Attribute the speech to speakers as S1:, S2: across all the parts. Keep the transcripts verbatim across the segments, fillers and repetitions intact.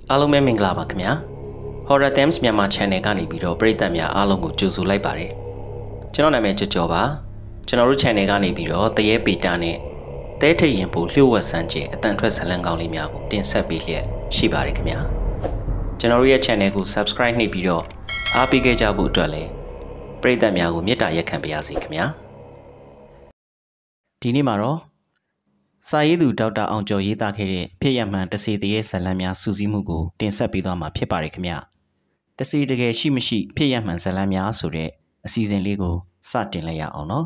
S1: အားလုံးပဲမင်္ဂလာပါခင်ဗျာ Horror Themes မြန်မာ channel ကနေပြီးတော့ပရိသတ်များအားလုံးကိုကြိုဆိုလိုက်ပါတယ်ကျွန်တော်နာမည်ကျော်ကျော်ပါကျွန်တော်တို့ channel ကနေပြီးတော့တရေပေတာနဲ့တဲထိတ်ရင်ပို့လျှို့ဝှက်စမ်းကျဲအတန်ထွက်ဇလံကောင်းလေးများကိုတင်ဆက်ပေးလျက်ရှိပါတယ်ခင်ဗျာကျွန်တော်တို့ရဲ့ channel ကို subscribe နှိပ်ပြီးတော့အားပေးခဲ့ကြဖို့အတွက်လည်းပရိသတ်များကိုမေတ္တာရက်ခံပါရစေခင်ဗျာဒီနေ့မှာတော့စာရေးသူဒေါက်တာအောင်ကျော်ရေးသားခဲ့တဲ့ဖြစ်ရမှန်တစေတရေဇလံများစူးစီးမှုကိုတင်ဆက်ပေးသွားမှာဖြစ်ပါတယ်ခင်ဗျ။တစေတကယ်ရှိမရှိဖြစ်ရမှန်ဇလံများဆိုတဲ့အစီအစဉ်လေးကိုစတင်လိုက်ရအောင်နော်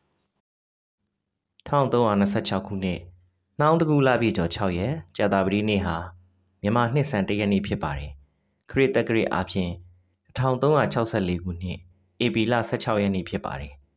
S1: ။၁၃၂၆ခုနှစ်နှောင်းတကူလပြည့်ကျော်၆ရက်ကြာသပတေးနေ့ဟာမြန်မာနှစ်ဆန်းတရက်နေ့ဖြစ်ပါတယ်။ခရစ်တက္ကရာအားဖြင့်၁၃၆၄ခုနှစ်ဧပြီလ၁၆ရက်နေ့ဖြစ်ပါတယ်။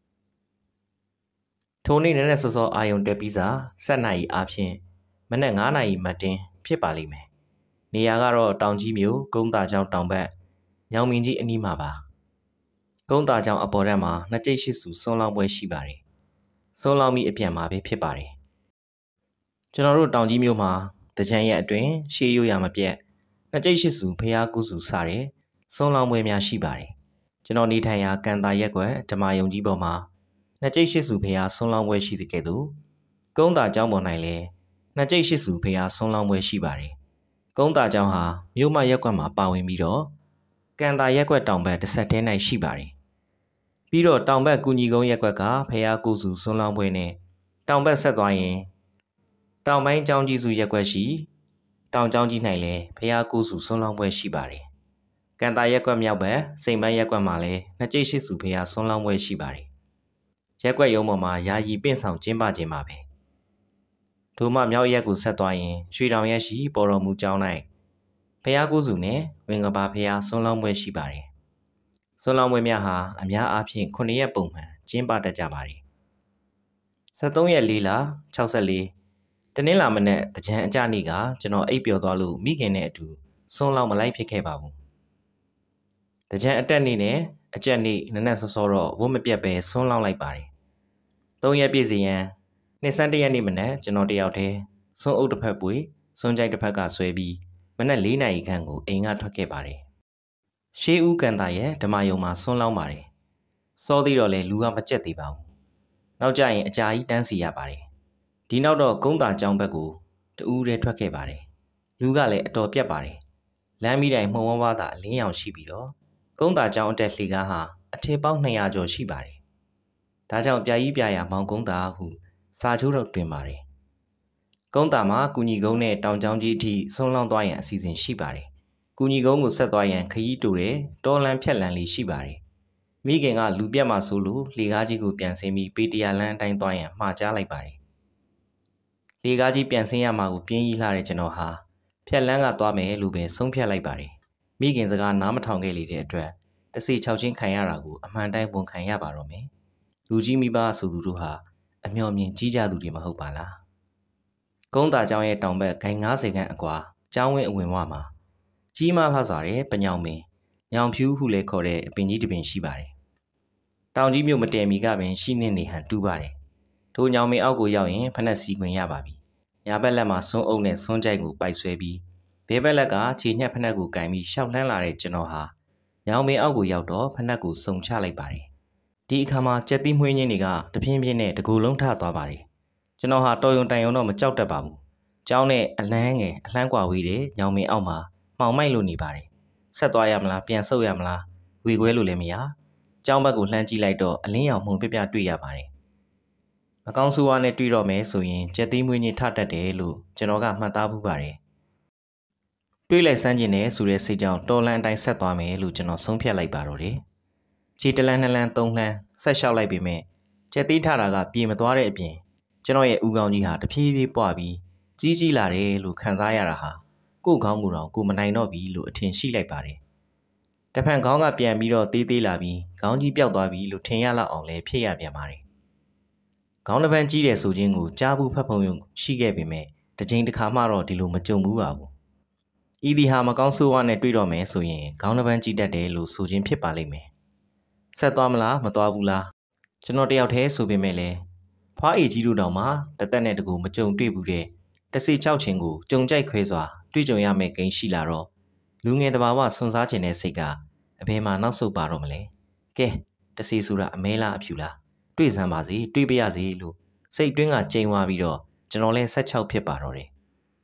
S1: ထိုနေ့နဲ့စောစောအာယုံတက်ပြီးစားဆက်နိုင်အားဖြင့်မနက်၅နာရီမှတင်ဖြစ်ပါလိမ့်မယ်။နေရာကတော့တောင်ကြီးမြို့ကုန်းသားကျောင်းတောင်ဘက်ညောင်မင်းကြီးအနီးမှာပါ။ကုန်းသားကျောင်းအပေါ်ထပ်မှာနှစ်ကျိတ်ရှိစုစွန်းလောင်းပွဲရှိပါတယ်။စွန်းလောင်းပြီးအပြန်မှာပဲဖြစ်ပါတယ်။ကျွန်တော်တို့တောင်ကြီးမြို့မှာတကြံရက်အတွင်းရှေးရိုးရာမပြတ်နှစ်ကျိတ်ရှိစုဖျားကုစုစတဲ့စွန်းလောင်းပွဲများရှိပါတယ်။ကျွန်တော်နေထိုင်ရာကန်တာရက်ကွက်ဓမ္မယုံကြီးပေါ်မှာနှစ်ကျိတ်ရှိစုဖျားဆွန်းလောင်းပွဲရှိတဲ့ကဲ့သို့ကုန်းသားကျောင်းပေါ်၌လည်းနှစ်ကျိတ်ရှိစုဖျားဆွန်းလောင်းပွဲရှိပါတယ်။ကုန်းသားကျောင်းဟာမြို့မရက်ကွက်မှာပါဝင်ပြီးတော့ကန်တာရက်ကွက်တောင်ဘက်တစ်ဆက်တည်း၌ရှိပါတယ်။ပြီးတော့တောင်ဘက်ကူညီကုန်းရက်ကွက်ကဖျားကုစုဆွန်းလောင်းပွဲနဲ့တောင်ဘက်ဆက်သွားရင်တောင်ပိုင်းကျောင်းကြီးစုရက်ကွက်ရှိတောင်ကျောင်းကြီး၌လည်းဖျားကုစုဆွန်းလောင်းပွဲရှိပါတယ်။ကန်တာရက်ကွက်မြောက်ဘက်စိန်ပန်းရက်ကွက်မှာလည်းနှစ်ကျိတ်ရှိစုဖျားဆွန်းလောင်းပွဲရှိပါတယ်ရက်ကွက်ရုံးပေါ်မှာယာယီပင့်ဆောင်ကျင်းပခြင်းပါပဲဒိုမှမြောက်ရက်ကိုဆက်သွားရင်ရွှေတောင်ရက်ရှိပေါ်တော်မူကျောင်း၌ဖျားကုစုနဲ့ဝင်ကပါဖျားဆွန်းလောင်းပွဲရှိပါတယ်ဆွန်းလောင်းပွဲများဟာအများအားဖြင့်ခုနှစ်ရက်ပုံမှန်ကျင်းပတတ်ကြပါတယ်၁၃ရက်၄လ၆၄တနင်္လာမနက်တကြံအကြနေ့ကကျွန်တော်အိပ်ပျော်သွားလို့မိခင်နဲ့အတူဆွန်းလောင်းမလိုက်ဖြစ်ခဲ့ပါဘူးတကြံအတက်နေ့နဲ့အကျက်နေ့နနက်စောစောတော့ဝတ်မပြတ်ပဲဆွန်းလောင်းလိုက်ပါတယ်သုံးရက်ပြည့်စည်ရန်နှစ်ဆန်းတရက်နေ့မနက်ကျွန်တော်တယောက်တည်းဆွန်းအုပ်တစ်ဖက်ပွေဆွန်းကြိုက်တစ်ဖက်ကဆွဲပြီးမနက်၄နာရီခန့်ကိုအိမ်ကထွက်ခဲ့ပါတယ်ရှေးဦးကန်တာရဲ့ဓမ္မယုံမှာဆွန်းလောင်းပါတယ်စောသေးတော့လေလူကမကြက်သေးပါဘူးနောက်ကျရင်အကြာကြီးတန်းစီရပါတယ်ဒီနောက်တော့ကုန်းတာကျောင်းဘက်ကိုတူးရဲထွက်ခဲ့ပါတယ်လူကလည်းအတော်ပြတ်ပါတယ်လမ်းမီးတိုင်မှုံဝါးဝါးသာအလင်းရောင်ရှိပြီးတော့ကုန်းတာကျောင်းအတက်လှေကားဟာအထည်ပေါင်းနှစ်ရာကျော်ရှိပါတယ်ဒါကြောင့်ပြာကြီးပြရာမောင်ကုန်းတာဟုစာချိုးတော့တွင်ပါတယ်ကုန်းတာမှာကူညီကုန်းနဲ့တောင်ကျောင်းကြီးအထိဆွန်းလောင်းသွားရန်အစီအစဉ်ရှိပါတယ်ကူညီကုန်းကိုဆက်သွားရန်ခရီးတူတယ်တောလန်းဖြတ်လန်းလေးရှိပါတယ်မိခင်ကလူပြတ်မှဆိုလို့လှေကားကြီးကိုပြန်ဆင်းပြီးပေတရာလန်းအတိုင်းသွားရန်မှာကြားလိုက်ပါတယ်လှေကားကြီးပြန်ဆင်းရမှာကိုပြင်းကြီးလှတဲ့ကျွန်တော်ဟာဖြတ်လန်းကသွားမယ်လို့ပဲဆုံးဖြတ်လိုက်ပါတယ်မိခင်စကားနားမထောင်ခဲ့လေတဲ့အတွက်တစီ၆ချင်းခံရတာကိုအမှန်တိုင်းဝန်ခံရပါတော့မယ်လူကြီးမိဘဆိုသူတို့ဟာအမျှော်မြင်ကြီးကြသူတွေမဟုတ်ပါလားကုန်းတာကျောင်းရဲ့တောင်ဘက်ဂိုင်၅၀ခန့်အကွာကျောင်းဝင်းအဝင်ဝမှာကြီးမားလှစွာတဲ့ပညောင်ပင်ညောင်ဖြူဟုလည်းခေါ်တဲ့အပင်ကြီးတစ်ပင်ရှိပါတယ်တောင်ကြီးမြို့မတည်မီကပင်ရှိနေနေဟန်တူးပါတယ်ထိုညောင်ပင်အောက်ကိုရောက်ရင်ဖနက်စီခွင်ရပါပြီညာဘက်လက်မှာဆွန်းအုပ်နဲ့ဆွန်းကြိုက်ကိုပိုက်ဆွဲပြီးဘဲဘက်လက်ကခြေညှက်ဖနက်ကိုကင်ပြီးရှောက်လှမ်းလာတဲ့ကျွန်တော်ဟာညောင်ပင်အောက်ကိုရောက်တော့ဖနက်ကိုစုံချလိုက်ပါတယ်ဒီအခါမှာကြက်သီးမွှေးချင်းတွေကတပြင်းပြင်းနဲ့တကူလုံးထသွားပါတယ်ကျွန်တော်ဟာတော်ယုံတိုင်ယုံတော့မကြောက်တတ်ပါဘူးကျောင်းနဲ့အလန်းငယ်အလှမ်းကွာဝေးတဲ့ညောင်မင်းအောက်မှာမှောင်မိုက်လို့နေပါတယ်ဆက်သွားရမလားပြန်ဆုပ်ရမလားဝေခွဲလို့လည်းမရကျောင်းဘက်ကိုလှမ်းကြည့်လိုက်တော့အလင်းရောင်မှုန်ပြပြတွေ့ရပါတယ်မကောင်းဆိုးဝါးနဲ့တွေ့တော့မယ်ဆိုရင်ကြက်သီးမွှေးချင်းထတတ်တယ်လို့ကျွန်တော်ကမှတ်သားဘူးပါတယ်တွေးလိုက်စမ်းကျင်တယ်ဆိုတဲ့စိတ်ကြောင့်တော်လန်အတိုင်းဆက်သွားမယ်လို့ကျွန်တော်ဆုံးဖြတ်လိုက်ပါတော့တယ်ခြေတလန်းနှစ်လန်းသုံးလန်းဆက်လျှောက်လိုက်ပေမဲ့ကြက်သီးထတာကပြေမသွားတဲ့အပြင်ကျွန်တော်ရဲ့ဦးခေါင်းကြီးဟာတဖြည်းဖြည်းပွားပြီးကြီးကြီးလာတယ်လို့ခံစားရတာဟာကိုယ်ခေါင်းမူတော့ကိုမနိုင်တော့ပြီလို့အထင်ရှိလိုက်ပါတယ်။တဖန်ခေါင်းကပြန်ပြီးတော့သေးသေးလာပြီးခေါင်းကြီးပျောက်သွားပြီလို့ထင်ရလောက်အောင်လည်းဖြစ်ရပြန်ပါတယ်။ခေါင်းတစ်ပန်းကြီးတယ်ဆိုခြင်းကိုကြားဘူးဖတ်ဖုံရုံရှိခဲ့ပေမဲ့တစ်ချိန်တစ်ခါမှတော့ဒီလိုမကြုံဘူးပါဘူး။ဤဒီဟာမကောင်းဆိုးဝါးနဲ့တွေ့တော့မယ်ဆိုရင်ခေါင်းတစ်ပန်းကြီးတတ်တယ်လို့ဆိုခြင်းဖြစ်ပါလိမ့်မယ်။ဆက်သွားမလားမသွားဘူးလားကျွန်တော်တယောက်တည်းဆိုပေမဲ့လည်းဖွားအေကြီးတို့တောင်မှတသက်နဲ့တကူမကြုံတွေ့ဘူးတဲ့တစီချောက်ချင်းကိုကြုံကြိုက်ခွဲစွာတွေ့ကြုံရမယ့်ကိန်းရှိလာတော့လူငယ်တဘာဝစွန့်စားခြင်းတဲ့စိတ်ကအဘယ်မှာနောက်ဆုတ်ပါတော့မလဲကဲတစီဆိုတာအမဲလားအဖြူလားတွေ့စမ်းပါစေတွေ့ပြရစေလို့စိတ်တွင်းကကြိမ်ဝါပြီးတော့ကျွန်တော်လဲဆက်ချောက်ဖြစ်ပါတော့တယ်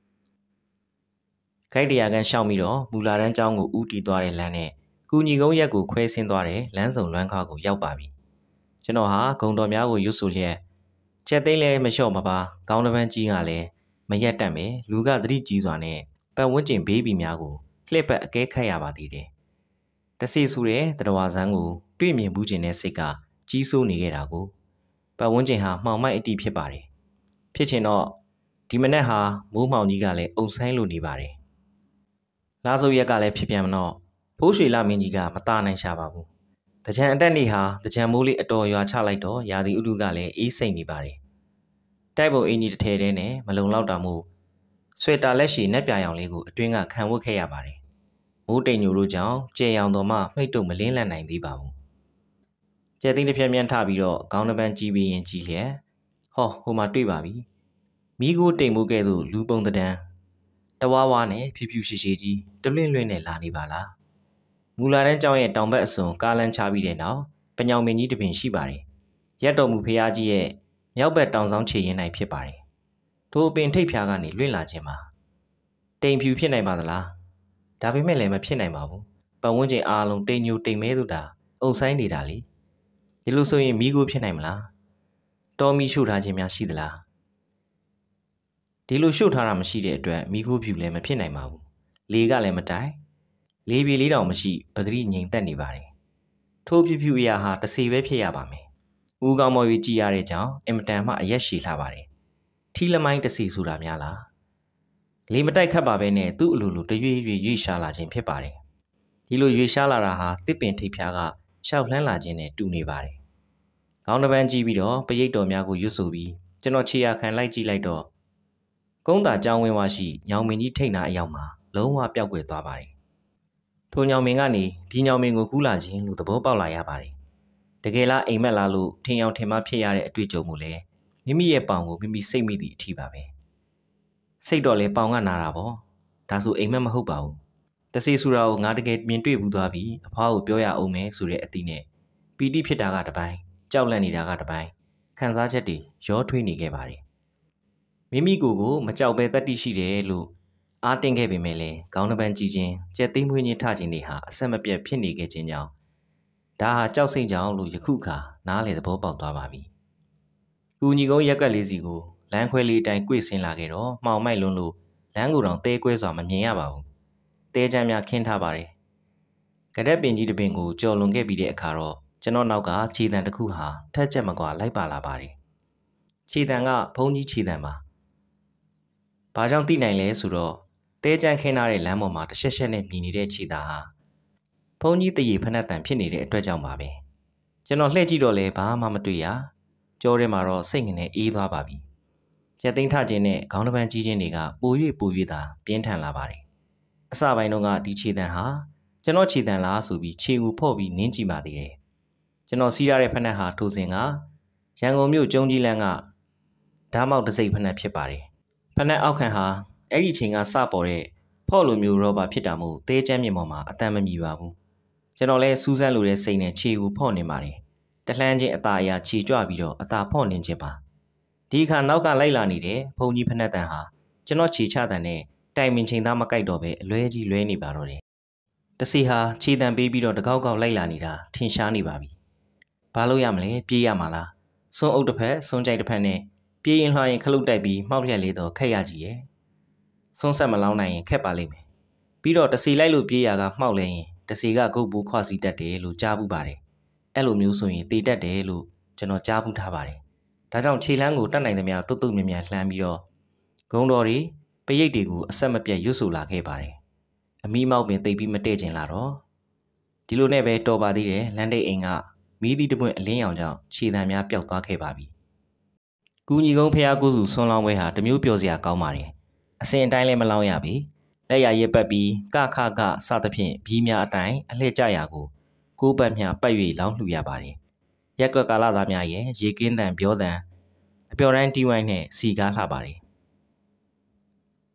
S1: ခိုက်တရာကန်ရှောက်ပြီးတော့မူလာတန်းကျောင်းကိုဦးတည်သွားတဲ့လမ်းနဲ့ကူညီကုန်းရက်ကိုခွဲဆင်းသွားတဲ့လမ်းစုံလွမ်းကားကိုရောက်ပါပြီကျွန်တော်ဟာဂုံတော်များကိုရွတ်ဆိုလျက်ချက်သိမ်းလဲမလျှော့မပါကောင်းတပန်းကြီးကလည်းမရက်တက်မယ်လူကသတိကြီးစွာနဲ့ပတ်ဝန်းကျင်ဘေးဘီများကိုလှည့်ပတ်အကဲခတ်ရပါသေးတယ်တစီဆိုတဲ့တရဝါဆန်းကိုတွေ့မြင်မှုခြင်းနဲ့စိတ်ကကြီးစိုးနေခဲ့တာကိုပတ်ဝန်းကျင်ဟာမှောင်မိုက်အတိဖြစ်ပါတယ်ဖြစ်ချင်တော့ဒီမနက်ဟာမိုးမှောင်ကြီးကလည်းအုံဆိုင်လိုနေပါတယ်လာစုပ်ရက်ကလည်းဖြစ်ပြန်မတော့ဖိုးရွှေလမင်းကြီးကမတာနိုင်ရှာပါဘူးတကြံအတက်နေ့ဟာတကြံမိုးလေးအတော်ရွာချလိုက်တော့ရာသီဥတုကလည်းအေးစိမ့်နေပါတယ်တိုက်ပုံအင်ကြီးတစ်ထည်တည်းနဲ့မလုံလောက်တာမို့ဆွေတာလက်ရှိနက်ပြာရောင်လေးကိုအတွင်းကခံဝတ်ခဲ့ရပါတယ်မိုးတိမ်ညိုတို့ကြောင့်ကျေရောင်တော်မှမှိတ်တုံမလင်းလန့်နိုင်သေးပါဘူးကျဲသိန်းတစ်ဖြက်မြန်းထပြီးတော့ခေါင်းတစ်ပန်းကြီးပြီးရင်ကြီးလျက်ဟောဟိုမှာတွေ့ပါပြီမိကိုတိမ်မိုးကဲ့သို့လူပုံတံတဝါးဝါနဲ့ဖြူဖြူရှည်ရှည်ကြီးတလွင့်လွင့်နဲ့လာနေပါလားမူလာတန်းကျောင်းရဲ့တောင်ဘက်အစွန်ကားလန်းချပြီးတဲ့နောက်ပညောင်မင်းကြီးတပင်ရှိပါတယ်ရက်တော်မူဖရာကြီးရဲ့မြောက်ဘက်တောင်ဆောင်ခြေရင်၌ဖြစ်ပါတယ်ထိုအပင်ထိပ်ဖျားကနေလွင့်လာခြင်းမှာတိမ်ဖြူဖြစ်နိုင်ပါသလားဒါပေမဲ့လည်းမဖြစ်နိုင်ပါဘူးပတ်ဝန်းကျင်အားလုံးတိမ်ညိုတိမ်မဲသူတာအုပ်ဆိုင်နေတာလေဒီလိုဆိုရင်မိကိုဖြစ်နိုင်မလားတော်မီရှုထားခြင်းများရှိသလားဒီလိုရှုထားတာမရှိတဲ့အတွက်မိကိုဖြူလည်းမဖြစ်နိုင်ပါဘူးလေကလည်းမတိုင်လေပြေလေးတောင်မရှိပဂရိငြိမ်သက်နေပါတယ်ထိုးဖြူဖြူအရာဟာတစ်စီပဲဖြစ်ရပါမယ်ဦးကောင်းမော်၍ကြည်ရတဲ့ကြောင့်အင်မတန်မှအရက်ရှည်လှပါတယ်ထီလမိုင်းတစ်စီဆိုတာများလားလေမတိုက်ခတ်ပါပဲနဲ့သူ့အလိုလိုတရွေ့ရွေ့ရွေ့ရှားလာခြင်းဖြစ်ပါတယ်ဒီလိုရွေ့ရှားလာတာဟာတစ်ပင်ထိပ်ဖျားကရှောက်လှမ်းလာခြင်းနဲ့တူနေပါတယ်ခေါင်းတစ်ပန်းကြည့်ပြီးတော့ပရိတ်တော်များကိုရွတ်ဆိုပြီးကျွန်တော်ခြေရခံလိုက်ကြည့်လိုက်တော့ကုန်းသာကျောင်းဝင်းဝါရှိညောင်မင်းကြီးထိတ်နာအရောက်မှာလုံးဝပျောက်ကွယ်သွားပါတယ်ထိုညောင်မင်းကနေဒီညောင်မင်းကိုကူးလာခြင်းလို့သဘောပေါက်လာရပါတယ်တကယ်လားအိမ်မက်လားလို့ထင်အောင်ထင်မှဖြစ်ရတဲ့အတွေ့အကြုံကိုလည်းမိမိရဲ့ပေါင်ကိုမိမိစိတ်မိသည့်အထီးပါပဲစိတ်တော့လေပေါင်ကနာတာပေါ့ဒါဆိုအိမ်မက်မဟုတ်ပါဘူးတစီဆူတာကိုငါတကယ်မြင်တွေ့ဘူးသွားပြီးအဖွားကိုပြောရအောင်မယ်ဆိုတဲ့အသည့်နဲ့ပီတိဖြစ်တာကတပိုင်းကြောက်လန့်နေတာကတပိုင်းခံစားချက်တွေရောထွေးနေခဲ့ပါတယ်မိမိကိုယ်ကိုမကြောက်ပဲတတ်တိရှိတယ်လို့အားတင်းခဲ့ပေမဲ့လည်းခေါင်းတစ်ပန်းကြည့်ခြင်းကြက်သိမ်းမွေးခြင်းထခြင်းတွေဟာအဆက်မပြတ်ဖြစ်နေခဲ့ခြင်းကြောင့်ဒါဟာကြောက်စိတ်ကြောင့်လို့ယခုခါနားလေသဘောပေါက်သွားပါပြီ။ကူညီကုန်းရက်ကက်လေးစီကိုလမ်းခွဲလေးအတိုင်း꿰ဆင်းလာခဲ့တော့မှောင်မိုက်လွန်းလို့လမ်းကိုယ်တော်တဲကွဲစွာမမြင်ရပါဘူး။တဲချမ်းများခင်းထားပါတယ်။ကရက်ပင်ကြီးတစ်ပင်ကိုကြော်လွန်ခဲ့ပြီးတဲ့အခါတော့ကျွန်တော်နောက်ကခြေတံတစ်ခုဟာထက်ချက်မကွာလိုက်ပါလာပါတယ်။ခြေတံကဘုံကြီးခြေတံပါ။ဘာကြောင့်သိနိုင်လဲဆိုတော့တဲချမ်းခင်းထားတဲ့လမ်းပေါ်မှာတစ်ချက်ချက်နဲ့မြည်နေတဲ့ခြေတံဟာဘုံကြီးတရေဖက်နှက်တန်ဖြစ်နေတဲ့အတွက်ကြောင့်ပါပဲကျွန်တော်လှည့်ကြည့်တော့လဲဘာမှမတွေ့ရကြောထဲမှာတော့စိတ်ငနဲ့အေးသွားပါပြီကျက်သိန်းထခြင်းနဲ့ခေါင်းတစ်ပန်းကြီးခြင်းတွေကပို၍ပို၍သာပြင်းထန်လာပါတယ်အစပိုင်းတုန်းကဒီခြေတံဟာကျွန်တော်ခြေတံလားဆိုပြီးခြေကိုဖော့ပြီးနင်းကြည့်ပါသေးတယ်ကျွန်တော်စီးရတဲ့ဖက်နှက်ဟာထိုစဉ်ကရန်ကုန်မြို့ကျုံကြီးလန်းကဓာတ်မောက်တစိမ့်ဖက်နှက်ဖြစ်ပါတယ်ဖက်နှက်အောက်ခံဟာအဲ့ဒီချိန်ကစပေါ်တဲ့ဖော့လိုမျိုးရောဘာဖြစ်တာမို့သေးချမ်းမြင်ပေါ်မှာအတန်မမြည်ပါဘူးကျွန်တော်လဲစူးစမ်းလိုတဲ့စိတ်နဲ့ခြေကိုဖော့နေပါတယ်တလှမ်းချင်းအသာအရာခြေကြွပြီးတော့အသာဖော့နေခြင်းပါဒီအခါနောက်ကလိုက်လာနေတဲ့ဘုံကြီးဖက်နှက်တန်ဟာကျွန်တော်ခြေချတဲ့နဲ့တိုင်ပင်ချိန်သားမကိုက်တော့ပဲအလွဲကြီးလွဲနေပါတော့တယ်တစီဟာခြေတံပေးပြီးတော့တကောက်ကောက်လိုက်လာနေတာထင်ရှားနေပါပြီဘာလို့ရမလဲပြေးရမှာလားစွန်းအုပ်တစ်ဖက်စွန်းကြိုက်တစ်ဖက်နဲ့ပြေးရင်လှောင်ရင်ခလုတ်တိုက်ပြီးမှောက်လျက်လေးတော့ခက်ရကြီးရဲ့စွန်းဆက်မလောင်းနိုင်ရင်ခက်ပါလိမ့်မယ်ပြီးတော့တစီလိုက်လို့ပြေးရကမှောက်လဲရင်တစီကဂုတ်ဘူးခွာစီတတ်တယ်လို့ကြားဘူးပါတယ်အဲ့လိုမျိုးဆိုရင်တေတတ်တယ်လို့ကျွန်တော်ကြားဘူးထားပါတယ်ဒါကြောင့်ခြေလမ်းကိုတတ်နိုင်သမျှတုတ်တုတ်မြင်မြန်လှမ်းပြီးတော့ဂုံတော်တွေပရိတ်တွေကိုအဆက်မပြတ်ရွတ်ဆိုလာခဲ့ပါတယ်အမီးမောက်ပင်တိတ်ပြီးမတည့်ကျင်လာတော့ဒီလိုနဲ့ပဲတော်ပါသေးတယ်လမ်းတိတ်အိမ်ကမီးသီးတပွင့်အလင်းရောင်ကြောင့်ခြေတံများပျောက်သွားခဲ့ပါပြီကူညီကုန်းဖျားကိုစုဆွန်းလောင်းပွဲဟာတမျိုးပျော်စရာကောင်းပါတယ်အစဉ်အတိုင်းလည်းမလောင်းရပြီလက်ရရက်ပတ်ပြီးကခကစသဖြင့်ဘီးများအတိုင်းအလှည့်ကျရာကိုကိုးပတ်မြပတ်၍လောင်းလှူရပါတယ်ရက်ကွက်ကာလသားများရဲ့ရေကင်းတန်ပြောတန်အပျော်တိုင်းတီးဝိုင်းနဲ့စီကားလှပါတယ်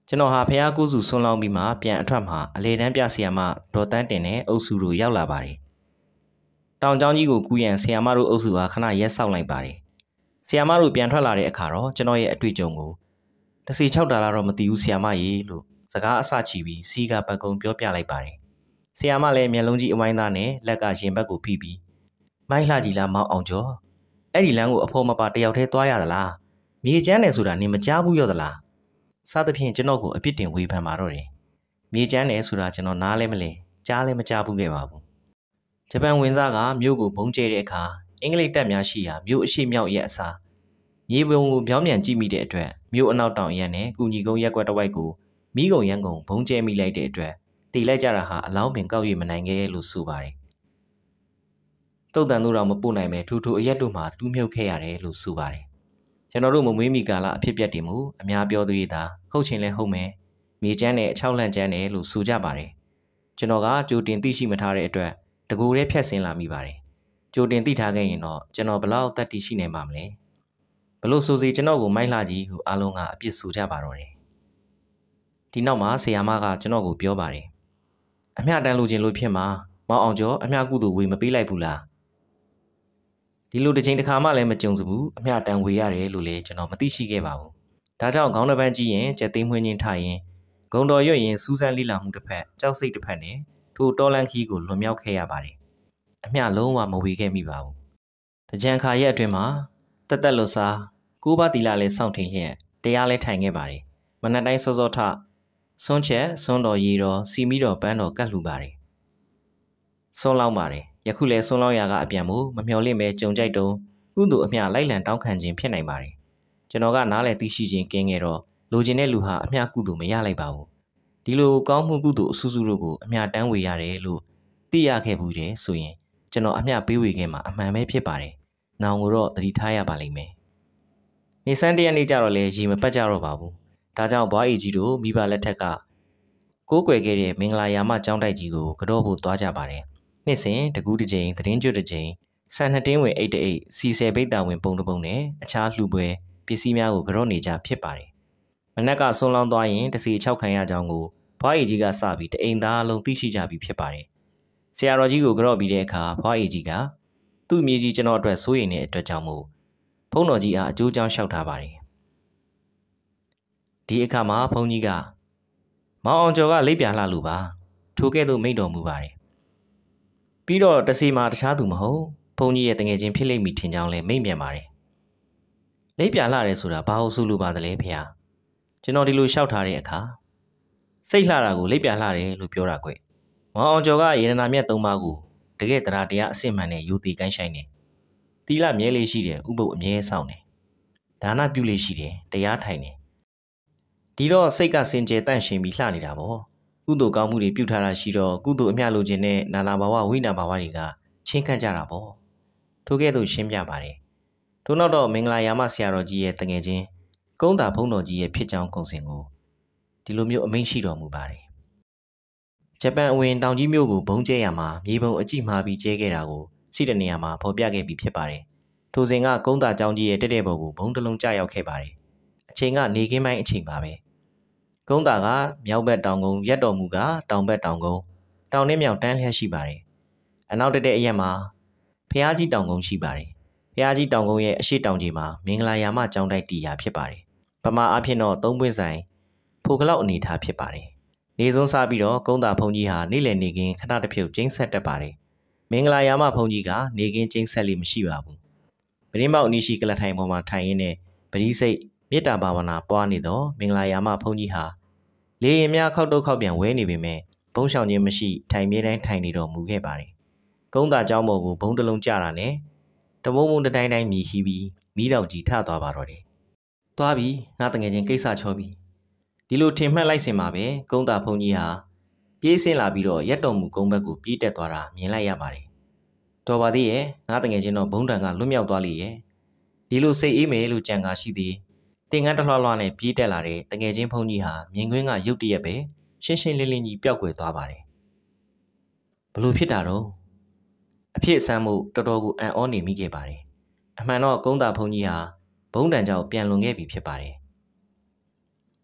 S1: ကျွန်တော်ဟာဖះကုစုဆွန်းလောင်းပြီးမှပြန်အထွက်မှာအလေတန်းပြဆီယာမဒေါ်တန်းတင်နဲ့အုပ်စုတို့ရောက်လာပါတယ်။တောင်ကျောင်းကြီးကိုကူးရန်ဆီယာမတို့အုပ်စုဟာခဏရက်ဆောက်လိုက်ပါတယ်။ဆီယာမတို့ပြန်ထွက်လာတဲ့အခါတော့ကျွန်တော်ရဲ့အတွေ့အကြုံကိုတစီ၆ဒေါ်လာတော့မသိဘူးဆီယာမရေလို့စကားအစချီပြီးစီးကပတ်ကုံပြောပြလိုက်ပါတယ်။ဆီယာမလည်းမျက်လုံးကြီးအဝိုင်းသားနဲ့လက်ကရင်ဘက်ကိုဖိပြီးမိုက်လှကြီးလားမောင်အောင်ကျော်အဲ့ဒီလမ်းကိုအဖော်မပါတယောက်တည်းသွားရသလားမြေကျန်းတယ်ဆိုတာနင်မကြားဘူးရောသလားစသဖြင့်ကျွန်တော်ကိုအပြစ်တင်ဝေဖန်ပါတော့တယ်မြေကျန်းတယ်ဆိုတာကျွန်တော်နားလဲမလဲကြားလဲမကြားဘူးခဲ့ပါဘူးဂျပန်ဝင်စားကမြို့ကိုဘုံကျဲတဲ့အခါအင်္ဂလိပ်တပ်များရှိရာမြို့အရှိမြောက်ရဲ့အစားမြေပုံကိုပြောင်းပြန်ကြည့်မိတဲ့အတွက်မြို့အနောက်တောင်ရန်နဲ့ကုညီကုန်းရက်ကွက်တစ်ဝိုက်ကိုမိကုံရန်ကုန်ဘုံကျဲမိလိုက်တဲ့အတွက်တီလိုက်ကြတာဟာအလောင်းပင်ကောက်ရမနိုင်ခဲ့လို့ဆိုပါတယ်တုတ်တန်တို့တော့မပို့နိုင်ပဲထူထူအရက်တို့မှတူးမြုပ်ခဲ့ရတယ်လို့ဆိုပါတယ်ကျွန်တော်တို့မမွေးမီကာလအဖြစ်ပြက်တွေမူအများပြောသွေးသာဟုတ်ချင်းလဲဟုတ်မယ်မြေကျန်းနဲ့အချောက်လန့်ကျန်းတယ်လို့ဆိုကြပါတယ်ကျွန်တော်ကကြိုတင်သိရှိမထားတဲ့အတွက်တကူရဲဖြတ်ဆင်းလာမိပါတယ်ကြိုတင်သိထားခဲ့ရင်တော့ကျွန်တော်ဘလောက်တတ်တည်ရှိနေမှာမလဲဘလို့ဆိုစီကျွန်တော်ကိုမိုက်လှကြီးဟုအားလုံးကအပြစ်ဆိုကြပါတော့တယ်ဒီနောက်မှာဆီယာမကကျွန်တော်ကိုပြောပါတယ်အမျှတန်းလိုချင်လို့ဖြစ်မှာမောင်အောင်ကျော်အမျှကုသိုလ်ဝေမပေးလိုက်ဘူးလားဒီလိုတစ်ချိန်တစ်ခါမှလည်းမကြုံစဘူးအမျှတန်းဝေရတယ်လို့လည်းကျွန်တော်မသိရှိခဲ့ပါဘူးဒါကြောင့်ခေါင်းတစ်ပန်းကြည့်ရင်ကြက်သိမ်းမွှင်းချင်းထားရင်ဂုံတော်ရွတ်ရင်စူးစမ်းလိလာမှုတစ်ဖက်ကြောက်စိတ်တစ်ဖက်နဲ့ထိုတော်လန်ခီးကိုလွန်မြောက်ခဲ့ရပါတယ်အမျှလုံးဝမဝေခဲ့မိပါဘူးတကြံခါရက်အတွင်းမှာတက်တက်လွတ်စားကိုးပါးတီလာလည်းစောင့်ထိန်လျက်တရားလည်းထိုင်ခဲ့ပါတယ်မနက်တိုင်းစောစောထစွန်းချက်စွန်းတော်ရီတော်စီမီတော်ပန်းတော်ကတ်လှူပါတယ်စွန်းလောင်းပါတယ်ယခုလည်းစွန်းလောင်းရာကအပြန်မို့မမျှော်လင့်ပဲကြုံကြိုက်တုံးကုသိုလ်အမျှလိုက်လံတောင်းခံခြင်းဖြစ်နိုင်ပါတယ်ကျွန်တော်ကနားလည်သိရှိခြင်းကင်းခဲ့တော့လိုချင်တဲ့လူဟာအမျှကုသိုလ်မရလိုက်ပါဘူးဒီလိုကောင်းမှုကုသိုလ်အဆူဆူတို့ကိုအမျှတန်းဝေရတယ်လို့သိရခဲ့ဘူးတယ်ဆိုရင်ကျွန်တော်အမျှပေးဝေခဲ့မှာအမှန်ပဲဖြစ်ပါတယ်နောင်ကိုတော့သတိထားရပါလိမ့်မယ်နေဆန်းတရက်နေ့ကျတော့လေရေမပတ်ကြတော့ပါဘူးဒါကြောင့်ဘွားအီကြီးတို့မိဘလက်ထက်ကကိုးကွယ်ခဲ့တဲ့မင်္ဂလာယာမကျောင်းတိုက်ကြီးကိုကတော့ဖို့သွားကြပါတယ်နှစ်စဉ်တကူးတစ်ကြိမ်သတင်းကျွတ်တစ်ကြိမ်ဆန်နှစ်တင်းဝင်အိတ်တအိတ်စီဆယ်ဘိတ်တာဝင်ပုံတစ်ပုံနဲ့အခြားလှူပွဲပစ္စည်းများကိုကြော့နေကြဖြစ်ပါတယ်မနက်ကဆွန်းလောင်းသွားရင်တစီ၆ခံရကြောင်းကိုဘွားအီကြီးကစပြီးတအိမ်သားလုံးသိရှိကြပြီးဖြစ်ပါတယ်ဆရာတော်ကြီးကိုကြော့ပြီးတဲ့အခါဘွားအီကြီးကသူ့အမိကြီးကျွန်တော်အတွက်စိုးရိမ်တဲ့အတွက်ကြောင့်မို့ဘုန်းတော်ကြီးအားအကျိုးကြောင့်လျှောက်ထားပါတယ်ဒီအခါမှာဘုန်းကြီးကမောင်အောင်ကျော်ကလိပ်ပြလှလို့ပါထိုကဲ့သို့မိန့်တော်မူပါတယ်ပြီးတော့တစီမှာတခြားသူမဟုတ်ဘုန်းကြီးရဲ့တငယ်ချင်းဖြစ်လိမ့်မည်ထင်ကြောင်းလည်းမိန့်ပြန်ပါတယ်လိပ်ပြလှတယ်ဆိုတာဘာလို့ဆိုလိုပါသလဲဖေ။ကျွန်တော်ဒီလိုလျှောက်ထားတဲ့အခါစိတ်လှတာကိုလိပ်ပြလှတယ်လို့ပြောတာကွ။မောင်အောင်ကျော်ကရေနနာမြတ်သုံးပါးကိုတကယ်တရားတရားအစစ်မှန်နဲ့ယူတည်ကိုင်းဆိုင်တယ်။တီလာမြဲလေးရှိတယ်ဥပုပ်အမြဲဆောင်တယ်။ဒါနပြုလေးရှိတယ်တရားထိုင်တယ်။ဒီတော့စိတ်ကစင်ကြယ်တန့်ရှင်ပြီးလှနေတာပေါ့။ကုသိုလ်ကောင်းမှုတွေပြုထားတာရှိတော့ကုသိုလ်အမျှလိုချင်တဲ့နာနာဘာဝဝိနာဘာဝတွေကချင်းခန့်ကြတာပေါ့။ထိုကဲ့သို့ရှင်းပြပါတယ်။ထို့နောက်တော့မင်္ဂလာယာမဆရာတော်ကြီးရဲ့တငယ်ချင်းကုန်းသာဘုန်းတော်ကြီးရဲ့ဖြစ်ကြောင်းကုံစင်ကိုဒီလိုမျိုးအမိန့်ရှိတော်မူပါတယ်ဂျပန်အဝင်တောင်ကြီးမြို့ကိုဘုံကျဲရမှာမြေပုံအကြည့်မှားပြီးကျဲခဲ့တာကိုစိတဲ့နေရာမှာဖော်ပြခဲ့ပြီးဖြစ်ပါတယ်ထိုစဉ်ကကုန်းသာကျောင်းကြီးရဲ့တက်တဲ့ဘုံကိုဘုံတစ်လုံးကျရောက်ခဲ့ပါတယ်အချိန်ကနေခင်းပိုင်းအချိန်ပါပဲကုန်းသာကမြောက်ဘက်တောင်ကုန်းရက်တော်မူကတောင်ဘက်တောင်ကုန်းတောင်နဲ့မြောက်တန်းလျက်ရှိပါတယ်အနောက်တက်တဲ့အရက်မှာဖျားကြီးတောင်ကုန်းရှိပါတယ်ဖျားကြီးတောင်ကုန်းရဲ့အရှိတောင်ကြီးမှာမင်္ဂလာယာမကျောင်းတိုက်တည်ရာဖြစ်ပါတယ်ပမာအဖြစ်တော့သုံးပွင့်ဆိုင်ဖိုကလောက်အနေထားဖြစ်ပါတယ်နေစွန်းစားပြီးတော့ကုန်းသာဘုံကြီးဟာနေ့လည်နေကင်းခဏတစ်ဖြုတ်ကျင်းဆက်တက်ပါတယ်မင်္ဂလာယာမဘုံကြီးကနေကင်းကျင်းဆက်လေးမရှိပါဘူးပရင်းပေါက်အနီးရှိကလထိုင်ပေါ်မှာထိုင်ရင်းနဲ့ပရိစိတ်မေတ္တာဘာဝနာပွားနေတော့မင်္ဂလာယာမဘုံကြီးဟာလေရင်များခောက်တုတ်ခောက်ပြန်ဝဲနေပေမဲ့ဘုံဆောင်ခြင်းမရှိထိုင်မြဲတိုင်းထိုင်နေတော်မူခဲ့ပါတယ်ကုန်းသာကျောင်းပေါ်ကိုဘုံတစ်လုံးကျတာနဲ့တမုံမုံတိုင်းတိုင်းမြည်ဟီးပြီးမိတော်ကြီးထသွားပါတော့တယ်သွားပြီငါတငယ်ချင်းကိစ္စချောပြီဒီလိုထင်မှတ်လိုက်စင်မှာပဲကုန်းသာဘုံကြီးဟာပြေးဆင်းလာပြီးတော့ရက်တော်မူကုန်းဘက်ကိုပြေးတက်သွားတာမြင်လိုက်ရပါတယ်တော်ပါသေးရဲ့ငါတငယ်ချင်းတော့ဘုံတန်ကလွတ်မြောက်သွားလိရဲ့ဒီလိုစိတ်အေးမယ်လို့ကြံကာရှိသည်တင်ကန်းတလွှားလွှားနဲ့ပြေးတက်လာတဲ့တငယ်ချင်းဘုံကြီးဟာမြင်ကွင်းကရုတ်တရက်ပဲရှင်းရှင်းလင်းလင်းကြီးပျောက်ကွယ်သွားပါတယ်ဘလို့ဖြစ်တာတော့အဖြစ်အဆန်းမှုတော်တော်ကိုအံ့ဩနေမိခဲ့ပါတယ်အမှန်တော့ကုန်းသာဘုံကြီးဟာဘုံတန်ကြောင့်ပြန်လွန်ခဲ့ပြီဖြစ်ပါတယ်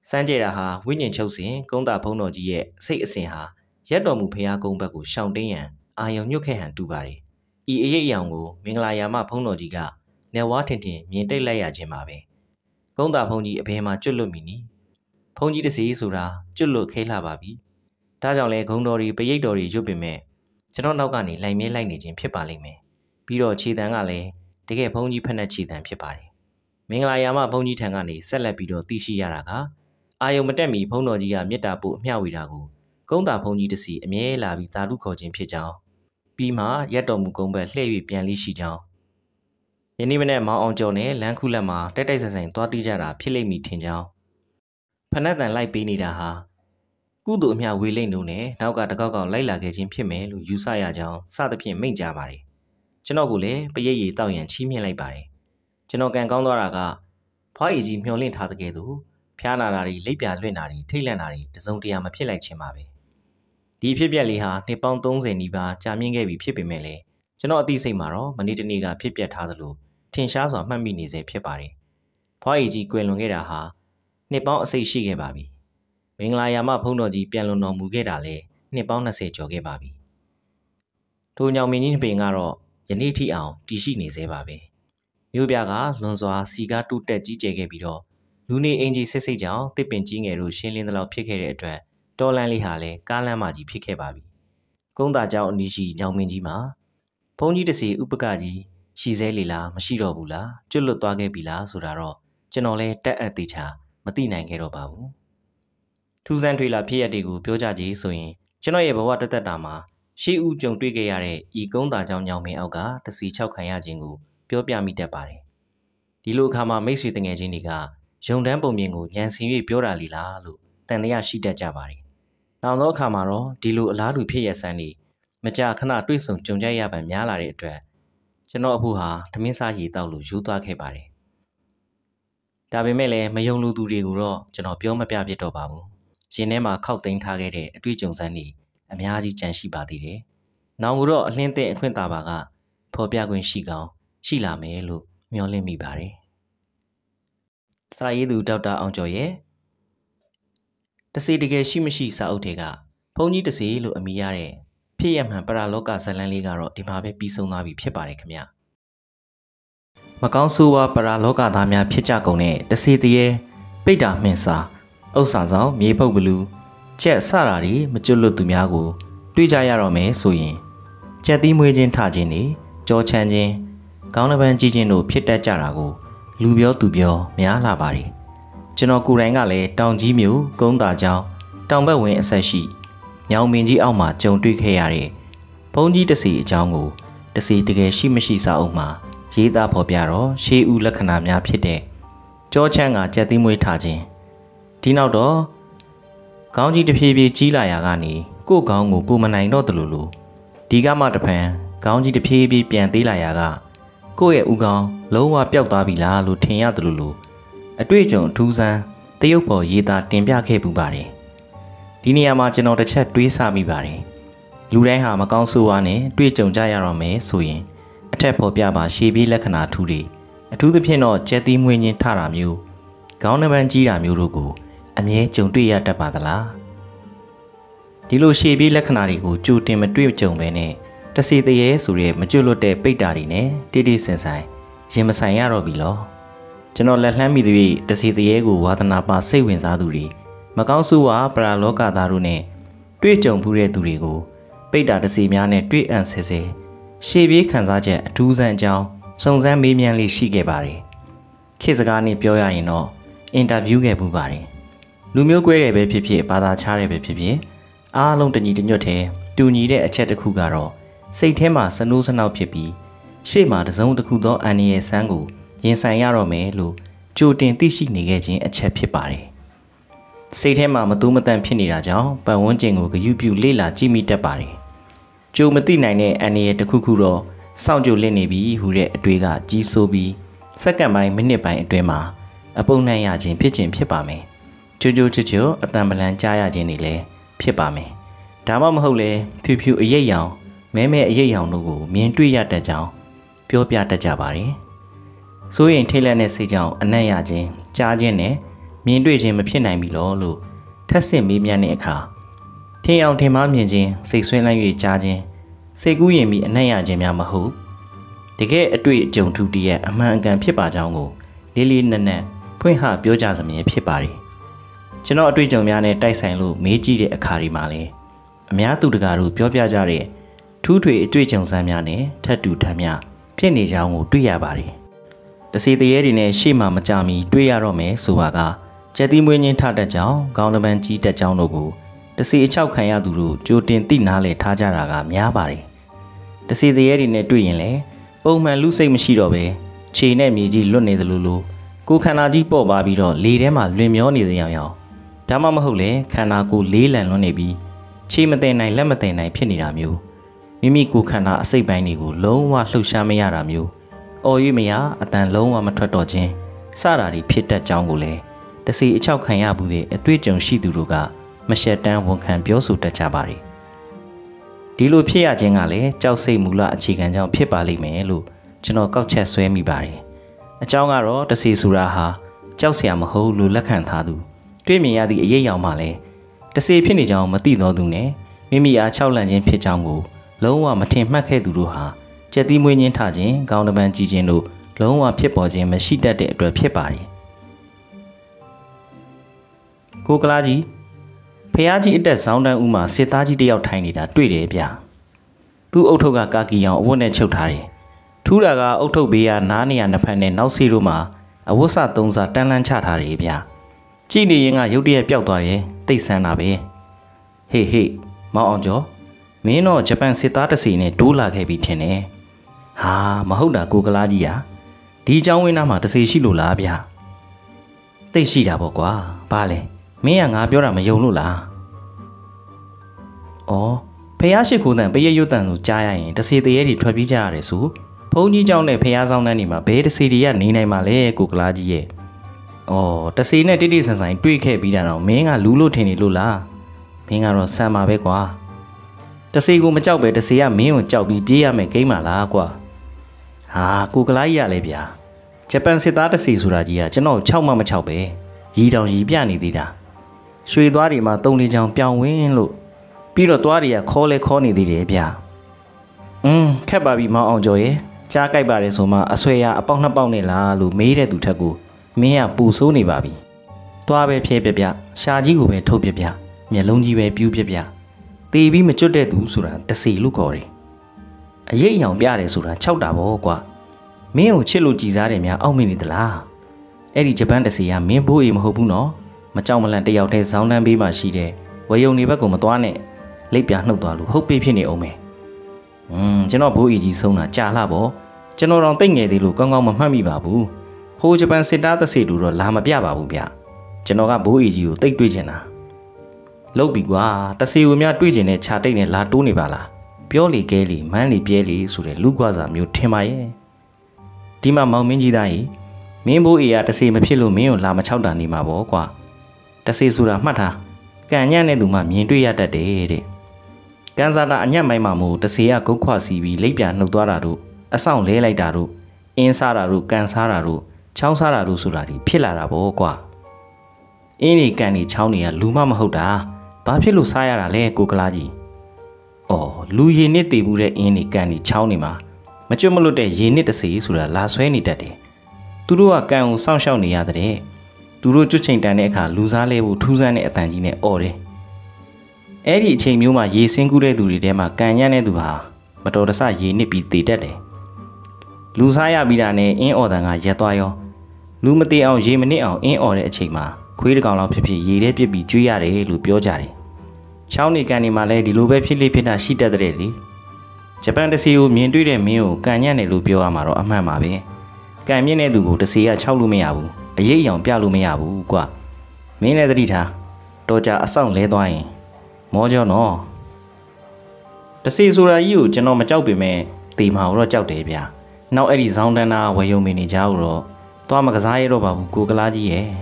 S1: စမ်းကြတာဟာဝိညာဉ်ချုပ်စဉ်ကုန်းတာဘုံတော်ကြီးရဲ့စိတ်အစဉ်ဟာရက်တော်မူဖရာကုန်းဘက်ကိုရှောင်တင်းရန်အာယုံညွတ်ခဲ့ဟန်တူပါတယ်။ဤအရေးအယောင်ကိုမင်္ဂလာယာမဘုံတော်ကြီးကနေဝါထင်ထင်မြင်တိတ်လိုက်ရခြင်းပါပဲ။ကုန်းတာဘုံကြီးအဘယ်မှာကျွတ်လွတ်မိနီ။ဘုံကြီးတစီဆိုတာကျွတ်လွတ်ခဲလာပါပြီ။ဒါကြောင့်လဲဂုံတော်တွေပရိတ်တော်တွေရွတ်ပင်မဲ့ကျွန်တော်နောက်ကနေလိုက်မြဲလိုက်နေခြင်းဖြစ်ပါလိမ့်မယ်။ပြီးတော့ခြေတံကလည်းတကယ်ဘုံကြီးဖက်နှက်ခြေတံဖြစ်ပါတယ်။မင်္ဂလာယာမဘုံကြီးထံကနေဆက်လက်ပြီးတော့သိရှိရတာကအာယုံမတက်မီဘုံတော်ကြီးကမေတ္တာပို့အမျှဝေတာကိုကုန်းတာဘုံကြီးတစီအမြဲလာပြီးသာဓုခေါ်ခြင်းဖြစ်ကြောင်းပြီးမှရက်တော်မူကုန်းဘက်လှည့်၍ပြန်လိရှိကြောင်းယနေ့မနေ့မောင်အောင်ကျော်နဲ့လမ်းခုလက်မှာတိုက်တိုက်ဆိုင်ဆိုင်သွားတီးကြတာဖြစ်လိမ့်မည်ထင်ကြောင်းဖနက်တန်လိုက်ပေးနေတာဟာကုသိုလ်အမျှဝေလိမ့်တို့နဲ့နောက်ကတကောက်ကောက်လိုက်လာခဲ့ခြင်းဖြစ်မယ်လို့ယူဆရကြောင်းစသဖြင့်မိန့်ကြပါတယ်ကျွန်တော်ကလည်းပရိတ်ရည်တောက်ရန်ချီးမြှင့်လိုက်ပါတယ်ကျွန်တော်ကန်ကောင်းသွားတာကဖွားရည်ကြီးမျောလင့်ထားတဲ့ကဲ့သို့ဖျားနာတာတွေလိပ်ပြလွင့်တာတွေထိတ်လန့်တာတွေတစုံတရာမဖြစ်လိုက်ခြင်းပါပဲဒီဖြစ်ပျက်လေးဟာနှစ်ပေါင်းသုံးဆယ်နီးပါးကြာမြင့်ခဲ့ပြီဖြစ်ပေမဲ့လည်းကျွန်တော်အသိစိတ်မှာတော့မနေ့တနေ့ကဖြစ်ပျက်ထားသလိုထင်ရှားစွာမှတ်မိနေစေဖြစ်ပါတယ်ဖွားရည်ကြီးကွယ်လွန်ခဲ့တာဟာနှစ်ပေါင်းအစိတ်ရှိခဲ့ပါပြီမင်္ဂလာယာမဘုန်းတော်ကြီးပြန်လွန်တော်မူခဲ့တာလည်းနှစ်ပေါင်းနှစ်ဆယ်ကျော်ခဲ့ပါပြီထိုညောင်မင်းကြီးပင်ကတော့ယနေ့ထိအောင်တည်ရှိနေသေးပါပဲမြို့ပြကလွန်စွာစီကားတူတက်ကြီးကျယ်ခဲ့ပြီးတော့လူနေအင်ကြီးစစ်စစ်ကြောင့်တစ်ပင်ကြီးငယ်တို့ရှင်းလင်းသလောက်ဖြစ်ခဲ့တဲ့အတွက်တော်လန်လေးဟာလည်းကားလမ်းမကြီးဖြစ်ခဲ့ပါပြီ။ကုန်းသားကျောင်းအနီးရှိညောင်မင်းကြီးမှာဘုန်းကြီးတစီဥပကကြီးရှိသေးလေလားမရှိတော့ဘူးလားကျွတ်လွတ်သွားခဲ့ပြီလားဆိုတာတော့ကျွန်တော်လည်းတက်အပ်သေးချာမသိနိုင်ခဲ့တော့ပါဘူး။ထူးဆန်းထွေလာဖြစ်ရတဲ့ကိုပြောကြကြဆိုရင်ကျွန်တော်ရဲ့ဘဝတသက်တာမှာရှေးဦးကြုံတွေ့ခဲ့ရတဲ့ဤကုန်းသားကျောင်းညောင်မင်းအောက်ကတစီ၆ခံရခြင်းကိုပြောပြမိတတ်ပါတယ်။ဒီလိုအခါမှာမိတ်ဆွေတငယ်ချင်းတွေကရုံတန်းပုံမြင်ကိုညံစင်၍ပြောတာလီလားလို့တန်တရားရှိတတ်ကြပါတယ်။နောက်သောအခါမှာတော့ဒီလိုအလားတူဖြစ်ရဆန်းနေမကြာခဏတွေ့ဆုံကြုံကြရပံများလာတဲ့အတွက်ကျွန်တော်အဖို့ဟာထမင်းစားရေတောက်လို့ယူသွားခဲ့ပါတယ်။ဒါပေမဲ့လည်းမယုံလူသူတွေကိုတော့ကျွန်တော်ပြောမပြဖြစ်တော့ပါဘူး။ရင်ထဲမှာခောက်သိမ်းထားခဲ့တဲ့အတွေ့အကြုံစမ်းတွေအများကြီးကြန့်ရှိပါသေးတယ်။နောင်ကတော့အလင်းသင့်အခွင့်သာပါကဖော်ပြခွင့်ရှိကောင်းရှိလာမယ်လို့မျှော်လင့်မိပါတယ်။စာရေးသူဒေါက်တာအောင်ကျော်ရဲ့တစီတကယ်ရှိမရှိစာအုပ်တွေကဘုန်းကြီးတစီလို့အမည်ရတဲ့ဖြစ်ရမှန်ပရာလောကဇလန်းလေးကတော့ဒီမှာပဲပြီးဆုံးသွားပြီဖြစ်ပါတယ်ခင်ဗျမကောင်းဆိုးဝါးပရာလောကသားများဖြစ်ကြကုန်တဲ့တစီတရေပိတ္တာမှင်စာဥစ္စာဆောင်မြေပုတ်ဘလူးချက်စတာတွေမကျွတ်လွတ်သူများကိုတွေ့ကြရတော့မယ်ဆိုရင်ကြက်သီးမွေးခြင်းထခြင်းတွေကြောချမ်းခြင်းခေါင်းနှပန်းကြီးခြင်းတို့ဖြစ်တတ်ကြတာကိုလူပြောသူပြောများလာပါတယ်ကျွန်တော်ကိုယ်တိုင်ကလည်းတောင်ကြီးမြို့ကုန်းသာကျောင်းတောင်ဘက်ဝင်အဆက်ရှိညောင်မင်းကြီးအောက်မှာကြုံတွေ့ခဲ့ရတဲ့ဘုန်းကြီးတစီအကြောင်းကိုတစီတကယ်ရှိမရှိစာအုပ်မှာရေးသားဖော်ပြတော့ရှေးဦးလက္ခဏာများဖြစ်တဲ့ကြောချမ်းကကြက်သီးမွေးထခြင်းဒီနောက်တော့ခေါင်းကြီးတစ်ဖြည်းဖြည်းကြီးလာရာကနေကိုယ့်ခေါင်းကိုကိုမနိုင်တော့တယ်လို့လို့ဒီကမှတဖန်ခေါင်းကြီးတစ်ဖြည်းဖြည်းပြန်သေးလာရာကကိုယ့်ရဲ့ဦးခေါင်းလုံးဝပျောက်သွားပြီလားလို့ထင်ရတယ်လို့လို့အတွေ့အကြုံအထူးဆန်းတရုတ်ပေါ်ရေးသားတင်ပြခဲ့ပူပါတယ်ဒီနေရာမှာကျွန်တော်တစ်ချက်တွေးဆမိပါတယ်လူတိုင်းဟာမကောင်းဆိုးဝါးနဲ့တွေ့ကြုံကြရတော့မယ်ဆိုရင်အထက်ဖော်ပြပါရှေးပြေးလက္ခဏာထူးတွေအထူးသဖြင့်တော့ကြက်သီးမွေးခြင်းထတာမျိုးခေါင်းနှပန်းကြီးတာမျိုးတို့ကိုအမြဲကြုံတွေ့ရတတ်ပါသလားဒီလိုရှေးပြေးလက္ခဏာတွေကိုကြိုတင်မတွေ့ကြုံပဲနဲ့တစီတရေဆိုရဲမကျွတ်လွတ်တဲ့ပိတ်တာတွေနဲ့တိတိဆင်ဆိုင်ရင်မဆိုင်ရတော့ပြီလောကျွန်တော်လက်လှမ်းမိသည်တစီတရေကိုဝါသနာပါစိတ်ဝင်စားသူတွေမကောင်းဆိုးဝါးပရာလောကသားတို့နဲ့တွေ့ကြုံမှုတဲ့သူတွေကိုပိတ်တာတစီများနဲ့တွေ့အံ့ဆဲဆဲရှေ့ပြေးခံစားချက်အထူးဆန်းအကြောင်းစုံစမ်းမေးမြန်းလေးရှိခဲ့ပါတယ်ခေတ်စကားနဲ့ပြောရရင်တော့အင်တာဗျူးခဲ့ပူပါတယ်လူမျိုးကွဲတယ်ပဲဖြစ်ဖြစ်ဘာသာခြားတယ်ပဲဖြစ်ဖြစ်အားလုံးတညီတညွတ်တဲ့တူညီတဲ့အချက်တစ်ခုကတော့စိတ်ထဲမှာစနိုးစနောက်ဖြစ်ပြီးရှေ့မှာတစုံတစ်ခုသောအန်နီရဲ့ဆန်းကိုရင်ဆိုင်ရတော့မယ်လို့ကြိုတင်သိရှိနေခဲ့ခြင်းအချက်ဖြစ်ပါတယ်စိတ်ထဲမှာမတူးမတန့်ဖြစ်နေတာကြောင့်ပတ်ဝန်းကျင်ကိုဂရုပြုလေ့လာကြည့်မိတတ်ပါတယ်ကြိုမသိနိုင်တဲ့အန်နီရဲ့တစ်ခုခုတော့စောင့်ကြိုလင့်နေပြီဟူတဲ့အတွေ့ကကြီးစိုးပြီးစက္ကန့်ပိုင်းမိနစ်ပိုင်းအတွင်းမှာအပုံနှံ့ရခြင်းဖြစ်ခြင်းဖြစ်ပါမယ်ကြိုကြိုချွတ်ချွတ်အတန်ပလန်ကြားရခြင်းတွေလည်းဖြစ်ပါမယ်ဒါမှမဟုတ်လေဖြူဖြူအရိပ်ရောင်မဲမဲအရိပ်ရောင်တို့ကိုမြင်တွေ့ရတတ်ကြောင်းပြောပြတတ်ကြပါတယ်ဆိုရင်ထိတ်လန့်တဲ့စိတ်ကြောင့်အနံ့ရခြင်းကြားခြင်းနဲ့မြင်တွေ့ခြင်းမဖြစ်နိုင်ပြီလို့လို့ထက်ဆင့်မေးမြန်းတဲ့အခါထင်အောင်ထင်မှားမြင်ခြင်းစိတ်ဆွဲလန်း၍ကြားခြင်းစိတ်ကူးရင်ပြီးအနှံ့ရခြင်းများမဟုတ်တကယ်အတွေ့အကြုံထူတည်းရဲ့အမှန်အကန်ဖြစ်ပါကြောင်းကိုလေးလေးနက်နက်ဖွင့်ဟပြောကြစမြဲဖြစ်ပါတယ်ကျွန်တော်အတွေ့အကြုံများနဲ့တိုက်ဆိုင်လို့မေးကြည့်တဲ့အခါဒီမှာလေအများသူတကာတို့ပြောပြကြတဲ့ထူးထွေအတွေ့အကြုံစမ်းများနဲ့ထပ်တူထမ်းများဖြစ်နေကြောင်းကိုတွေ့ရပါတယ်တစီတရေတွေနဲ့ရှေ့မှာမကြမီတွေ့ရတော့မယ်ဆိုပါကကြက်သီးမွေးချင်းထတက်ကြောင်းကောင်းတပန်းကြီးတက်ကြောင်းတို့ကိုတစီအချောက်ခံရသူတို့ကြိုတင်သိနာလေထားကြတာကများပါတယ်တစီတရေတွေနဲ့တွေ့ရင်လေပုံမှန်လူစိတ်မရှိတော့ပဲခြေနဲ့မြေကြီးလွတ်နေတယ်လို့လို့ကိုခန္ဓာကြီးပေါ့ပါပြီးတော့လေထဲမှာလွင်မျောနေတဲ့ရောင်ရောင်ဒါမှမဟုတ်လေခန္ဓာကိုယ်လေးလံလွန်းနေပြီးခြေမတင်နိုင်လက်မတင်နိုင်ဖြစ်နေတာမျိုးမိမိကိုယ်ခန္ဓာအစိတ်ပိုင်းတွေကိုလုံးဝလှုပ်ရှားမရတာမျိုးအော်၍မရအတန်လုံးဝမထွက်တော့ခြင်းစတာတွေဖြစ်တတ်ကြောင်းကိုလည်းတစီအချောက်ခံရမှုတဲ့အတွေ့အကြုံရှိသူတို့ကမရှက်တမ်းဝန်ခံပြောဆိုတတ်ကြပါတယ်ဒီလိုဖြစ်ရခြင်းကလည်းကြောက်စိတ်မူလအခြေခံကြောင့်ဖြစ်ပါလိမ့်မယ်လို့ကျွန်တော်ကောက်ချက်ဆွဲမိပါတယ်အကြောင်းကတော့တစီဆိုတာဟာကြောက်စရာမဟုတ်လို့လက်ခံထားသူတွေ့မြင်ရသည့်အရေးအယောင်မှလည်းတစီဖြစ်နေကြောင်းမသိသောသူနဲ့မိမိအားချောက်လန့်ခြင်းဖြစ်ကြောင်းကိုလုံးဝမထင်မှတ်ခဲ့သူတို့ဟာကြက်သီးမွေးခြင်းထခြင်းကောင်းတပန်းကြီးခြင်းတို့လုံးဝဖြစ်ပေါ်ခြင်းမရှိတတ်တဲ့အတွက်ဖြစ်ပါတယ်ကိုကလာကြီးဖះကြီးအတက်ဇောင်းတန်းဦးမှာစစ်သားကြီးတယောက်ထိုင်နေတာတွေ့တယ်ဗျသူ့အုတ်ထုပ်ကကာကီရောင်အဝတ်နဲ့ချုပ်ထားတယ်ထူးတာကအုတ်ထုပ်ဘေးကနားနေရနှစ်ဖက်နဲ့နောက်စီတို့မှာအဝတ်စသုံးစားတန်းလန်းချထားတယ်ဗျကြည့်နေရင်ကရုတ်တရက်ပျောက်သွားတယ်တိတ်ဆန်းတာပဲဟေးဟေးမောင်အောင်ကျော်မင်းတော့ဂျပန်စစ်သားတစ်စီနဲ့တိုးလာခဲ့ပြီထင်တယ်ဟာမဟုတ်တာကိုကလာကြီးဟာဒီเจ้าဝင်းသားမှာတစ်စီရှိလို့လားဗျတိတ်ရှိတာပေါ့ကွာဘာလဲမင်းကငါပြောတာမယုံလို့လားဩဖះရှိခိုးတန်ပရရွတ်တန်ဆိုကြားရရင်တစီတရေတွေထွက်ပြေးကြရတယ်ဆိုဘုန်းကြီးเจ้าနဲ့ဖះဆောင်တန်းနေမှာဘဲတစီတွေကနေနိုင်မှာလဲကိုကလာကြီးရဲ့ဩတစီနဲ့တိတိဆန်ဆန်တွေ့ခဲ့ပြီးတာတော့မင်းကလူလို့ထင်နေလို့လားမင်းကတော့ဆန်ပါပဲကွာတစီကိုမကြောက်ပဲတစီကမင်းကိုကြောက်ပြီးပြေးရမယ်ကိန်းပါလားကွာဟာကိုကလာကြီးရလဲဗျာဂျပန်စစ်သားတစီဆိုတာကြီးကကျွန်တော်၆မှမ၆ပဲရီတောင်ရီပြနေသေးတာရွှေသွားတွေမှာတုံလေးချောင်ပြောင်းဝင်းလို့ပြီးတော့သွားတွေကခေါ်လဲခေါ်နေသေးတယ်ဗျอืมခက်ပါပြီမောင်အောင်ကျော်ရဲ့ကြားကြိုက်ပါတယ်ဆိုမှအဆွဲရအပေါက်နှစ်ပေါက်နဲ့လားလို့မေးတဲ့သူထက်ကိုမင်းကပူဆိုးနေပါပြီသွားပဲဖြဲပြပြရှာကြီးကိုပဲထုတ်ပြပြမျက်လုံးကြီးပဲပြူးပြပြတေးပြီးမကျွတ်တဲ့သူဆိုတာတစီလို့ခေါ်တယ်အရေးအယောင်ပြတယ်ဆိုတာ၆တာပေါ့ကွာမင်းကိုချစ်လို့ကြည်စားတယ်များအောက်မေ့နေသလားအဲ့ဒီဂျပန်တစီကမင်းဘိုးအေးမဟုတ်ဘူးနော်မကြောက်မလန့်တယောက်တည်းဇောင်းတန်းပေးမှရှိတယ်ဝေယုံနေဘက်ကိုမသွားနဲ့လိပ်ပြနှုတ်သွားလို့ဟုတ်ပေဖြစ်နေအောင်မယ်อืมကျွန်တော်ဘိုးအေးကြီးဆုံးတာကြာလှပေါ့ကျွန်တော်တော့တိတ်ငယ်သေးလို့ကောင်းကောင်းမမှတ်မိပါဘူးဟိုဂျပန်စစ်သားတစီတူတော့လာမပြပါဘူးဗျကျွန်တော်ကဘိုးအေးကြီးကိုတိတ်တွေ့ချင်တာလုတ်ပြီကွာတစီကိုများတွေ့ချင်တဲ့ခြာတိတ်နဲ့လာတိုးနေပါလားပြောလေကဲလေမန်းလေပြဲလေဆိုတဲ့လူကွာစာမျိုးထင်ပါရဲ့ဒီမှာမောင်မင်းကြီးသားကြီးမင်းဘိုးအေးကတစီမဖြစ်လို့မင်းကိုလာမချောက်တာနေမှာပေါ့ကွာတစီဆိုတာမှတ်ထားကံညံ့တဲ့သူမှမြင်တွေ့ရတတ်တယ်တဲ့ကန်စာတာအညံ့မိုင်းမှာမို့တစီကဂုတ်ခွစီပြီးလိပ်ပြနှုတ်သွားတာတို့အဆောင်လဲလိုက်တာတို့အင်းစားတာတို့ကန်စားတာတို့ချောင်းစားတာတို့ဆိုတာဒီဖြစ်လာတာပေါ့ကွာအင်းဒီကန်ဒီချောင်းတွေကလူမမဟုတ်တာဘာဖြစ်လို့စားရတာလဲကိုကလာကြီးအော်လူရည်နစ်တည်မှုတဲ့အင်းဒီကန်ဒီချောင်းတွေမှာမကျွတ်မလွတ်တဲ့ရည်နစ်တစီဆိုတာလာဆွဲနေတတ်တယ်သူတို့ကကန်ကိုစောင့်ရှောက်နေရတဲ့သူတို့ကျွတ်ချိန်တန်တဲ့အခါလူစားလဲဖို့ထူးဆန်းတဲ့အတန်ကြီးနဲ့အော်တယ်အဲ့ဒီအချိန်မျိုးမှာရေစင်းကူးတဲ့သူတွေထဲမှာကန်ညံ့တဲ့သူဟာမတော်တဆရေနစ်ပြီးတည်တတ်တယ်လူစားရပြီးတာနဲ့အင်းအော်တန်ကရက်သွားရောလူမတည်အောင်ရေမနစ်အောင်အင်းအော်တဲ့အချိန်မှာခွေးတကောင်လောက်ဖြစ်ဖြစ်ရေထဲပြစ်ပြီးကျွေးရတယ်လို့ပြောကြတယ်ချောင်းနေကန်နေမှာလဲဒီလိုပဲဖြစ်လိဖြစ်တာရှိတတ်တဲ့လေဂျပန်တစီကိုမြင်တွေ့တဲ့မင်းကိုကန်ညံ့တယ်လို့ပြောရမှာတော့အမှန်ပါပဲကန်မြင့်တဲ့သူကိုတစီကခြောက်လို့မရဘူးအရေးအယောင်ပြလို့မရဘူးကွာမင်းလည်းသတိထားတော်ကြအဆောင်လဲသွားရင်မောကြောနော်တစီဆိုတာကြီးကိုကျွန်တော်မကြောက်ပေမဲ့တေမာတော့ကြောက်တယ်ဗျာနောက်အဲ့ဒီဇောင်းတန်းသားဝယ်ယုံမင်းနေကြတော့သွားမကစားရတော့ပါဘူးကိုကလာကြီးရဲ့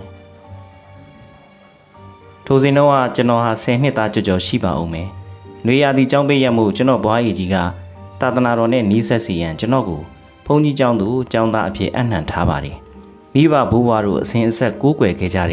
S1: ထိုစဉ်တော့ကျွန်တော်ဟာဆယ်နှစ်သားကြော်ကြော်ရှိပါအောင်မယ်။နှွေရာသီကျောင်းပေးရမှုကျွန်တော်ဘွားကြီးကြီးကသာသနာတော်နဲ့နီးစပ်စီရန်ကျွန်တော်ကိုဘုန်းကြီးကျောင်းသူကျောင်းသားအဖြစ်အနှံထားပါတယ်။မိဘဘိုးဘွားတို့အစဉ်အဆက်ကိုးကွယ်ခဲ့ကြတဲ့မ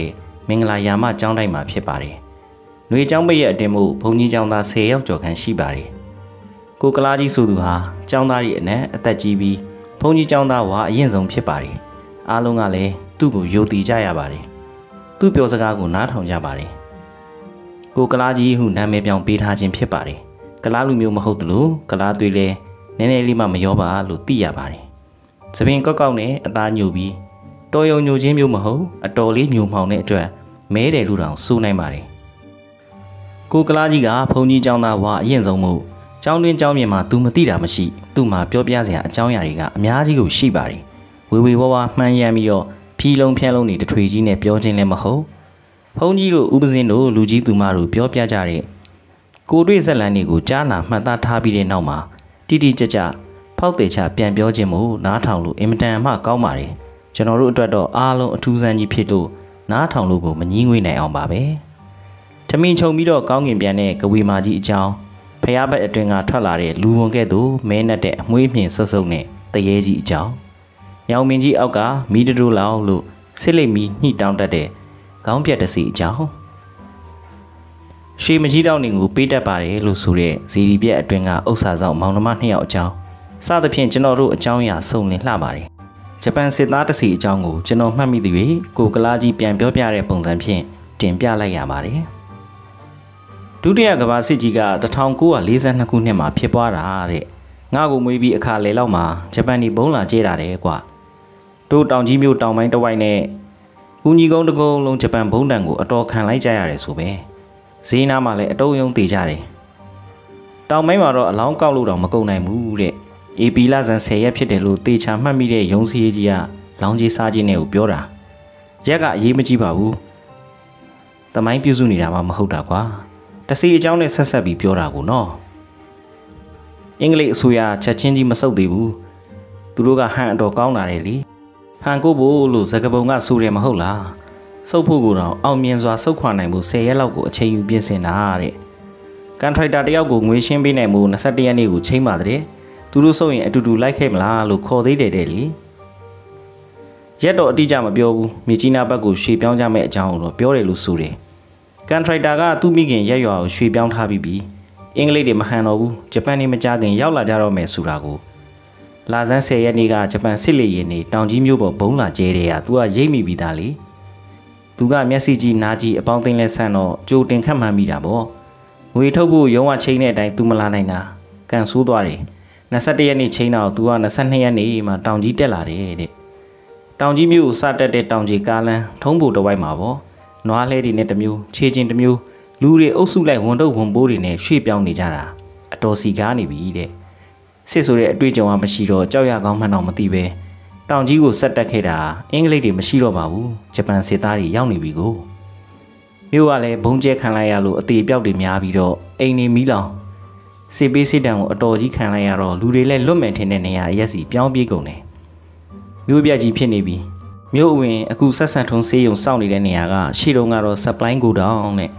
S1: မင်္ဂလာယာမကျောင်းတိုင်းမှာဖြစ်ပါတယ်။ຫນွေကျောင်းပိတ်ရဲ့အတင်မှုဘုံကြီးကျောင်းသားဆယ်ယောက်ကျော်ခန့်ရှိပါတယ်။ကိုကလားကြီးဆိုသူဟာကျောင်းသားရဲ့အနက်အသက်ကြီးပြီးဘုံကြီးကျောင်းသားဝါအရင်ဆုံးဖြစ်ပါတယ်။အားလုံးကလည်းသူ့ကိုယုံကြည်ကြရပါတယ်။သူ့ပြောစကားကိုနားထောင်ကြပါတယ်။ကိုကလားကြီးဟုနာမည်ပြောင်ပေးထားခြင်းဖြစ်ပါတယ်။ကလားလူမျိုးမဟုတ်သလိုကလားသွေးလဲနည်းနည်းလေးမှမရောပါလို့သိရပါတယ်။သပင်ကောက်ကောက်နဲ့အသားညိုပြီးတော်ယုံညိုခြင်းမျိုးမဟုတ်အတော်လေးညိုမှောင်တဲ့အတွက်မဲတယ်လို့တောင်ဆိုနိုင်ပါတယ်။ကိုကလားကြီးကဘုံကြီးကျောင်းသားဝါအရင်ဆုံးမှုကျောင်းတွင်းကျောင်းမြေမှာသူမသိတာမရှိသူ့မှာပြောပြစရာအကြောင်းအရာတွေကအများကြီးကိုရှိပါတယ်။ဝေဝေဝါဝါမှန်းရမ်းပြီးတော့ဖြီးလုံးဖြန်းလုံးတွေတထွေကြီးနဲ့ပြောခြင်းလည်းမဟုတ်ဘုံကြီးတို့ဥပဇင်းတို့လူကြီးသူမတို့ပြောပြကြတဲ့ကိုတွေ့ဇက်လန်တွေကိုကြားနာမှတ်သားထားပြီးတဲ့နောက်မှာတိတိကျကျဖောက်သေးချပြန်ပြောခြင်းမို့နားထောင်လို့အင်မတန်မှကောင်းပါတယ်။ကျွန်တော်တို့အတွက်တော့အားလုံးအထူးဆန်းကြီးဖြစ်လို့နားထောင်လို့ကိုမငြင်းငွေနိုင်အောင်ပါပဲ။ထမင်းချုံပြီးတော့ကောင်းကင်ပြန်တဲ့ကဝေမာကြီးအကြောင်းဖျားဘက်အတွင်ကထွက်လာတဲ့လူဝန်ကဲ့သို့မဲနဲ့တဲ့အမွှေးမြင်ဆုပ်ဆုပ်နဲ့တရေကြီးအကြောင်းညောင်မင်းကြီးအောက်ကမီးတိုးလောက်လို့စစ်လိမ့်မီညှိတောင်းတတ်တဲ့ခေါင်းပြတ်တစီအကြောင်းရွှေမကြီးတောင်းနေကိုပေးတတ်ပါတယ်လို့ဆိုတဲ့ဇီဒီပြက်အတွင်ကဥစ္စာဆောင်မောင်နှမနှစ်ယောက်အကြောင်းစသဖြင့်ကျွန်တော်တို့အကြောင်းအရာစုံလင်လှပါတယ်ဂျပန်စစ်သားတစီအကြောင်းကိုကျွန်တော်မှတ်မိသည်၍ကိုကလားကြီးပြန်ပြောပြတဲ့ပုံစံဖြင့်တင်ပြလိုက်ရပါတယ်ဒုတိယကမ္ဘာစစ်ကြီးက၁၉၄၂ခုနှစ်မှာဖြစ်ပွားတာတဲ့ငါ့ကိုမွေးပြီးအခါလေလောက်မှာဂျပန်ဒီဘုံလာကျဲတာတယ်ကွာတို့တောင်ကြီးမြို့တောင်ပိုင်းတစ်ဝိုက်နဲ့ဦးညီကုန်းတကုန်းလုံးဂျပန်ဘုံတန်ကိုအတော်ခံလိုက်ကြရတယ်ဆိုပဲဈေးနားမှာလည်းအတုံးယုံသေးကြတယ်တောင်ပိုင်းမှာတော့အလောင်းကောက်လို့တော့မကုန်နိုင်ဘူးတဲ့အေပီလာဇန်ဆယ်ရက်ဖြစ်တယ်လို့တေချာမှတ်မိတဲ့ရုံးစည်းကြီးကလောင်းကြီးစားခြင်းနဲ့ကိုပြောတာရက်ကအရေးမကြီးပါဘူးတမိုင်းပြုစုနေတာမှမဟုတ်တာကွာတစီအကြောင်းနဲ့ဆက်ဆက်ပြီးပြောတာကိုနော်အင်္ဂလိပ်အစိုးရချက်ချင်းကြီးမဆုတ်သေးဘူးသူတို့ကဟန်အတော်ကောင်းတာလေလေဟန်ကိုဖို့လို့ဇကပုံကဆိုတယ်မဟုတ်လားစုပ်ဖို့ကတော့အောင်မြင်စွာစုပ်ခွာနိုင်မှုဆယ်ရက်လောက်ကိုအချိန်ယူပြင်ဆင်တာတဲ့ကန်ထရိုက်တာတယောက်ကိုငွေရှင်းပေးနိုင်မှု၂၁ရက်နေ့ကိုချိန်ပါတယ်သူတို့ဆိုရင်အတူတူလိုက်ခဲ့မလားလို့ခေါ်သေးတယ်တဲ့လေရက်တော့အတိအကျမပြောဘူးမြေကြီးနာဘက်ကိုရွှေပြောင်းကြမဲ့အကြောင်းကိုတော့ပြောတယ်လို့ဆိုတယ်ကန်ထရိုက်တာကသူ့မိခင်ရက်ရွာကိုရွှေပြောင်းထားပြီးပြီအင်္ဂလိပ်တွေမဟန်တော့ဘူးဂျပန်တွေမကြခင်ရောက်လာကြတော့မယ်ဆိုတာကိုလာဇန်ဆယ်ရက်နေ့ကဂျပန်စစ်လေယာဉ်တွေတောင်ကြီးမြို့ပေါ်ဘုံလာကျဲတဲ့ဟာသူကရိပ်မိပြီးသားလေသူကမျက်စိကြီးနားကြီးအပေါင်းသိမ်းလဲဆန်းတော့ကြိုတင်ခတ်မှန်းမိတာပေါ့ငွေထုတ်ဖို့ရုံးဝချိန်တဲ့အတိုင်းသူမလာနိုင်တာကန်ဆိုးသွားတယ်၂၁ရက်နေ့ချိန်တော့သူက၂၂ရက်နေ့မှတောင်ကြီးတက်လာတယ်တဲ့တောင်ကြီးမြို့ကိုစတက်တဲ့တောင်ကြီးကားလမ်းထုံးဖို့တစ်ဝိုက်မှာပေါ့နွားလှဲတွေနဲ့တမျိုးခြေချင်းတမျိုးလူတွေအုပ်စုလိုက်ဝန်တုပ်ဝန်ပိုးတွေနဲ့ရွှေ့ပြောင်းနေကြတာအတော်စီကားနေပြီတဲ့စစ်ဆိုတဲ့အတွေ့အကြုံကမရှိတော့ကြောက်ရကောင်းမှန်းတော့မသိပဲတောင်ကြီးကိုဆက်တက်ခဲ့တာအင်္ဂလိပ်တွေမရှိတော့ပါဘူးဂျပန်စစ်သားတွေရောက်နေပြီကိုမြို့ကလည်းဘုံကျဲခံလိုက်ရလို့အသေးပြောက်တွေများပြီးတော့အိမ်နေမီးလောင်စစ်ပေးစစ်တံကိုအတော်ကြီးခံလိုက်ရတော့လူတွေလည်းလွတ်မဲ့ထင်တဲ့နေရာရက်စီပြောင်းပြေးကုန်တယ်မြို့ပြကြီးဖြစ်နေပြီမြို့အဝင်အခုဆက်ဆန်ထုံးဆေးရုံစောင့်နေတဲ့နေရာကရှေ့တုန်းကတော့ supply ကိုတောင်းနဲ့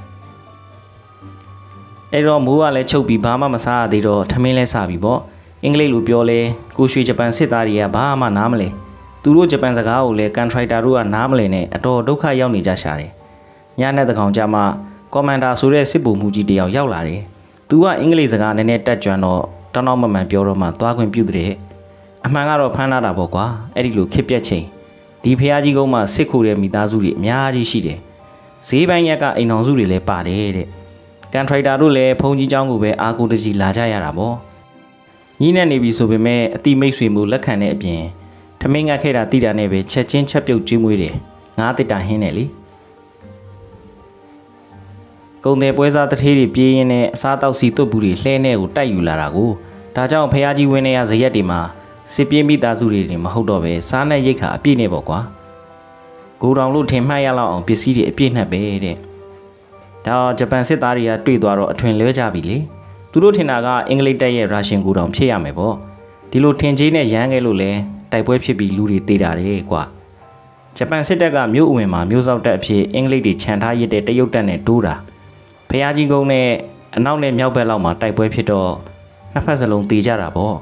S1: အဲ့တော့မိုးကလည်းချုပ်ပြီးဘာမှမစားရသေးတော့ထမင်းလဲစားပြီပေါ့အင်္ဂလိပ်လိုပြောလဲကိုရွှေဂျပန်စစ်သားတွေကဘာမှနားမလဲသူတို့ဂျပန်စကားကိုလည်းကန်ထရိုက်တာတို့ကနားမလဲနဲ့အတော်ဒုက္ခရောက်နေကြရှာတယ်ညနဲ့တကောင်ကြမှာကွန်မန်ဒါဆိုတဲ့စစ်ဗိုလ်မှူးကြီးတယောက်ရောက်လာတယ်သူကအင်္ဂလိပ်စကားနည်းနည်းတက်ကြွတော့တောင်းတောင်းမမှန်ပြောတော့မှသွားခွင့်ပြုတဲ့အမှန်ကတော့ဖမ်းလာတာပေါ့ကွာအဲ့ဒီလိုခစ်ပြက်ချိန်ဒီဖះကြီးကုန်းမှာစစ်ခိုတဲ့မိသားစုတွေအများကြီးရှိတယ်ဈေးပိုင်းရက်ကအိမ်တော်စုတွေလည်းပါတယ်တဲ့ကန်ထရိုက်တာတို့လည်းဖုန်ကြီးเจ้าကိုပဲအာကိုတကြီးလာကြရတာပေါ့ညီနဲ့နေပြီဆိုပေမဲ့အတိမိတ်ဆွေမှုလက်ခံတဲ့အပြင်ထမင်းငတ်ခဲ့တာတိတာနဲ့ပဲချက်ချင်းချက်ပြုတ်ကျွေးမွေးတယ်ငါးတစ်တာဟင်းနဲ့လေကုံတယ်ပွဲစားတထေးတွေပြေးရင်းနဲ့အစားတောက်စီသွတ်ဘူးတွေလှဲနဲ့ကိုတိုက်ယူလာတာကိုဒါကြောင့်ဖះကြီးဝင်းနေရဇရက်တွေမှာစစ်ပြေးမိသားစုတွေတင်မဟုတ်တော့ပဲစားနဲ့ရိတ်ခါအပြည့်နဲ့ပေါ့ကွာကိုတောင်လို့ထင်မှတ်ရလောက်အောင်ပစ္စည်းတွေအပြည့်နဲ့ပဲတဲ့ဒါဂျပန်စစ်သားတွေကတွေ့သွားတော့အထွင်လွဲကြပြီလေသူတို့ထင်တာကအင်္ဂလိပ်တပ်ရဲ့ရာရှင်ကိုတောင်ဖြစ်ရမယ်ပေါ့ဒီလိုထင်ကြီးနဲ့ရမ်းခဲ့လို့လဲတိုက်ပွဲဖြစ်ပြီးလူတွေတေးတာတယ်ကွာဂျပန်စစ်တပ်ကမြို့အဝင်မှာမြို့စောက်တပ်အဖြစ်အင်္ဂလိပ်တွေခြံထားရတဲ့တရုတ်တပ်နဲ့တိုးတာဖះကြီးကုန်းနဲ့အနောက်နဲ့မြောက်ဘက်လောက်မှာတိုက်ပွဲဖြစ်တော့နှစ်ဖက်စလုံးတေးကြတာပေါ့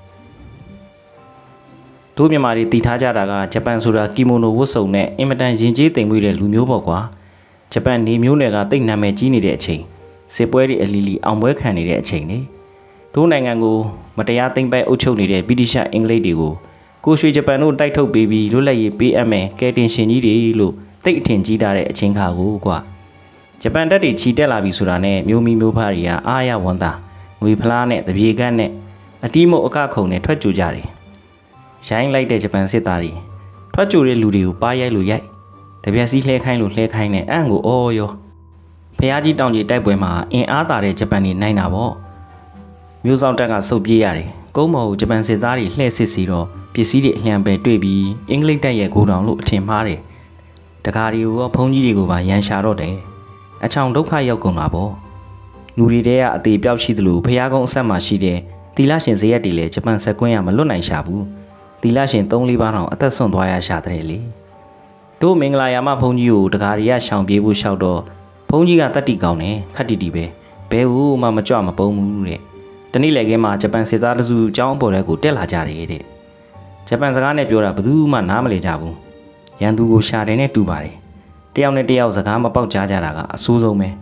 S1: တို့မြန်မာတွေတည်ထားကြတာကဂျပန်ဆိုတာကီမိုနိုဝတ်စုံနဲ့အင်မတန်ရင်ကျေးတိမ်မွေးတဲ့လူမျိုးပေါ့ကွာဂျပန်နေမျိုးနယ်ကတိတ်နာမည်ကြီးနေတဲ့အချိန်စစ်ပွဲတွေအလီလီအောင်ပွဲခံနေတဲ့အချိန်နေတို့နိုင်ငံကိုမတရားသိမ်းပိုက်အုပ်ချုပ်နေတဲ့ဗြိတိရှ်အင်္ဂလိပ်တွေကိုကိုရွှေဂျပန်တို့တိုက်ထုတ်ပေးပြီးလွတ်လပ်ရေးပေးအပ်မယ်ကယ်တင်ရှင်ကြီးတွေလို့တိတ်အထင်ကြီးတာတဲ့အချိန်ခါကိုကွာဂျပန်တပ်တွေချီတက်လာပြီဆိုတာနဲ့မျိုးမီမျိုးဖားတွေကအားရဝန်တာငွေဖလားနဲ့တပြေကန်းနဲ့အတီးမုတ်အကခုံနဲ့ထွက်ကြကြတယ်ရိုင်းလိုက်တဲ့ဂျပန်စစ်သားတွေထွက်ကြတဲ့လူတွေကိုပါရိုက်လို့ရိုက်တပြက်စီးလှဲခိုင်းလို့လှဲခိုင်းနဲ့အံ့ကိုအော်ရောဖះကြီးတောင်ကြီးတိုက်ပွဲမှာအင်အားသာတဲ့ဂျပန်တွေနိုင်တာပေါ့မျိုးဆောင်တက်ကစုပ်ပြေးရတယ်ကုန်းမော်ကိုဂျပန်စစ်သားတွေလှည့်စစ်စီတော့ပစ္စည်းတွေအလျံပဲတွေ့ပြီးအင်္ဂလိပ်တပ်ရဲ့ဂိုတောင်လို့အထင်မှားတယ်တကားတွေကိုရောဖုံးကြီးတွေကိုပါရန်ရှာတော့တယ်အချောင်ဒုက္ခရောက်ကုန်တာပေါ့လူတွေတဲကအသေးပြောက်ရှိသလိုဖះကုန်းအဆက်မှာရှိတဲ့တီလာရှင်ဇရက်တွေလည်းဂျပန်ဆက်ကွင်းရမလွတ်နိုင်ရှာဘူးတီလာရှင်သုံးလေးပါးတောင်အသက်ဆွန့်သွားရရှာတဲ့လေတို့မင်္ဂလာယာမဘုန်းကြီးကိုတကားတွေကရှောင်ပြေးဖို့လျှောက်တော့ဘုန်းကြီးကတတ်တီကောင်းတယ်ခက်တီတီပဲဘဲဟုမှမကြွမပုံဘူးတဲ့တနေ့လေကဲမှာဂျပန်စစ်သားတစုကျောင်းပေါ်ထဲကိုတက်လာကြတယ်တဲ့ဂျပန်စကားနဲ့ပြောတာဘယ်သူမှနားမလည်ကြဘူးရန်သူကိုရှာတယ်နဲ့တူပါတယ်တယောက်နဲ့တယောက်စကားမပေါက်ကြားကြတာကအဆိုးဆုံးပဲ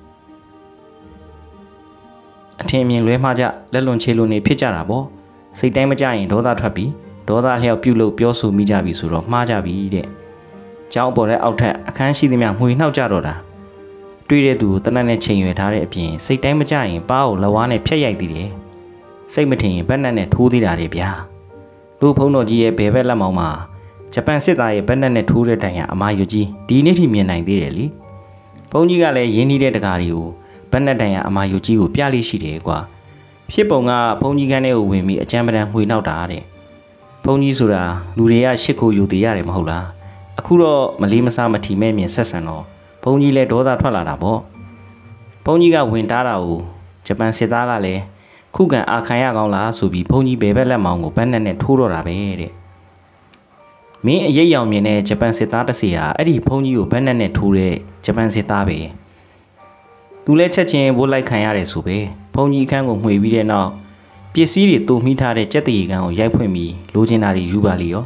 S1: အထင်မြင်လွဲမှားကြလက်လွန်ချေလွန်နေဖြစ်ကြတာပေါ့စိတ်တိုင်းမကြရင်ဒေါသထွက်ပြီးဒေါသလျောက်ပြုတ်လို့ပြောဆိုမိကြပြီဆိုတော့မှားကြပြီတဲ့ကျောင်းပေါ်တဲ့အောက်ထက်အခန်းရှိသမျှငွေနှောက်ကြတော့တာတွေ့တဲ့သူကိုတနက်နဲ့ချိန်ရွယ်ထားတဲ့အပြင်စိတ်တိုင်းမကြရင်ပါးကိုလက်ဝါးနဲ့ဖျက်ရိုက်သေးတယ်စိတ်မထင်ရင်ဘက်နဲ့နဲ့ထိုးသေးတာတွေဗျာလူဖုံးတော်ကြီးရဲ့ဘယ်ဘက်လက်မောင်းမှာဂျပန်စစ်သားရဲ့ဘက်နဲ့နဲ့ထိုးတဲ့တိုင်ကအမာရွကြီးဒီနေ့ထိမြင်နိုင်သေးတယ်လေဘုန်းကြီးကလည်းရင်းနှီးတဲ့တကားတွေကိုဘက်နဲ့တိုင်ကအမာရွကြီးကိုပြလိရှိတယ်ကွာဖြစ်ပုံကဘုန်းကြီးကန်းထဲကိုဝင်ပြီးအကြမ်းပတမ်းမှွေနှောက်တာတဲ့ဘုန်းကြီးဆိုတာလူတွေကရှစ်ခိုယူသေးရတယ်မဟုတ်လားအခုတော့မလေးမစားမထီမဲ့မြင်ဆက်ဆံတော့ဘုန်းကြီးလည်းဒေါသထွက်လာတာပေါ့ဘုန်းကြီးကဝင်တားတာကိုဂျပန်စစ်သားကလည်းခုခံအာခံရကောင်းလားဆိုပြီးဘုန်းကြီးဘယ်ဘက်လက်မောင်းကိုဘက်နဲ့နဲ့ထိုးတော့တာပဲတဲ့မင်းအရေးရောင်မြင်တဲ့ဂျပန်စစ်သားတစ်စီဟာအဲ့ဒီဘုန်းကြီးကိုဘက်နဲ့နဲ့ထိုးတဲ့ဂျပန်စစ်သားပဲသူလည်းချက်ချင်းဘိုးလိုက်ခံရတယ်ဆိုပဲဘုန်းကြီးအခန်းကိုမှွေပြီးတဲ့နောက်ပစ္စည်းတွေတူမိထားတဲ့ကြက်တရီကန်ကိုရိုက်ဖွင့်ပြီးလိုချင်တာတွေယူပါလေရော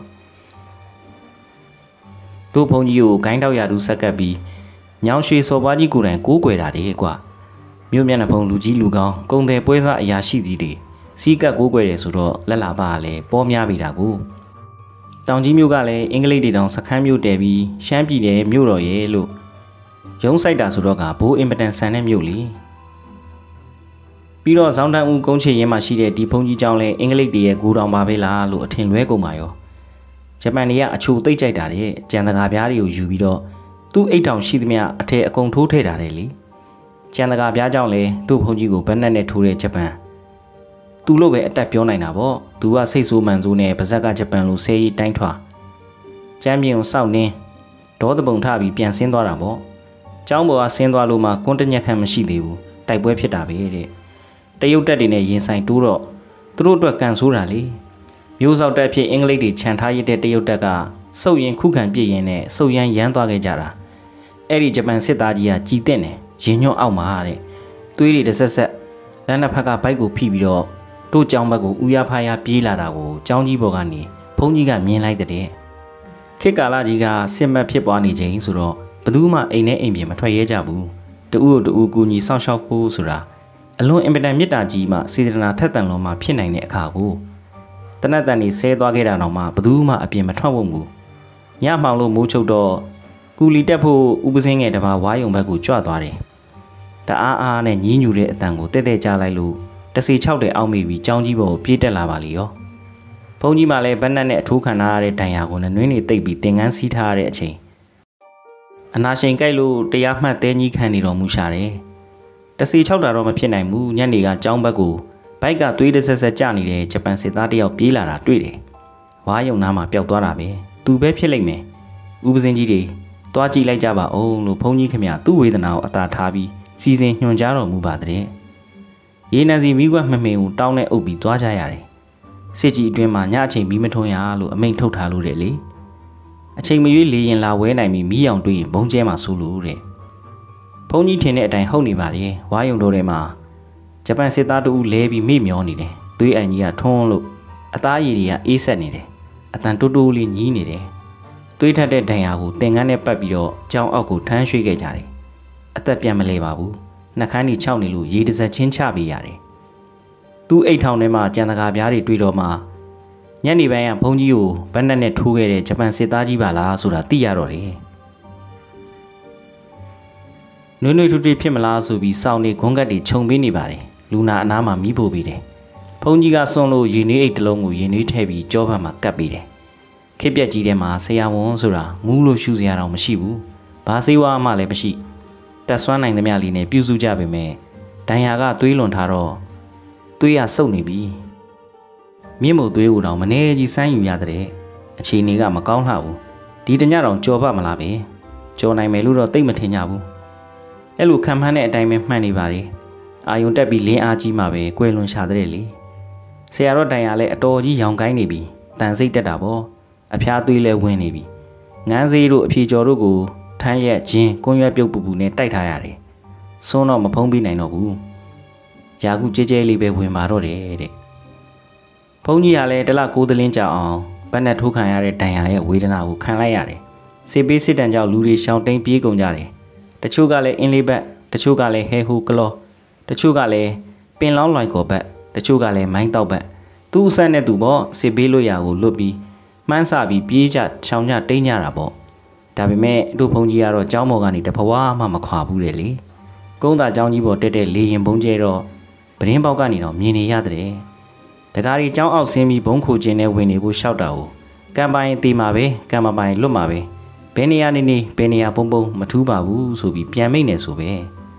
S1: တို့ဘုန်းကြီးကိုဂိုင်းတောက်ရတူဆက်ကပ်ပြီးညောင်ရွှေစော်ပွားကြီးကိုယ်တိုင်ကိုးကွယ်တာတွေကွာမြို့မျက်နှာဖုံလူကြီးလူကောင်းကုံတယ်ပွဲစားအရာရှိကြီးတွေစီးကပ်ကိုးကွယ်တယ်ဆိုတော့လက်လာပါကလည်းပေါ်များပြီတာကိုတောင်ကြီးမြို့ကလည်းအင်္ဂလိပ်တွေတောင်စခန်းမြို့တဲပြီးရှမ်းပြည်နယ်မြို့တော်ရဲ့လို့ရုံးဆိုင်တာဆိုတော့ကဘိုးအင်ပတန်ဆန်တဲ့မြို့လေပြီးတော့ဇောင်းတန်းဦးကုန်းချေရင်မှာရှိတဲ့ဒီဘုံကြီးကျောင်းလဲအင်္ဂလိပ်တွေရဲ့ဂူတောင်ပါပဲလားလို့အထင်လွဲကုန်ပါရောဂျပန်တွေကအချိုသိမ့်ကြိုက်တာတဲ့ကြံတကာပြားတွေကိုယူပြီးတော့သူ့အိတ်တောင်ရှိသမျှအထက်အကုန်ထိုးထည့်တာတယ်လေကြံတကာပြားကြောင့်လဲတို့ဘုံကြီးကိုဘက်နဲ့နဲ့ထိုးတဲ့ဂျပန်သူ့လို့ပဲအတက်ပြောနိုင်တာပေါ့သူကစိတ်ဆိုးမှန်ဆိုးနဲ့ပါဇက်ကဂျပန်လိုဆဲရီတိုင်းထွာကျမ်းပြင်ကိုစောက်နှင်းဒေါသပုံထပြီးပြန်ဆင်းသွားတာပေါ့ကျောင်းပေါ်ကဆင်းသွားလို့မှကွန်းတညက်ခန့်မရှိသေးဘူးတိုက်ပွဲဖြစ်တာပဲတဲ့တရုတ်တပ်တွေနဲ့ရင်ဆိုင်တိုးတော့သူတို့အတွက်ကန်ဆိုးတာလေမျိုးစောက်တက်ဖြစ်အင်္ဂလိပ်တွေခြံထားရတဲ့တရုတ်တပ်ကစုပ်ရင်ခုခံပြစ်ရင်နဲ့စုပ်ရမ်းရမ်းသွားခဲ့ကြတာအဲ့ဒီဂျပန်စစ်သားကြီးကကြည်တဲ့တယ်ရင်ညွန့်အောက်မှာတဲ့သွေးတွေတစ်ဆက်ဆက်လက်နှစ်ဖက်ကဘိုက်ကိုဖိပြီးတော့တို့ကျောင်းဘက်ကိုဦးရဖားရပြေးလာတာကိုကျောင်းကြီးဘော်ကနေဘုန်းကြီးကမြင်လိုက်တဲ့ခေတ်ကာလကြီးကစစ်မှတ်ဖြစ်ပွားနေချိန်ဆိုတော့ဘယ်သူမှအိမ်နဲ့အိမ်ပြင်မထွက်ရဲကြဘူးတူဦးတူဦးကူညီစောင့်ရှောက်ဖို့ဆိုတာအလွန်အင်ပတန်မြစ်တာကြီးမှစေတနာထက်သန်လုံးမှဖြစ်နိုင်တဲ့အခါကိုတနတ်တန်နေဆဲသွားခဲ့တာတော့မှဘယ်သူမှအပြင်မထွက်ဖို့ဘူးညမှောင်လို့မိုးချုပ်တော့ကူလီတက်ဖို့ဥပစင်းငယ်တပါဝါယုံဘက်ကိုကြွသွားတယ်တအားအားနဲ့ညင်းညူတဲ့အတန်ကိုတဲ့တဲ့ကြားလိုက်လို့တစီ၆တဲ့အောက်မိပြီးကြောင်းကြီးပေါ်ကိုပြေးတက်လာပါလေရောဘုန်းကြီးမှလည်းဘက်နက်နဲ့အထိုးခံထားရတဲ့ဒဏ်ရာကိုနဲ့နွင်းနေတိတ်ပြီးတင်ကန်းစီးထားရတဲ့အချိန်အနာရှင်ကြိုက်လို့တရားမှတ်တဲကြီးခံနေတော်မူရှာတယ်တစီ၆တာတော့မဖြစ်နိုင်ဘူးညနေကကြောင်းဘက်ကိုဘိုက်ကသွေးတဆက်ဆက်ကျနေတဲ့ဂျပန်စစ်သားတယောက်ပြေးလာတာတွေ့တယ်ဝါယုံနားမှာပျောက်သွားတာပဲသူပဲဖြစ်လိမ့်မယ်ဥပစင်းကြီးတွေတွားကြည့်လိုက်ကြပါဦးလို့ဘုန်းကြီးခင်ဗျသူ့ဝေဒနာကိုအသာထားပြီးစီစဉ်ညွှန်ကြားတော်မူပါတဲ့ရေနံစီမိကွက်မမင်ကိုတောင်းနဲ့အုပ်ပြီးသွားကြရတယ်စစ်ကြီးအတွင်းမှာညအချိန်မီးမထွန်းရလို့အမိန့်ထုတ်ထားလို့တဲ့လေအချိန်မရွေးလေရင်လာဝဲနိုင်ပြီးမီးအောင်တွေ့ရင်ဘုံကျဲမှာဆိုလို့တဲ့ဘုန်းကြီးထင်တဲ့အတိုင်းဟုတ်နေပါလေဝါယုံတော်ထဲမှာဂျပန်စစ်သားတို့လဲပြီးမိမျောနေတယ်သွေးအန်ကြီးကထွန်းလို့အသားရည်တွေကအေးဆက်နေတယ်အတန်တိုးတိုးလေးညီးနေတယ်သွေးထက်တဲ့ဒဏ်ရာကိုတင်ကန်းနဲ့ပတ်ပြီးတော့ကြောင်းအောက်ကိုထမ်းရွှေ့ခဲ့ကြတယ်အသက်ပြန်မလဲပါဘူးနှက်ခမ်းကြီးခြောက်နေလို့ရေတစ်စက်ချင်းချပေးရတယ်သူ့အိတ်ထောင်ထဲမှာကြံတကာပြားတွေတွေ့တော့မှညနေပိုင်းကဘုန်းကြီးကိုဗတ်နက်နဲ့ထိုးခဲ့တဲ့ဂျပန်စစ်သားကြီးပါလားဆိုတာသိရတော့တယ်နွေ့နွေ့ထွတ်ထွတ်ဖြစ်မလားဆိုပြီးစောင်းနေခွန်းကတ်တွေခြုံပေးနေပါတယ်လူနာအနားမှာမီးဖို့ပေးတယ်ဘုန်းကြီးကစွန့်လို့ရေနွေးအိတ်တစ်လုံးကိုရေနွေးထည့်ပြီးကြောဘက်မှာကပ်ပေးတယ်ခက်ပြက်ကြီးထဲမှာဆရာဝန်ဆိုတာမူးလို့ရှူစရာတော့မရှိဘူးဘာစေးဝါးမှလည်းမရှိတက်ဆွမ်းနိုင်သမျှလေးနဲ့ပြုစုကြပေမဲ့ဒဏ်ရာကသွေးလွန်ထားတော့သွေးရဆုပ်နေပြီမြင့်မို့သွေးကိုတော့မနေကြီးစမ်းယူရတဲ့အခြေအနေကမကောင်းလှဘူးဒီတညတော့ကြော်ပါမလားပဲကြော်နိုင်မယ်လို့တော့သိမထင်ကြဘူးအဲ့လိုခံမှန်းတဲ့အတိုင်းပဲမှန်နေပါလေအာယုံတက်ပြီးလင်းအားကြီးမှပဲကွယ်လွန်ရှာတဲ့လေဆရာတော်တိုင်ရလဲအတော်ကြီးရောင်ကိုင်းနေပြီတန်စိတ်တက်တာပေါ့အဖျားသွေးလဲဝင်နေပြီငန်းစေးတို့အဖြေကျော်တို့ကိုထမ်းရက်ချင်းကွန်းရွက်ပြုတ်ပူပူနဲ့တိုက်ထားရတယ်စွန်းတော့မဖုံးပေးနိုင်တော့ဘူးယာကုကျဲကျဲလေးပဲဝင်มาတော့တယ်တဲ့ဘုန်းကြီးကလည်းတလကိုးသလင်းကြောက်အောင်ဗတ်နဲ့ထိုးခံရတဲ့ဒဏ်ရာရဲ့ဝေဒနာကိုခံလိုက်ရတယ်စစ်ပေးစစ်တမ်းကြောင့်လူတွေရှောင်တိန်ပြေးကုန်ကြတယ်တချို့ကလည်းအင်းလေးဘက်တချို့ကလည်းဟဲဟူကလောတချို့ကလည်းပင်လောင်းလွိုင်ကော်ဘက်တချို့ကလည်းမိုင်းတောက်ဘက်သူ့အဆက်နဲ့သူပေါ့စစ်ပေးလို့ရကိုလွတ်ပြီးမှန်းဆပြီးပြေးကြချောင်းကြတိန်ကြတာပေါ့ဒါပေမဲ့တို့ဘုန်းကြီးကတော့ကျောင်းပေါ်ကနေတဖွာမှမခွာဘူးတဲ့လေကုန်းသာကျောင်းကြီးပေါ်တက်တဲ့လေရင်ဘုံကျဲတော့ပရင်းပေါက်ကနေတော့မြင်နေရတဲ့တကားကြီးကျောင်းအောက်ဆင်းပြီးဘုံခိုခြင်းနဲ့ဝင်နေဖို့ရှောက်တာကိုကံပိုင်တီမှာပဲကံမပိုင်လွတ်မှာပဲဘယ်နေရာနေနေဘယ်နေရာပုံပုံမထူးပါဘူးဆိုပြီးပြန်မိတ်နေဆိုပဲ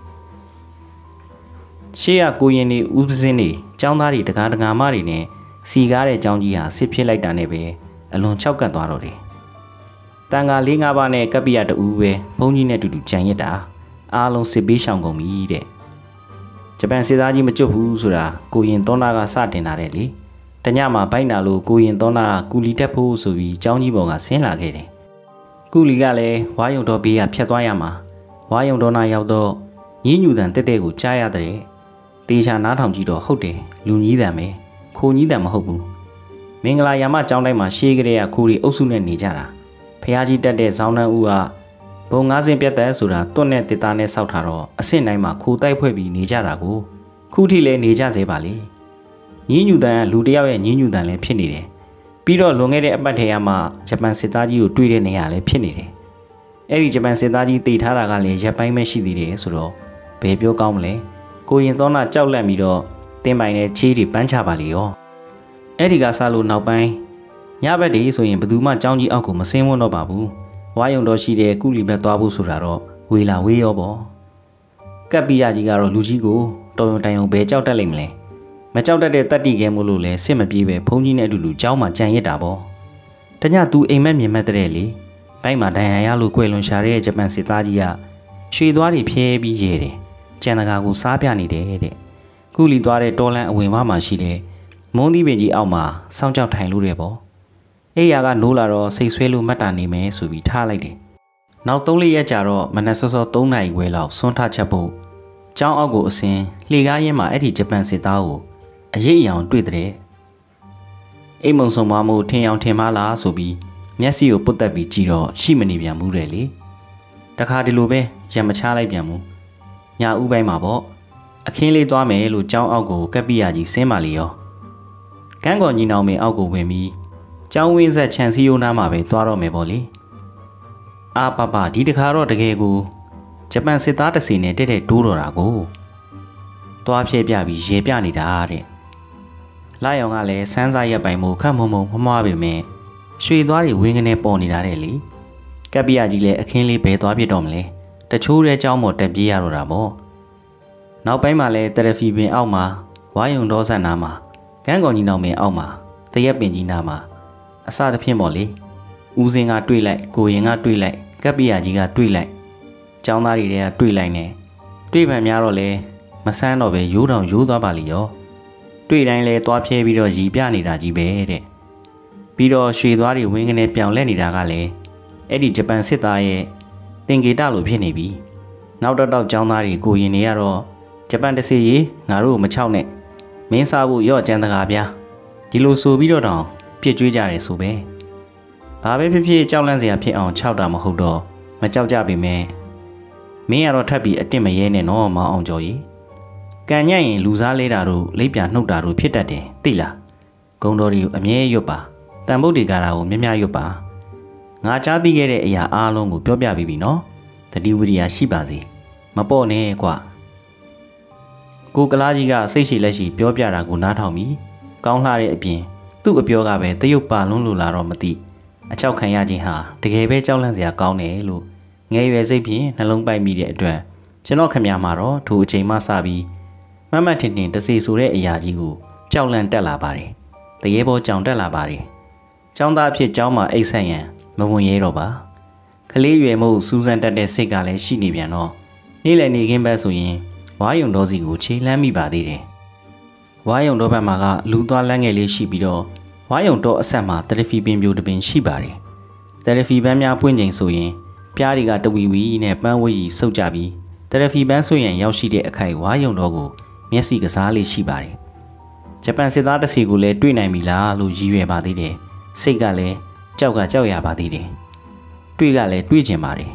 S1: ရှေ့ကကိုရင်နေဦးပစင်းနေကျောင်းသားတွေတကားတကာမတွေနဲ့စီကားတဲ့ကျောင်းကြီးဟာစစ်ဖြစ်လိုက်တာနဲ့ပဲအလွန်ချောက်ကပ်သွားတော့တယ်တန်ခါလေးငါးပါးနဲ့ကပ္ပိယတူပဲဘုန်းကြီးနဲ့တူတူကြံရစ်တာအားလုံးစစ်ပေးရှောင်ကုန်ပြီတဲ့ဂျပန်စစ်သားကြီးမကျွတ်ဘူးဆိုတာကိုရင်သောနာကစတင်လာတယ်လေတညမှာဘိုက်နာလို့ကိုရင်သောနာကကူလီတက်ဖို့ဆိုပြီးကျောင်းကြီးပေါ်ကဆင်းလာခဲ့တယ်ကူလီကလည်းဝါယုံတော်ဘေးကဖြတ်သွားရမှာဝါယုံတော်နာရောက်တော့ညည်းညူတန်တက်တက်ကိုကြားရတဲ့တေချာနားထောင်ကြည့်တော့ဟုတ်တယ်လူကြီးတန်ပဲခိုကြီးတန်မဟုတ်ဘူးမင်္ဂလာရာမကျောင်းတိုင်းမှာရှေးကလေးကခိုးတွေအုပ်စုနဲ့နေကြတာဖះကြီးတက်တဲ့ဇောင်းနှန်းဦးကဘုံငါးစင်ပြတ်တဲ့ဆိုတာတွတ်နဲ့တစ်သားနဲ့စောက်ထားတော့အဆင့်တိုင်းမှာခိုးတိုက်ဖွဲ့ပြီးနေကြတာကိုခုထိလည်းနေကြစေပါလေညည်းညူတန်ကလူတယောက်ရဲ့ညည်းညူတန်လည်းဖြစ်နေတယ်ပြီးတော့လွန်ခဲ့တဲ့အပတ်ထဲမှာဂျပန်စစ်သားကြီးကိုတွေ့တဲ့နေရာလည်းဖြစ်နေတယ်အဲ့ဒီဂျပန်စစ်သားကြီးတည်ထားတာကလည်းရပ်ပိုင်းပဲရှိသေးတယ်ဆိုတော့ဘယ်ပြောကောင်းမလဲကိုရင်သောနာကြောက်လန့်ပြီးတော့တင်းပိုင်နဲ့ချေးတွေပန်းချပါလေရောအဲ့ဒီကစားလို့နောက်ပိုင်းညဘက်တည်းဆိုရင်ဘယ်သူမှကြောင်းကြီးအောက်ကိုမဆင်းဝန်းတော့ပါဘူးဝါယုံတော်ရှိတဲ့ကုလီဘက်သွားဖို့ဆိုတာတော့ဝေလာဝေးရောပေါ့ကပ်ပိယကြီးကတော့လူကြီးကိုတော်ရုံတိုင်ုံပဲကြောက်တတ်လိမ့်မလဲမကြောက်တတ်တဲ့တတ်တိခဲမို့လို့လဲစစ်မပြေးပဲဘုန်းကြီးနဲ့အတူတူကြောင်းမှာကြံရစ်တာပေါ့တညသူအိမ်မက်မြင်မက်တဲ့လေဘိုက်မှာဒဏ်ရာရလို့ကွယ်လွန်ရှာတဲ့ဂျပန်စစ်သားကြီးကရွှေသွားတွေဖြဲပြီးရဲတယ်ကြံတကာကိုစားပြနေတယ်တဲ့ကုလီသွားတဲ့တော်လန်အဝင်ဝါမှာရှိတဲ့မုံသီးပင်ကြီးအောက်မှာစောင်းကြောက်ထိုင်လို့တယ်ပေါ့အေးရကနိုးလာတော့စိတ်ဆွဲလို့မတ်တာနေမယ်ဆိုပြီးထားလိုက်တယ်နောက်သုံးလေးရက်ကြာတော့မနက်စောစောသုံးနာရီခွဲလောက်ဆွန်းထချက်ဖို့ကျောင်းအောက်ကိုအစင်းလှေကားရင်းမှာအဲ့ဒီဂျပန်စစ်သားကိုအရေးအယောင်တွေ့တဲ့အိမ်မုံဆုံမမို့ထင်အောင်ထင်မလားဆိုပြီးမျက်စိကိုပုတ်တက်ပြီးကြည့်တော့ရှိမနေပြန်ဘူးတဲ့လေတခါဒီလိုပဲရံမချလိုက်ပြန်ဘူးညာဥပိုင်းမှာပေါ့အခင်းလေးသွားမယ်လို့ကျောင်းအောက်ကိုကပ်ပိယကြီးဆင်းပါလေရောကန်းကော်ညီနောင်မင်းအောက်ကိုဝင်ပြီးကျောင်းဝင်းဆက်ခြံစည်းရိုးနားမှာပဲသွားတော့မယ်ပေါ့လေအာပပဒီတခါတော့တကယ်ကိုဂျပန်စစ်သားတစီနဲ့တက်တဲ့ဒိုးတော်တာကိုသွားဖြဲပြပြီးရေပြနေတာတဲ့လာရောင်ကလည်းစမ်းစားရက်ပိုင်မို့ခတ်မုံမုံမမွားပေမဲ့ရွှေသွားတွေဝင်းကနေပေါ်နေတာတဲ့လေကပ်ပိယကြီးလည်းအခင်းလေးဘယ်သွားပြတော့မလဲတချိုးတဲ့ကျောင်းပေါ်တက်ပြေးရတော့တာပေါ့နောက်ပိုင်းမှာလည်းတရဖီပင်အောက်မှာဝါယုံတော်ဆန်နာမှာကန်းကောင်ကြီးနောင်ပင်အောက်မှာတရက်ပင်ကြီးနာမှာအစသဖြင့်ပေါ့လေဦးစင်းကတွေးလိုက်ကိုရင်ကတွေးလိုက်ကပ်ပိယကြီးကတွေးလိုက်ကျောင်းသားတွေကတွေးလိုက်နေတွေးပံများတော့လဲမဆန်းတော့ပဲရိုးတောင်ရိုးသွားပါလိရောတွေးတိုင်းလဲသွားဖြဲပြီးတော့ရီပြနေတာကြီးပဲတဲ့ပြီးတော့ရွှေသွားတွေဝင်းကနေပြောင်လဲနေတာကလည်းအဲ့ဒီဂျပန်စစ်သားရဲ့သင်္ကေတလိုဖြစ်နေပြီနောက်တော့တော့ကျောင်းသားတွေကိုရင်နေရတော့ဂျပန်တစီရေငါတို့ကိုမချောက်နဲ့မင်းစားဖို့ရော့ကျန်းတကားဗျာဒီလိုဆိုပြီးတော့တောင်ပြစ်ကြွေးကြတယ်ဆိုပဲဘာပဲဖြစ်ဖြစ်ကြောက်လန့်စရာဖြစ်အောင်ခြောက်တာမဟုတ်တော့မကြောက်ကြပေမဲ့
S2: မင်းကတော့ထပ်ပြီးအတစ်မရဲနဲ့နော်မောင်အောင်ကျော်ကြီးကန်ညံ့ရင်လူစားလေးတာတို့လိပ်ပြနှုတ်တာတို့ဖြစ်တတ်တယ်သိလားဂုံတော်တွေကိုအမြဲရွတ်ပါတန်ဖို့တွေကားတာကိုမြ မြရွတ်ပါငါကြားသိခဲ့တဲ့အရာအားလုံးကိုပြောပြပြီးပြီနော်တတိဝိရိယရှိပါစေမပေါ့နဲ့ကွာကိုကလားကြီးကစိတ်ရှိလက်ရှိပြောပြတာကိုနားထောင်ပြီးကောင်းလှတဲ့အပြင်သူ့အပြောကပဲတရုတ်ပါလုံးလိုလာတော့မသိအချောက်ခံရခြင်းဟာတကယ်ပဲကြောက်လန့်စရာကောင်းတယ်လို့ငယ်ရွယ်စိတ်ဖြင့်နှလုံးပိုက်မိတဲ့အတွက်ကျွန်တော်ခမရမှာတော့ထိုအချိန်မှစပြီးမမတ်ထင်ထင်တစီဆိုတဲ့အရာကြီးကိုကြောက်လန့်တက်လာပါတယ်တရေပေါ်ကြောင်တက်လာပါတယ်ကျောင်းသားအဖြစ်ကျောင်းမှာအိတ်ဆက်ရန်မဝင်ရဲတော့ပါကလေးရွယ်မှုစူးစမ်းတတ်တဲ့စိတ်ကလည်းရှိနေပြန်တော့နေ့လည်နေခင်းဘက်ဆိုရင်ဝါယုံတော်စီကိုခြေလှမ်းမိပါသေးတယ်ဝါယုံတော်ဘက်မှာကလူသွားလမ်းငယ်လေးရှိပြီးတော့ဝါယုံတော်အဆက်မှာတယ်လီဖီပင်ပြိုတပင်ရှိပါတယ်တယ်လီဖီပန်းများပွင့်ချိန်ဆိုရင်ပြားတွေကတဝီဝီနဲ့ပန်းဝေးကြီးစုပ်ကြပြီးတယ်လီဖီပန်းဆွရင်ရောက်ရှိတဲ့အခိုက်ဝါယုံတော်ကိုမျက်စိကစားလေးရှိပါတယ်ဂျပန်စစ်သားတစ်စီကိုလည်းတွေ့နိုင်ပြီလားလို့ရည်ရွယ်ပါသေးတယ်စိတ်ကလည်းကြောက်ကကြောက်ရပါသေးတယ်တွေ့ကလည်းတွေ့ကျင်ပါတယ်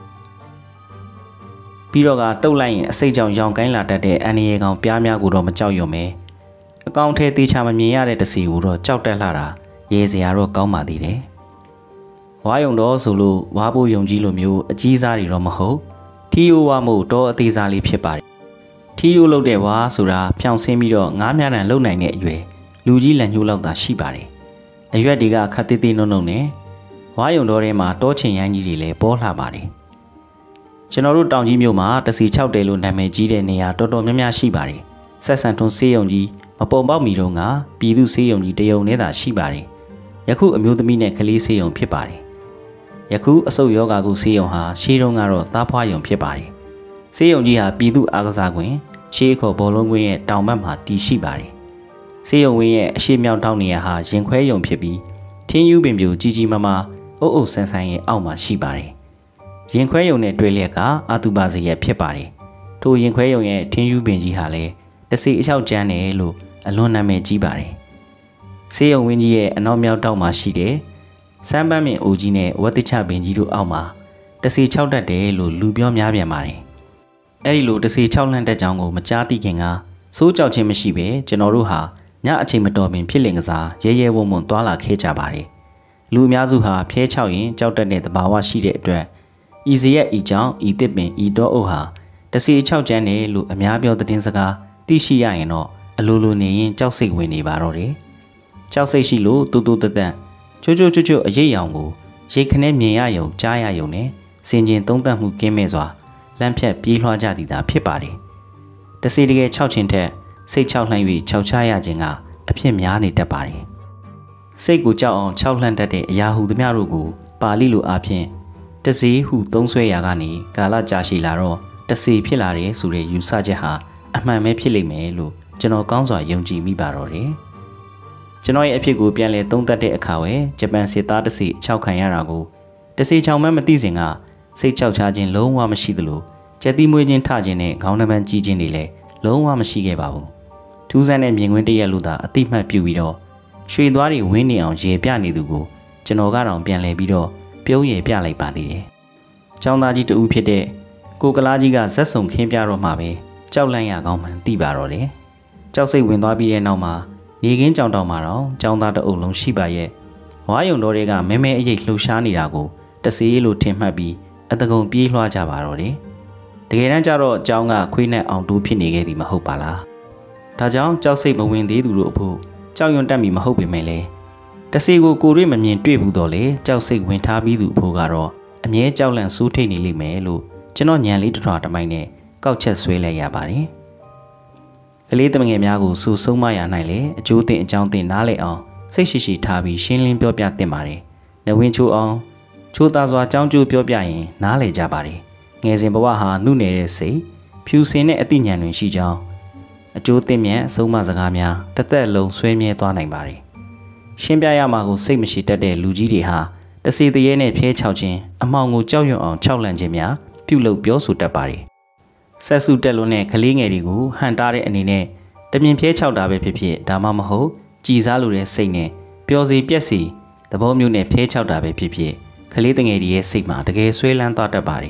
S2: ပြီးတော့ကတုတ်လိုက်ရင်အစိတ်ကြောင့်ရောင်ကိုင်းလာတတ်တဲ့အန်ရီကောင်ပြားများကိုတော့မကြောက်ရွံ့ပဲအကောင်ထဲတေချာမမြင်ရတဲ့တစီကိုတော့ကြောက်တက်လာတာရဲစရာတော့ကောင်းပါသေးတယ်ဝါယုံတော့ဆိုလို့ဝါပိုးယုံကြီးလိုမျိုးအကြီးစားတွေတော့မဟုတ်ထီယိုဝါမို့တော့အသေးစားလေးဖြစ်ပါတယ်ထီယိုလုတ်တဲ့ဝါဆိုတာဖြောင်ဆင်းပြီးတော့ငားမြန်းတန်လုံနိုင်တဲ့အရွယ်လူကြီးလန်ညိုးလောက်သာရှိပါတယ်အရွက်တွေကခက်သေးသေးနုံနုံနဲ့ဝါယုံတော်ထဲမှာတောချင်ရိုင်းကြီးတွေလည်းပေါ်လှပါတယ်ကျွန်တော်တို့တောင်ကြီးမြို့မှာတစီ၆တဲလို့နာမည်ကြီးတဲ့နေရာတော်တော်များများရှိပါတယ်ဆက်ဆန်ထွန်းဆေးရုံကြီးမပုံပေါက်မီတော့ကပြည်သူဆေးရုံကြီးတရုံနဲ့သာရှိပါတယ်ယခုအမျိုးသမီးနဲ့ကလေးဆေးရုံဖြစ်ပါတယ်ယခုအဆုတ်ယောဂါကုဆေးရုံဟာရှေးတုန်းကတော့သားဖွားရုံဖြစ်ပါတယ်ဆေးရုံကြီးဟာပြည်သူအားကစားကွင်းရှေးခေါ်ဘောလုံးကွင်းရဲ့တောင်ဘက်မှာတည်ရှိပါတယ်ဆေးရုံဝင်းရဲ့အရှိမြောက်တောင်နေရာဟာရင်ခွဲရုံဖြစ်ပြီးထင်းယူပင်ပြူကြီးကြီးမားမားအုပ်အုပ်ဆန်းဆန်းရဲ့အောက်မှာရှိပါတယ်ရင်ခွဲရုံနဲ့တွဲလျက်ကအာတူပါစီရဲ့ဖြစ်ပါတယ်ထိုရင်ခွဲရုံရဲ့ထင်းယူပင်ကြီးဟာလည်းတစီအချောက်ကျန်းတယ်လို့အလွန်နာမည်ကြီးပါတယ်ဆေးရုံဝင်းကြီးရဲ့အနောက်မြောက်တောက်မှာရှိတဲ့စမ်းပန်းမင်အိုကြီးနဲ့ဝတ်တချပင်ကြီးတို့အောက်မှာတစီ၆တက်တယ်လို့လူပြောများပြန်ပါတယ်အဲ့ဒီလိုတစီ၆လန့်တက်ကြောင်းကိုမကြားသိခင်ကစိုးကြောက်ခြင်းမရှိပဲကျွန်တော်တို့ဟာညအချိန်မတော်ပင်ဖြစ်လင်ကစားရဲရဲဝုံဝုံသွားလာခဲ့ကြပါတယ်လူအများစုဟာဖျဲချောက်ရင်ကြောက်တတ်တဲ့သဘာဝရှိတဲ့အတွက်ဤစရက်ဤကြောင့်ဤတစ်ပင်ဤတော့အုပ်ဟာတစီ၆ကျန်းတယ်လို့အများပြောတဲ့စကားသိရှိရရင်တော့အလိုလိုနေရင်ကြောက်စိတ်ဝင်နေပါတော့တယ်ကြောက်စိတ်ရှိလို့တူတူတတန့်ချိုးချိုးချိုးချိုးအရေးရောင်ကိုရိတ်ခနဲ့မြင်ရယုံကြားရယုံနဲ့စင်ကျင်သုံးသပ်မှုကင်းမဲ့စွာလမ်းဖြတ်ပြေးလွှားကြသည်သာဖြစ်ပါတယ်တစီတကယ်၆ချင်းထက်စိတ်၆လှမ်း၍၆ချရခြင်းကအဖြစ်များနေတတ်ပါတယ်စိတ်ကိုကြောက်အောင်၆လှမ်းတတ်တဲ့အရာဟုသမျှတို့ကိုပါဠိလိုအားဖြင့်တစီဟုသုံးဆွဲရာကနေကာလကြာရှည်လာတော့တစီဖြစ်လာတယ်ဆိုတဲ့ယူဆချက်ဟာအမှန်ပဲဖြစ်လိမ့်မယ်လို့ကျွန်တော်ကောင်းစွာယုံကြည်မိပါတော့တယ်ကျွန်တော်ရဲ့အဖြစ်ကိုပြန်လည်သုံးသပ်တဲ့အခါဝယ်ဂျပန်စစ်သားတစီအချောက်ခံရတာကိုတစီချောင်မှမသိစဉ်ကစိတ်ချောက်ချခြင်းလုံးဝမရှိသလိုကြက်တိမွေးခြင်းထခြင်းနဲ့ခေါင်းနှပန်းကြီးခြင်းတွေလည်းလုံးဝမရှိခဲ့ပါဘူးထူးဆန်းတဲ့မြင်ကွင်းတရက်လို့သာအတိမတ်ပြုပြီးတော့ရွှေသွားတွေဝင်းနေအောင်ရေပြနေသူကိုကျွန်တော်ကတော့ပြန်လဲပြီးတော့ပြုံးရည်ပြလိုက်ပါသေးတယ်။ကျောင်းသားကြီးတဦးဖြစ်တဲ့ကိုကလားကြီးကဇက်စုံခင်းပြတော့မှပဲကြောက်လန့်ရကောင်းမှန်သိပါတော့တယ်။ကြောက်စိတ်ဝင်သွားပြီးတဲ့နောက်မှာနေကင်းကြောင်တောင်မှာတော့ကျောင်းသားတအုပ်လုံးရှိပါရဲ့ဝါယုံတော်တွေကမဲမဲအရိပ်လှူရှားနေတာကိုတစေးလို့ထင်မှတ်ပြီးအတကုံပြေးလွှားကြပါတော့တယ်။တကယ်တမ်းကျတော့ကျောင်းကခွေးနဲ့အောင်တူးဖြစ်နေခဲ့သည်မဟုတ်ပါလား။ဒါကြောင့်ကြောက်စိတ်မဝင်သေးသူတို့အဖို့ကြောက်ရွံ့တတ်မိမဟုတ်ပေမဲ့လေတစီကိုကိုတွေ့မမြင်တွေ့ဘူးတော့လေကြောက်စိတ်ဝင်ထားပြီးသူအဖို့ကတော့အမြဲကြောက်လန့်စိုးထိတ်နေလိမ့်မယ်လို့ကျွန်တော်ညံလေးတထွားတမိုင်းနဲ့ကောက်ချက်ဆွဲလိုက်ရပါတယ်ကလေးတမငယ်များကိုစူဆုံးမရနိုင်လေအကျိုးတင်အကြောင်းတင်နားလည်အောင်စိတ်ရှိရှိထားပြီးရှင်းလင်းပြောပြသင့်ပါတယ်။နဝင်းချိုးအောင်ချိုးသားစွာကြောင်းကျိုးပြောပြရင်နားလည်ကြပါတယ်။ငယ်စဉ်ဘဝဟာနှုတ်နေတဲ့စိတ်ဖြူစင်တဲ့အသိဉာဏ်တွင်ရှိကြောင်းအကျိုးတင်မြတ်အဆုံးမစကားများတစ်သက်လုံးဆွဲမြဲသွားနိုင်ပါတယ်။ရှင်းပြရမှာကိုစိတ်မရှိတတ်တဲ့လူကြီးတွေဟာတစီတရေနဲ့ဖျဲချောက်ခြင်းအမှောင်ကိုကြောက်ရွံ့အောင်ခြောက်လန့်ခြင်းများပြုလုပ်ပြောဆိုတတ်ပါတယ်။ဆက်စုတက်လို့နဲ့ကလေးငယ်တွေကိုဟန်တားတဲ့အနေနဲ့တမြင်ဖျဲချောက်တာပဲဖြစ်ဖြစ်ဒါမှမဟုတ်ကြည်စားလိုတဲ့စိတ်နဲ့ပျော်စီပြက်စီသဘောမျိုးနဲ့ဖျဲချောက်တာပဲဖြစ်ဖြစ်ကလေးတငယ်တွေရဲ့စိတ်မှာတကယ်ဆွဲလန်းသွားတတ်ပါတယ်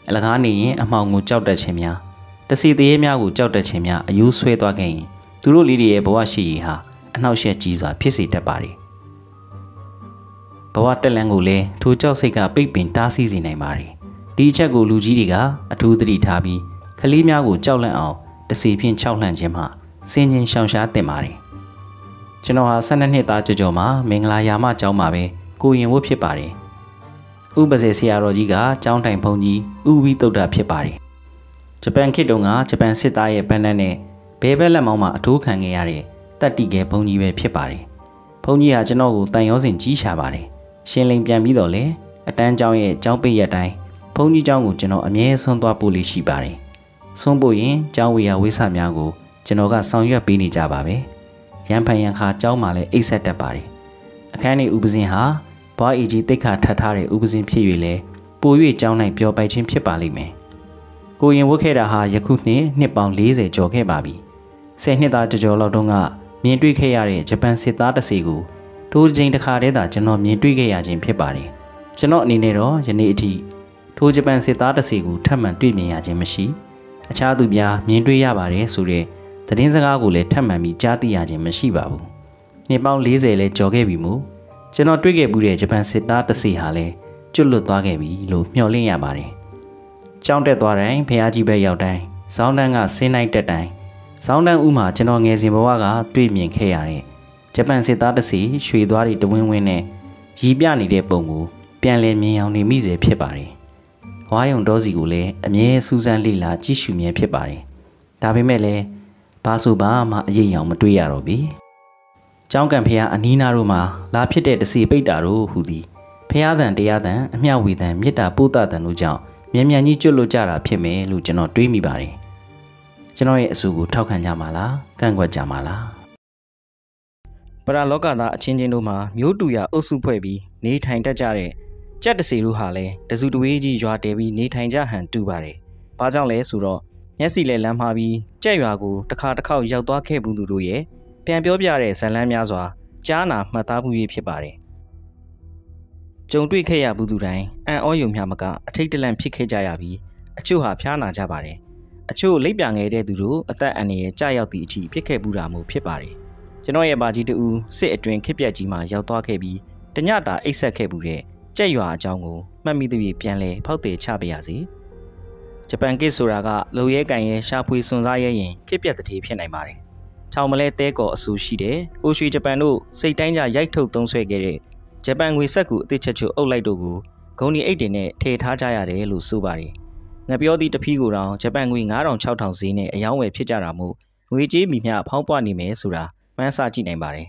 S2: အလကားနေရင်အမှောင်ကိုကြောက်တတ်ခြင်းများတစီသေးရဲများကိုကြောက်တတ်ခြင်းများအယူဆွဲသွားခဲ့ရင်သူတို့လေးတွေရဲ့ဘဝရှိရည်ဟာအနှောက်အယှက်ကြီးစွာဖြစ်စေတတ်ပါတယ်ဘဝတက်လန်းကိုလည်းထိုကြောက်စိတ်ကပိတ်ပင်တားဆီးစေနိုင်ပါတယ်ဒီအချက်ကိုလူကြီးတွေကအထူးသတိထားပြီးကလေးများကိုကြောက်လန့်အောင်တစီဖြင့်ခြောက်လှန့်ခြင်းမှစင်ချင်းရှောင်ရှားတင်ပါတယ်ကျွန်တော်ဟာဆယ်နှစ်နှစ်သားကြော်ကြော်မှာမင်္ဂလာရာမကျောင်းမှာပဲကိုရင်ဝတ်ဖြစ်ပါတယ်ဥပဇေဆရာတော်ကြီးကကျောင်းတိုင်ဘုန်းကြီးဥဝိသုဒ္ဓဖြစ်ပါတယ်ဂျပန်ခေတ်တုန်းကဂျပန်စစ်သားရဲ့ပန်းတန်းနဲ့ဘဲဘက်လက်မောင်းမှာအထိုးခံခဲ့ရတဲ့တက်တီကဲဘုန်းကြီးပဲဖြစ်ပါတယ်ဘုန်းကြီးဟာကျွန်တော်ကိုတန်ရောစင်ကြီးရှာပါတယ်ရှင်းလင်းပြန်ပြီးတော့လေအတန်းကျောင်းရဲ့ကျောင်းပိတ်ရက်တိုင်းဘုန်းကြီးကျောင်းကိုကျွန်တော်အမြဲဆွမ်းသွားပို့လေးရှိပါတယ်ဆွမ်းပို့ရင်ကျောင်းဝေယဝိဆများကိုကျွန်တော်ကဆောင်ရွက်ပေးနေကြပါပဲရန်ဖန်ရန်ခါကျောင်းမှာလည်းအိတ်ဆက်တတ်ပါတယ်အခန်းနေဥပဇင်ဟာဘွားအီကြီးတိတ်ခါထပ်ထားတဲ့ဥပဇင်ဖြစ်၍လဲပို၍ကျောင်းနိုင်ပျော်ပိုက်ခြင်းဖြစ်ပါလိမ့်မယ်ကိုရင်ဝတ်ခဲ့တာဟာယခုနှစ်နှစ်ပေါင်း၄၀ကျော်ခဲ့ပါပြီဆယ်နှစ်သားကြော်ကြော်လောက်တုန်းကမြင်တွေ့ခဲ့ရတဲ့ဂျပန်စစ်သားတစ်စီကိုထိုချိန်တစ်ခါတည်းသာကျွန်တော်မြင်တွေ့ခဲ့ရခြင်းဖြစ်ပါတယ်ကျွန်တော်အနေနဲ့တော့ယနေ့အထိထိုဂျပန်စစ်သားတစ်စီကိုထပ်မံတွေ့မြင်ရခြင်းမရှိအခြားသူများမြင်တွေ့ရပါတယ်ဆိုတဲ့သတင်းစကားကိုလည်းထပ်မံပြီးကြားသိရခြင်းမရှိပါဘူးနှစ်ပေါင်း၄၀လဲကျော်ခဲ့ပြီမို့ကျွန်တော်တွေ့ခဲ့မှုတဲ့ဂျပန်စစ်သားတစ်စီဟာလည်းကျွတ်လွတ်သွားခဲ့ပြီလို့မျှော်လင့်ရပါတယ်ကျောင်းတက်သွားတိုင်းဖះကြီးဘက်ရောက်တိုင်းဇောင်းတန်းကဆင်းနိုင်တက်တိုင်းဇောင်းတန်းဥမှာကျွန်တော်ငယ်စဉ်ဘဝကတွေ့မြင်ခဲ့ရတဲ့ဂျပန်စစ်သားတစ်စီရွှေသွားတွေတဝင်းဝင်းနဲ့ရီပြနေတဲ့ပုံကိုပြန်လည်မြင်အောင်နေမိစေဖြစ်ပါတယ်ဝါယုံတော်စီကိုလည်းအမြဲစူးစမ်းလေ့လာကြည့်ရှုမြဲဖြစ်ပါတယ်ဒါပေမဲ့လည်းဘာဆိုဘာမှအရေးအောင်မတွေ့ရတော့ပြီကျောင်းကံဖះအနီးနားတို့မှာလာဖြစ်တဲ့တစီပိတ်တာတို့ဟူသည်ဖះသံတရားသံအမျှဝေသံမေတ္တာပို့တာတန်တို့ကြောင့်မြန်မြန်ကြီးကျွတ်လွတ်ကြတာဖြစ်မယ်လို့ကျွန်တော်တွေးမိပါတယ်ကျွန်တော်ရဲ့အဆိုကိုထောက်ခံကြမှာလားကန့်ကွက်ကြမှာလားပရာလောကသားအချင်းချင်းတို့မှာမျိုးတူရအုပ်စုဖွဲ့ပြီးနေထိုင်တတ်ကြတဲ့ကြက်တစီတို့ဟာလည်းတစုတဝေးကြီးရွာတဲပြီးနေထိုင်ကြဟန်တူပါတယ်။ဘာကြောင့်လဲဆိုတော့မျက်စိလဲလမ်းမှားပြီးကြက်ရွာကိုတစ်ခါတစ်ခေါက်ရောက်သွားခဲ့ဘူးသူတို့ရဲ့ပြန်ပြောပြတဲ့ဇလန်းများစွာကြားနာမှတ်သားမှုရေးဖြစ်ပါတယ်။ကြုံတွေ့ခဲ့ရဘူးသူတိုင်းအံ့ဩယုံမျှမကအထိတ်တလန့်ဖြစ်ခဲ့ကြရပြီးအချို့ဟာဖျားနာကြပါတယ်။အချို့လိပ်ပြငယ်တဲ့သူတို့အသက်အန္တရာယ်ကြာရောက်သည့်အထိဖြစ်ခဲ့ဘူးတာမျိုးဖြစ်ပါတယ်။ကျွန်တော်ရဲ့ဘာကြီးတူစစ်အတွင်ခစ်ပြက်ကြီးမှာရောက်သွားခဲ့ပြီးတညတာအိတ်ဆက်ခဲ့ဘူးတဲ့ကြက်ရွာအကြောင်းကိုမှတ်မိသူတွေပြန်လဲဖောက်တယ်ချပါရစေဂျပန်ကိဆိုတာကလုံရဲကန်ရဲရှာဖွေစွန်စားရဲရင်ခစ်ပြက်တည်းဖြစ်နိုင်ပါတယ်ထောင်မလဲတဲကော်အဆူရှိတယ်ကိုရွှေဂျပန်တို့စိတ်တိုင်းကြရိုက်ထုတ်သုံးဆွဲခဲ့တဲ့ဂျပန်ငွေဆက်ကူအသစ်ချက်ချိုအုပ်လိုက်တို့ကိုဂုံဒီအိတ်တွေနဲ့ထည့်ထားကြရတယ်လို့ဆိုပါတယ်ငပြောသည့်တပီးကိုတောင်ဂျပန်ငွေငါးထောင်ခြောက်ထောင်ဈေးနဲ့အယောင်းဝယ်ဖြစ်ကြတာမို့ငွေကြေးမိမျှဖောင်းပွားနေမယ်ဆိုတာမှန်းဆကြည့်နိုင်ပါတယ်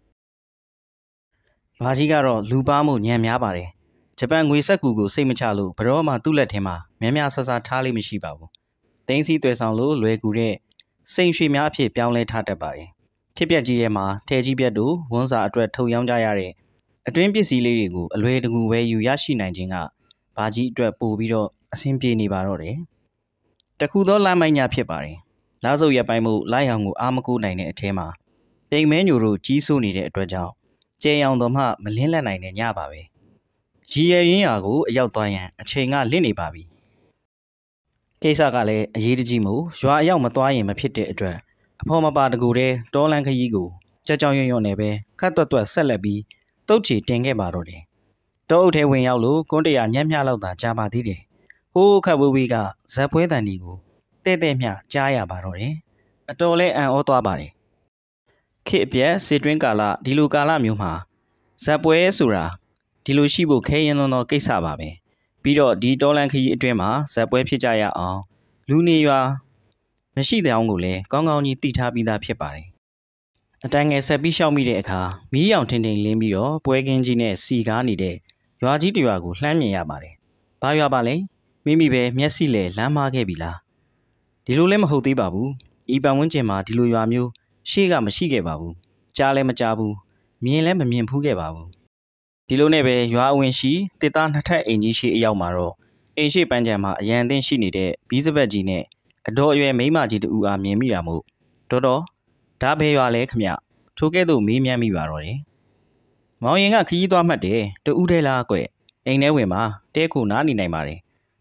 S2: ဘာကြီးကတော့လူပါမှုညံများပါတယ်ဂျပန်ငွေဆက်ကူကိုစိတ်မချလို့ဘရောမှသူ့လက်ထဲမှာများများဆဆထားလေးမရှိပါဘူး။တင်းစီသွဲဆောင်လို့လွယ်ကူတဲ့စိန်ရွှေများအဖြစ်ပြောင်းလဲထားတတ်ပါတယ်။ခစ်ပြက်ကြီးထဲမှာထဲကြီးပြက်တို့ဝန်းစာအတွက်ထုတ်ရောင်းကြရတဲ့အတွင်းပစ္စည်းလေးတွေကိုအလွယ်တကူပဲယူရရှိနိုင်ခြင်းကဘာကြီးအတွက်ပို့ပြီးတော့အဆင်ပြေနေပါတော့တယ်။တခုသောလမ်းမိုင်းညာဖြစ်ပါတယ်။လားစုပ်ရပိုင်းမှုလိုက်အောင်ကိုအားမကိုးနိုင်တဲ့အထဲမှာတိမ်မဲညိုတို့ကြီးစိုးနေတဲ့အတွက်ကြောင့်ကျဲအောင်တော့မှမလင်းလက်နိုင်တဲ့ညပါပဲ။ရီရရင်းရာကိုအရောက်သွားရန်အချိန်ကလင့်နေပါပြီကိစ္စကလည်းအရေးတကြီးမို့ရွာအရောက်မသွားရင်မဖြစ်တဲ့အတွက်အဖော်မပါတကူတဲ့တောလန်းခရီးကိုကြောက်ကြောင်ရွံ့ရွံ့နဲ့ပဲခတ်တွတ်တွတ်ဆက်လက်ပြီးတုတ်ချီတင်ခဲ့ပါတော့တယ်တောအုပ်ထဲဝင်ရောက်လို့ကွန်းတရာညံ့မျှလောက်သာကြားပါသေးတယ်ဟိုးခတ်ဝေးဝေးကဇက်ပွဲတန်ဒီကိုတဲ့တဲ့မျှကြားရပါတော့တယ်အတော်လဲအံ့ဩသွားပါတယ်ခေအပြက်စေတွင်းကာလဒီလိုကာလမျိုးမှာဇက်ပွဲဆိုတာဒီလိုရှိဖို့ခဲရင်သောကိစ္စပါပဲပြီးတော့ဒီတောလန်ခရီးအတွင်းမှာဇက်ပွဲဖြစ်ကြရအောင်လူနေရွာမရှိတဲ့အောင်ကိုလည်းကောင်းကောင်းကြီးတည်ထားပြီးသားဖြစ်ပါတယ်အတိုင်းငယ်ဆက်ပြီးရှောက်မိတဲ့အခါမီးရောင်ထင်ထင်လင်းပြီးတော့ပွဲကင်းကြီးနဲ့စီကားနေတဲ့ရွာကြီးတရွာကိုလှမ်းမြင်ရပါတယ်ဘာရွာပါလဲမိမိပဲမျက်စိလဲလမ်းမားခဲ့ပြီလားဒီလိုလည်းမဟုတ်သေးပါဘူးဤပတ်ဝန်းကျင်မှာဒီလိုရွာမျိုးရှေ့ကမရှိခဲ့ပါဘူးကြားလည်းမကြားဘူးမြင်လည်းမမြင်ဖူးခဲ့ပါဘူးဒီလိုနဲ့ပဲရွာအဝင်ရှိတစ်သားနှစ်ထပ်အိမ်ကြီးရှိအရောက်မှာတော့အိမ်ရှိပန်းချံမှာအရန်အသင်းရှိနေတဲ့ဘီးစပတ်ကြီးနဲ့အတော်အရွယ်မိန်းမကြီးတူအားမြင်မိတာမို့တော်တော်ဒါဘဲရွာလဲခမထိုကဲ့သို့မေးမြန်းမိပါတော့တယ်မောင်ရင်ကခရီးသွားမှတ်တယ်တူးထဲလားကွအိမ်ထဲဝင်မှာတဲခုနားနေနိုင်ပါတယ်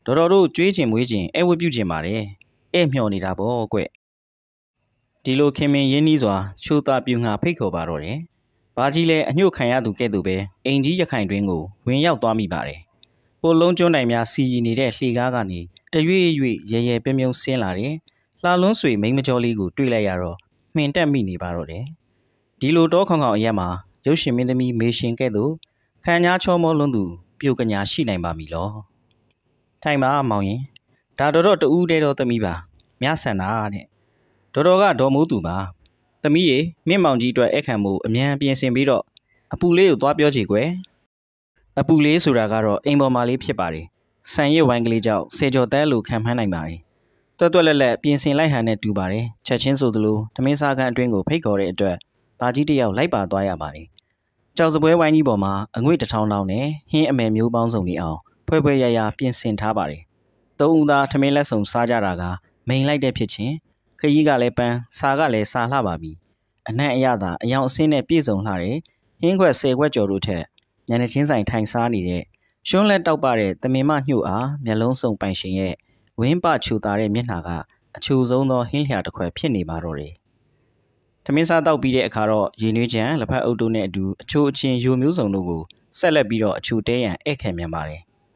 S2: တော်တော်တို့ကြွေးချင်မွေးချင်အဲဝတ်ပြုချင်ပါတယ်အဲ့မျှော်နေတာပေါ့ကွဒီလိုခင်မင်ရင်းနှီးစွာချိုးသားပြူငါဖိတ်ခေါ်ပါတော့တယ်ဘာကြီးလဲအညှို့ခံရသူကဲ့သို့ပဲအိမ်ကြီးရခိုင်တွင်ကိုဝင်ရောက်သွားမိပါတယ်ပိုလုံးကျွန်းတိုင်များစီရီနေတဲ့လှေကားကနေတရွေ့ရွေ့ရဲရဲပြုံးပြုံးဆင်းလာတယ်လှလွန်းဆွေမိန်းမကျော်လေးကိုတွေ့လိုက်ရတော့မှင်တက်မိနေပါတော့တယ်ဒီလိုတော့ခေါင်ခေါင်အရက်မှာရုပ်ရှင်မင်းသမီးမေရှင်ကဲ့သို့ခံညာချောမောလွန်းသူပြိုကညာရှိနိုင်ပါမည်လောထိုင်ပါမောင်ရင်ဒါတော်တော်တူးတဲတော်သမီးပါမြဆန်တာတဲ့တော်တော်ကဒေါ်မိုးသူပါသမီးရေမင်းမောင်ကြီးအတွက်အခမ်းမှုအမြန်ပြင်ဆင်ပြီးတော့အပူလေးကိုသွားပြောချေကွယ်အပူလေးဆိုတာကတော့အိမ်ပေါ်မှာလေးဖြစ်ပါတယ်ဆန်ရစ်ဝိုင်းကလေးကြောင့်စေကျော်တဲလိုခံမှန်းနိုင်ပါတယ်တွက်တွက်လက်လက်ပြင်ဆင်လိုက်ဟန်နဲ့တူပါတယ်ချက်ချင်းဆိုသလိုသမင်းစားခန်းအတွင်းကိုဖိတ်ခေါ်တဲ့အတွက်ဘာကြီးတယောက်လိုက်ပါသွားရပါတယ်ကြောက်စပွဲဝိုင်းကြီးပေါ်မှာအငွေ့တစ်ထောင်တောင်းနဲ့ဟင်းအမယ်မျိုးပေါင်းစုံနေအောင်ဖွဲဖွဲရရပြင်ဆင်ထားပါတယ်သုံးဦးသားထမင်းလက်စုံစားကြတာကမိန်လိုက်တဲ့ဖြစ်ချင်းခရီးကလည်းပန်းစားကလည်းစားလှပါပြီအနံ့အရသာအယောင်အစင်းနဲ့ပြည့်စုံလှတဲ့ဟင်းခွက်ဆယ်ခွက်ကျော်တို့ထက်ညနေချင်းဆိုင်ထိုင်စားနေတဲ့ရှွန်းလက်တောက်ပတဲ့တမင်မညှို့အားမျက်လုံးစုံပိုင်ရှင်ရဲ့ဝင်းပချူတာတဲ့မျက်နှာကအချိုဆုံးသောဟင်းလျာတစ်ခွက်ဖြစ်နေပါတော့တယ်ထမင်းစားတောက်ပြီးတဲ့အခါတော့ရေနွေးချံလက်ဖက်အုပ်တို့နဲ့အတူအချိုအချင်းယူမျိုးစုံတို့ကိုဆက်လက်ပြီးတော့အချိုတဲရန်ဧည့်ခံမြန်ပါတယ်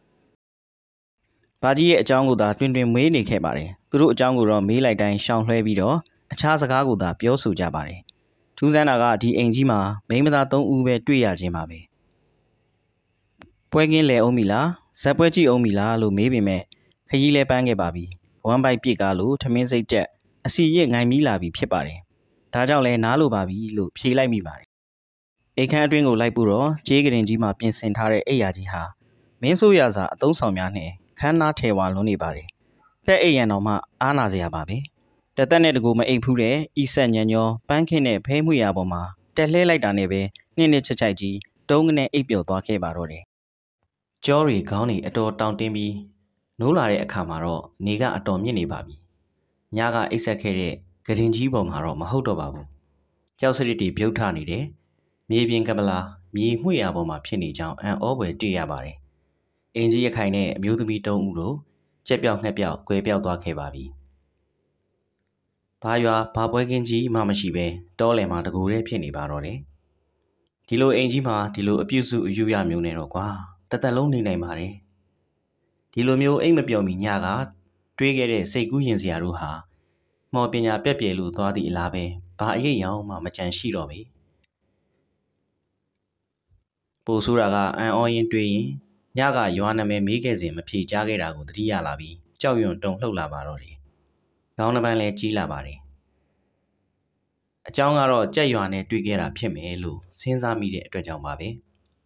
S2: ဘာကြီးရဲ့အကြောင်းကိုသာတွင်တွင်မေးနေခဲ့ပါတယ်သူတို့အကြောင်းကိုတော့မေးလိုက်တိုင်းရှောင်လွှဲပြီးတော့အခြားစကားကိုသာပြောဆိုကြပါတယ်ထူးဆန်းတာကဒီအိမ်ကြီးမှာမိန်းမသားသုံးဦးပဲတွေ့ရခြင်းပါပဲပွဲကင်းလဲအောင်မီလားဇက်ပွဲကြည့်အောင်မီလားလို့မေးပေမဲ့ခရီးလဲပန်းခဲ့ပါပြီဝမ်းပိုက်ပြစ်ကားလို့ထမင်းစိတ်တက်အစီရစ်ငိုင်မီလာပြီဖြစ်ပါတယ်ဒါကြောင့်လဲနားလိုပါပြီလို့ဖြေလိုက်မိပါတယ်အိမ်ခန်းအတွင်းကိုလိုက်ပို့တော့ကြေးကရင်ကြီးမှာပြင်ဆင်ထားတဲ့အိယာကြီးဟာမင်းဆိုးရစာအသုံးဆောင်များနဲ့ခန်းနာထဲဝါလွန်းနေပါတယ်တက်အိမ်ရန်တော်မှအားနာစရာပါပဲတသက်နဲ့တကူမအိမ်ဖူးတဲ့ဤဆက်ညံညောပန်းခင်းနဲ့ဖဲမှုရပေါ်မှာတက်လှဲလိုက်တာနဲ့ပဲနှင်းနှင်းချက်ချိုက်ကြီးတုံးကနေအိပ်ပျော်သွားခဲ့ပါတော့တယ်ကြောရီခေါင်းတွေအတော်တောင်တင်းပြီးနိုးလာတဲ့အခါမှာတော့နေကအတော်မြင့်နေပါပြီညကအိပ်ဆက်ခဲ့တဲ့ဂရင်ကြီးပေါ်မှာတော့မဟုတ်တော့ပါဘူးကြောက်စရစ်တွေပြုတ်ထနေတယ်မြေပြင်ကမလာမြေမှုရပေါ်မှာဖြစ်နေကြောင်းအံ့ဩဖွယ်တွေ့ရပါတယ်အင်ကြီးရခိုင်နဲ့အမျိုးသမီးသုံးဦးတို့ကြက်ပြောက်ငှက်ပြောက်ကွဲပြောက်သွားခဲ့ပါပြီဘာရွာဘာပွဲကင်းကြီးမှမရှိပဲတောလယ်မှာတကူရဲဖြစ်နေပါတော့တယ်ဒီလိုအိမ်ကြီးမှာဒီလိုအပြုစုအယူရမျိုးနဲ့တော့ကွာတသက်လုံးနေနိုင်ပါတယ်ဒီလိုမျိုးအိမ်မပျော်မီညကတွေးခဲ့တဲ့စိတ်ကူးရင်စရာတို့ဟာမော်ပညာပြက်ပြဲလို့သွားသည့်အလားပဲဘာအရေးရောင်မှမကြံရှိတော့ပေပိုဆိုးတာကအံ့ဩရင်တွေးရင်ညကရွာနာမည်မေးခဲ့စဉ်မဖြေကြားခဲ့တာကိုသတိရလာပြီးကြောက်ရွံ့တုန်လှုပ်လာပါတော့တယ်။ခေါင်းနှပန်းလည်းကြီးလာပါတယ်။အကြောင်းကတော့ကြက်ရွာနဲ့တွေ့ခဲ့တာဖြစ်မယ်လို့စဉ်းစားမိတဲ့အတွက်ကြောင့်ပါပဲ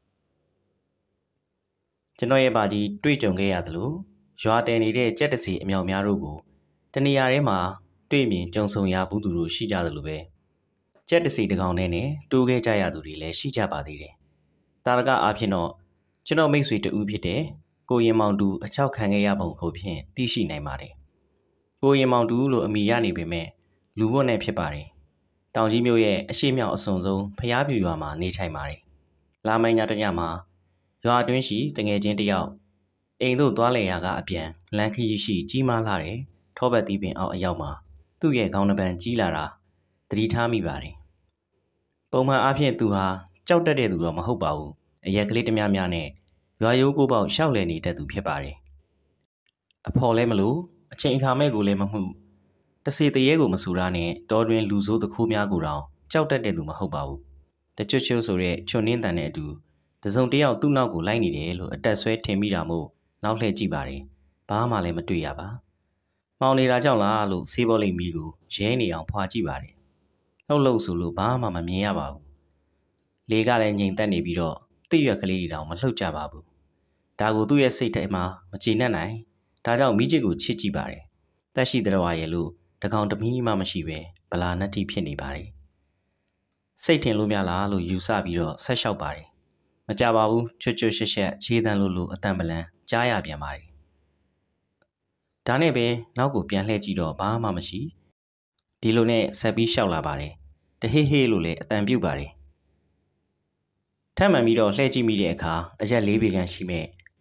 S2: ။ကျွန်တော်ရဲ့ဘာကြီးတွေ့ကြုံခဲ့ရသလိုရွာတည်နေတဲ့ကြက်တစီအမြောက်များတို့ကိုတနေရာထဲမှာတွေ့မြင်ကြုံဆုံရဘူးသူတို့ရှိကြသလိုပဲကြက်တစီတကောင်နဲ့နဲ့တိုးခဲ့ကြရသူတွေလည်းရှိကြပါသေးတယ်။တာရကအားဖြင့်တော့ကျွန်တော်မိတ်ဆွေတဦးဖြစ်တဲ့ကိုရင်မောင်တူအချောက်ခံခဲ့ရပုံကိုဖြင့်သိရှိနိုင်ပါတယ်။ကိုရင်မောင်တူလို့အမိရနေပေမဲ့လူဝတ်နဲ့ဖြစ်ပါတယ်။တောင်ကြီးမြို့ရဲ့အရှိမြောက်အစွန်ဆုံးဖျားပြူရွာမှာနေထိုင်ပါတယ်။လာမိုင်းညတညမှာရွာအတွင်းရှိတငယ်ချင်းတယောက်အိမ်သို့သွားလေရာကအပြန်လမ်းခရီးရှိကြီးမားလာတဲ့ထောပတ်သီးပင်အောက်အရောက်မှာသူ့ရဲ့ခေါင်းနှပန်းကြီးလာတာသတိထားမိပါတယ်။ပုံမှန်အားဖြင့်သူဟာကြောက်တတ်တဲ့သူတော့မဟုတ်ပါဘူး။အရက်ကလေးတများများနဲ့ရွာရိုးကိုပေါက်ရှောက်လည်နေတတ်သူဖြစ်ပါတယ်။အဖော်လဲမလို့အချိန်အခါမဲ့ကိုလည်းမမှုတစေတရေကိုမဆူရနဲ့တောတွင်လူဆိုးသခိုးများကိုတောင်ကြောက်တတ်တဲ့သူမဟုတ်ပါဘူး။တချွတ်ချွတ်ဆိုတဲ့ချွန်နှင်းတန်တဲ့အတူတစုံတယောက်သူ့နောက်ကိုလိုက်နေတယ်လို့အတက်ဆွဲထင်မိတာမို့နောက်လှည့်ကြည့်ပါတယ်။ဘာမှလည်းမတွေ့ရပါ။မောင်နေတာကြောင့်လားလို့ဆေးဘောလိမ်မီကိုရဲနေအောင်ဖွာကြည့်ပါတယ်။လှုပ်လှုပ်ဆိုလို့ဘာမှမမြင်ရပါဘူး။လေကလည်းငြိမ်သက်နေပြီးတော့တိရွက်ကလေးတွေတောင်မလှုပ်ကြပါဘူး။ဒါကိုသူ့ရဲ့စိတ်ထဲမှာမကျေနပ်နိုင်။ဒါကြောင့်မိချစ်ကိုချစ်ကြည့်ပါတယ်။တက်ရှိတော်ဝါရဲ့လို့တကောင်တမီးမှမရှိပဲဗလာနတ်တိဖြစ်နေပါတယ်။စိတ်ထင်လို့များလားလို့ယူဆပြီးတော့ဆက်လျှောက်ပါတယ်။မကြပါဘူးချွတ်ချွတ်ရှက်ရှက်ခြေတန်းလို့လို့အတန်ပလန်ကြားရပြန်ပါတယ်။ဒါနဲ့ပဲနောက်ကိုပြန်လှည့်ကြည့်တော့ဘာမှမရှိ။ဒီလိုနဲ့ဆက်ပြီးလျှောက်လာပါတယ်။တဟေးဟေးလို့လည်းအတန်ပြုတ်ပါတယ်။ထပ်မှန်ပြီးတော့လှည့်ကြည့်မိတဲ့အခါအရက်လေးပေခန့်ရှိမဲ့မ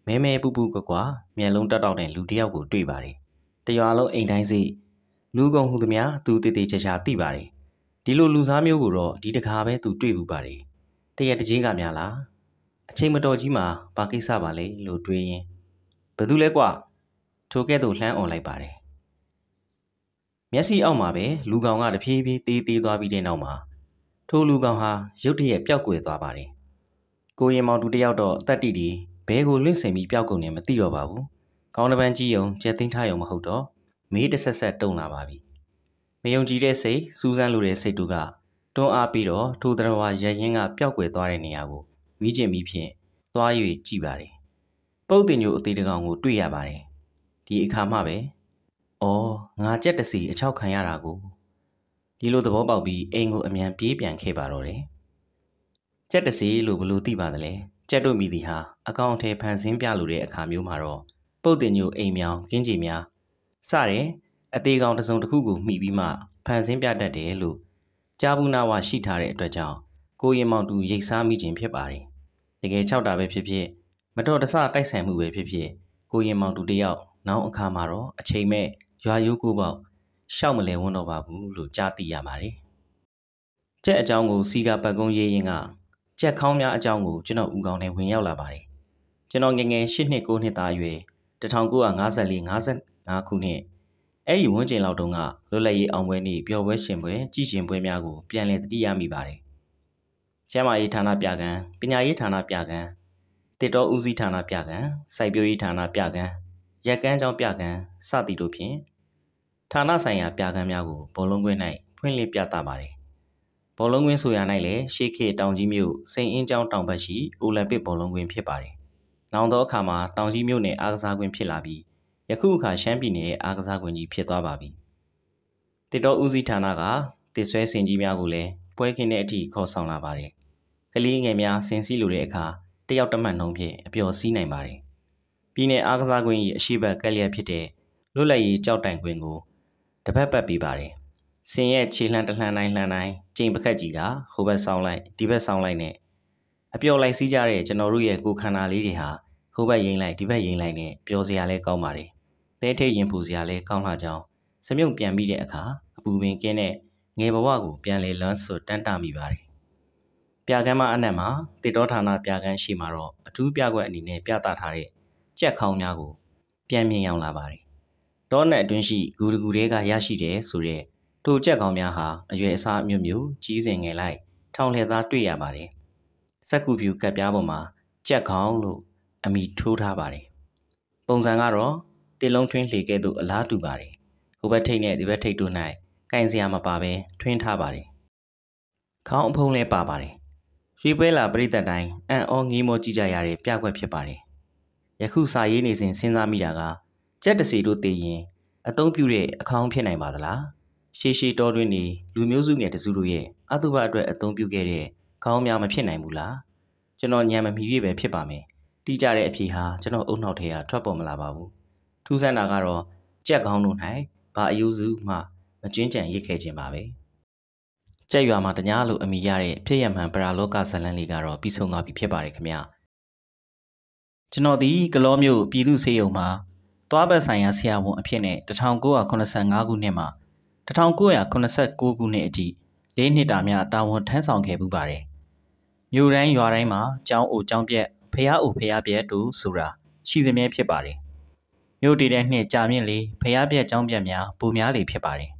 S2: မဲမဲပူပူကွာကွာမျက်လုံးတက်တောက်တဲ့လူတစ်ယောက်ကိုတွေ့ပါတယ်တရွာလုံးအိမ်တိုင်းစီလူကုန်ဟူသည်များသူတည်တည်ချာချာသိပါတယ်ဒီလိုလူစားမျိုးကိုတော့ဒီတခါပဲသူတွေ့ဘူးပါတယ်တရက်တကြီးကများလားအချိန်မတော်ကြီးမှာဘာကိစ္စပါလဲလို့တွေးရင်ဘယ်သူလဲကွာထိုကဲ့သို့လှမ်းអော်လိုက်ပါတယ်မျက်စိအောက်မှာပဲလူကောင်ကတဖြည်းဖြည်းတေးသေးသွားပြီးတဲ့နောက်မှာထိုလူကောင်ဟာရုတ်တရက်ပျောက်ကွယ်သွားပါတယ်ကိုရင်မောင်တူတယောက်တော့အသက်တီတီဘဲကိုလွင့်စင်ပြီးပျောက်ကုန်နေမသိတော့ပါဘူးကောင်းတပန်းကြီးယုံကျက်သိမ်းထားယုံမဟုတ်တော့မေးတဆက်ဆက်တုံလာပါပြီမယုံကြည်တဲ့စိတ်စူးစမ်းလိုတဲ့စိတ်တို့ကတွန်းအားပြီးတော့ထိုတရဝါရရင်ကပျောက်ကွယ်သွားတဲ့နေရာကိုမိကျင်မိဖြင့်သွား၍ကြည့်ပါတယ်ပုတ်တင်ညိုအသေးတကောင်ကိုတွေ့ရပါတယ်ဒီအခါမှပဲအော်ငါကြက်တစီအချောက်ခံရတာကိုဒီလိုသဘောပေါက်ပြီးအိမ်ကိုအမြန်ပြေးပြန်ခဲ့ပါတော့တယ်ကြက်တစီလို့ဘလို့သိပါသလဲကြက်တို့မိသည်ဟာအကောင့်အထည်ဖန်ဆင်းပြလိုတဲ့အခါမျိုးမှာတော့ပုတ်တင်ညိုအိမ်မြောင်ကင်းကြီးများစတဲ့အသေးကောင်တစ်စုံတစ်ခုကိုမှီပြီးမှဖန်ဆင်းပြတတ်တယ်လို့ကြားဘူးနာဝရှိထားတဲ့အတွက်ကြောင့်ကိုရင်မောင်တူရိတ်စားမိခြင်းဖြစ်ပါတယ်တကယ်ချောက်တာပဲဖြစ်ဖြစ်မတော်တဆတိုက်ဆိုင်မှုပဲဖြစ်ဖြစ်ကိုရင်မောင်တူတယောက်နောက်အခါမှာတော့အချိန်မဲ့ရွာရိုးကိုပေါက်ရှောက်မလဲဝန်းတော့ပါဘူးလို့ကြားသိရပါတယ်ကြက်အကြောင်းကိုစီကပတ်ကုန်းရေးရင်ကကြက်ခေါင်းများအကြောင်းကိုကျွန်တော်ဦးကောင်းနဲ့ဝင်ရောက်လာပါတယ်ကျွန်တော်ငငယ်၈နှစ်၉နှစ်သားအရွယ်၁၉၅၄ ၅၅ခုနှစ်အဲ့ဒီဝန်းကျင်လောက်တုန်းကလွတ်လပ်ရေးအောင်ပွဲနေ့ပျော်ပွဲရှင်ပွဲကြည်ကျင်ပွဲများကိုပြန်လည်သတိရမိပါတယ်ကျမ်းမာရေးဌာနပြကံပညာရေးဌာနပြကံတစ်တော်ဦးစီးဌာနပြကံစိုက်ပျိုးရေးဌာနပြကံရက်ကန်းကျောင်းပြကံစသည်တို့ဖြင့်ဌာနဆိုင်ရာပြကံများကိုဘောလုံးကွင်း၌ဖွင့်လှစ်ပြသပါတယ်ဘောလုံးကွင်းဆိုရ၌လည်းရှေးခေတ်တောင်ကြီးမြို့စိန်အင်းကျောင်းတောင်ဘက်ရှိအိုလံပစ်ဘောလုံးကွင်းဖြစ်ပါတယ်နောင်သောအခါမှာတောင်ကြီးမြို့နယ်အားကစားကွင်းဖြစ်လာပြီးယခုအခါရှမ်းပြည်နယ်အားကစားကွင်းကြီးဖြစ်သွားပါပြီတစ်တော်ဦးစီးဌာနကတစ်ဆွဲစင်ကြီးများကိုလည်းပွဲခင်းတဲ့အထိခေါ်ဆောင်လာပါတယ်ကလေးငယ်များဆင်စီးလိုတဲ့အခါတယောက်တမတ်နှုံးဖြင့်အပျော်စီးနိုင်ပါတယ်ပြည်နယ်အားကစားကွင်း၏အရှိတ်ကက်လျက်ဖြစ်တဲ့လွတ်လပ်ရေးကြောက်တိုင်ကွင်းကိုတပတ်ပတ်ပေးပါတယ်စင်ရဲ့ခြေလှမ်းတလှမ်းတိုင်းလှမ်းတိုင်းကျိန်ပခက်ကြီးကဟိုဘက်ဆောင်လိုက်ဒီဘက်ဆောင်လိုက်နဲ့အပျော်လိုက်စီးကြတဲ့ကျွန်တော်တို့ရဲ့ကိုခန္ဓာလေးတွေဟာဟိုဘက်ရင်လိုက်ဒီဘက်ရင်လိုက်နဲ့ပျော်စရာလဲကောင်းပါတယ်သဲထိတ်ရင်ဖူစရာလဲကောင်းလာကြောင်းစမြုပ်ပြန်ပြီးတဲ့အခါအပူပင်ကင်းတဲ့ငယ်ဘဝကိုပြန်လဲလန်းစွတ်တန်းတမိပါတယ်ပြကမ်းမအနက်မှာတစ်တော်ဌာနပြကမ်းရှိမှာတော့အထူးပြကွက်အနေနဲ့ပြသထားတဲ့ကြက်ခေါင်းများကိုပြန်မြင်ရောက်လာပါတယ်တောနဲ့အတွင်းရှိဂူတကူတွေကရရှိတယ်ဆိုတဲ့ထိုကြက်ခေါင်းများဟာအရွယ်အစားအမျိုးမျိုးကြီးစင်ငယ်လိုက်ထောင်လှည့်သားတွေ့ရပါတယ်စက်ကူဖြူကပ်ပြားပေါ်မှာကြက်ခေါင်းလို့အမည်ထိုးထားပါတယ်ပုံစံကတော့တစ်လုံးထွင်းလှေကဲ့သို့အလားတူပါတယ်ဟိုဘက်ထိပ်နဲ့ဒီဘက်ထိပ်တို့၌ကင်စရာမပါဘဲထွင်းထားပါတယ်ခေါင်းအဖုံးလည်းပါပါတယ်ရွှေပွဲလာပရိသတ်တိုင်းအံ့ဩငေးမောကြည့်ကြရတဲ့ပြကွက်ဖြစ်ပါတယ်ယခုစာရေးနေစဉ်စဉ်းစားမိတာကကြက်တစီတို့သိရင်အသုံးပြုတဲ့အခေါင်းဖြစ်နိုင်ပါသလားရှေးရှေးတော်တွင်နေလူမျိုးစုငယ်တစုတို့ရဲ့အတုပအတွက်အသုံးပြုခဲ့တဲ့ခေါင်းများမဖြစ်နိုင်ဘူးလားကျွန်တော်ညံမမီ၍ပဲဖြစ်ပါမယ်တိကျတဲ့အဖြေဟာကျွန်တော်အုံနောက်ထဲကထွက်ပေါ်မလာပါဘူးထူးဆန်းတာကတော့ကြက်ခေါင်းတို့၌ဘာအယုစုမှမကျဉ်းကြံရစ်ခဲ့ခြင်းပါပဲကြက်ရွာမှာတ냐လို့အမိရတဲ့ဖြစ်ရမှန်ပရာလောကဇလန်းလေးကတော့ပြီးဆုံးသွားပြီဖြစ်ပါတယ်ခင်ဗျာကျွန်တော်ဒီကလောမျိုးပြည်သူ့ဆေးရုံမှာသွားဘက်ဆိုင်ရာဆရာဝန်အဖြစ်နဲ့၁၉၇၅ခုနှစ်မှာ၁၉၉၉ခုနှစ်အထိလေးနှစ်တာများတာဝန်ထမ်းဆောင်ခဲ့ပူပါတယ်မြို့တိုင်းရွာတိုင်းမှာကျောင်းအိုကျောင်းပြက်ဖျားအိုဖျားပြက်တို့ဆိုတာရှိစမြဲဖြစ်ပါတယ်မြို့တည်တဲ့နှစ်ကြာမြင့်လေဖျားပြက်ကျောင်းပြက်များပိုများလေဖြစ်ပါတယ်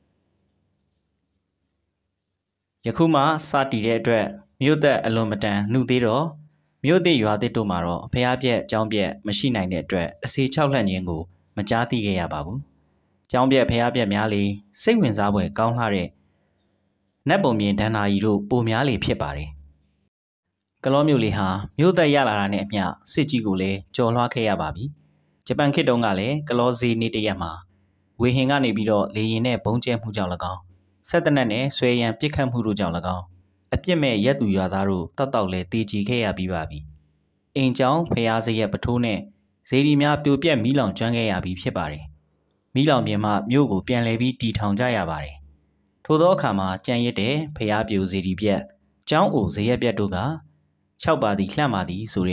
S2: ယခုမှစတည်တဲ့အတွက်မြို့သက်အလွန်မတန်နှုတ်သေးတော့မြို့သစ်ရွာသစ်တို့မှာတော့ဖျားပြက်ကျောင်းပြက်မရှိနိုင်တဲ့အတွက်အစီ၆လှန့်ခြင်းကိုမကြားသိခဲ့ရပါဘူးကျောင်းပြက်ဖျားပြက်များလေစိတ်ဝင်စားဖွယ်ကောင်းလှတဲ့နတ်ပုံမြင်ဒဏ္ဍာရီတို့ပိုများလေဖြစ်ပါတယ်ကလောမြို့လေးဟာမြို့သက်ရလာတာနဲ့အမျှစစ်ကြီးကိုလည်းကြော်လွှားခဲ့ရပါပြီဂျပန်ခေတ်တုန်းကလည်းကလောဈေးနေ့တရက်မှာဝေဟင်ကနေပြီးတော့လေရင်နဲ့ဘုံကျဲမှုကြောင့်၎င်းဆက်တနက်နဲ့ဆွဲရန်ပစ်ခတ်မှုတို့ကြောင့်၎င်းအပြစ်မဲ့ရက်သူရွာသားတို့တောက်တောက်လဲတေချီခဲ့ရပြီးပါပြီအိမ်ကျောင်းဖျားစရက်ပထိုးနဲ့ဇေဒီများပြိုပြက်မီးလောင်ကျွမ်းခဲ့ရပြီးဖြစ်ပါတယ်မီးလောင်ပြင်မှမြို့ကိုပြန်လဲပြီးတီထောင်ကြရပါတယ်ထို့သောအခါမှာကြံရစ်တဲ့ဖျားပြိုဇေဒီပြက်ကျောင်းအိုဇေရက်ပြက်တို့က၆ပါးသည်လှန့်ပါသည်ဆိုတဲ့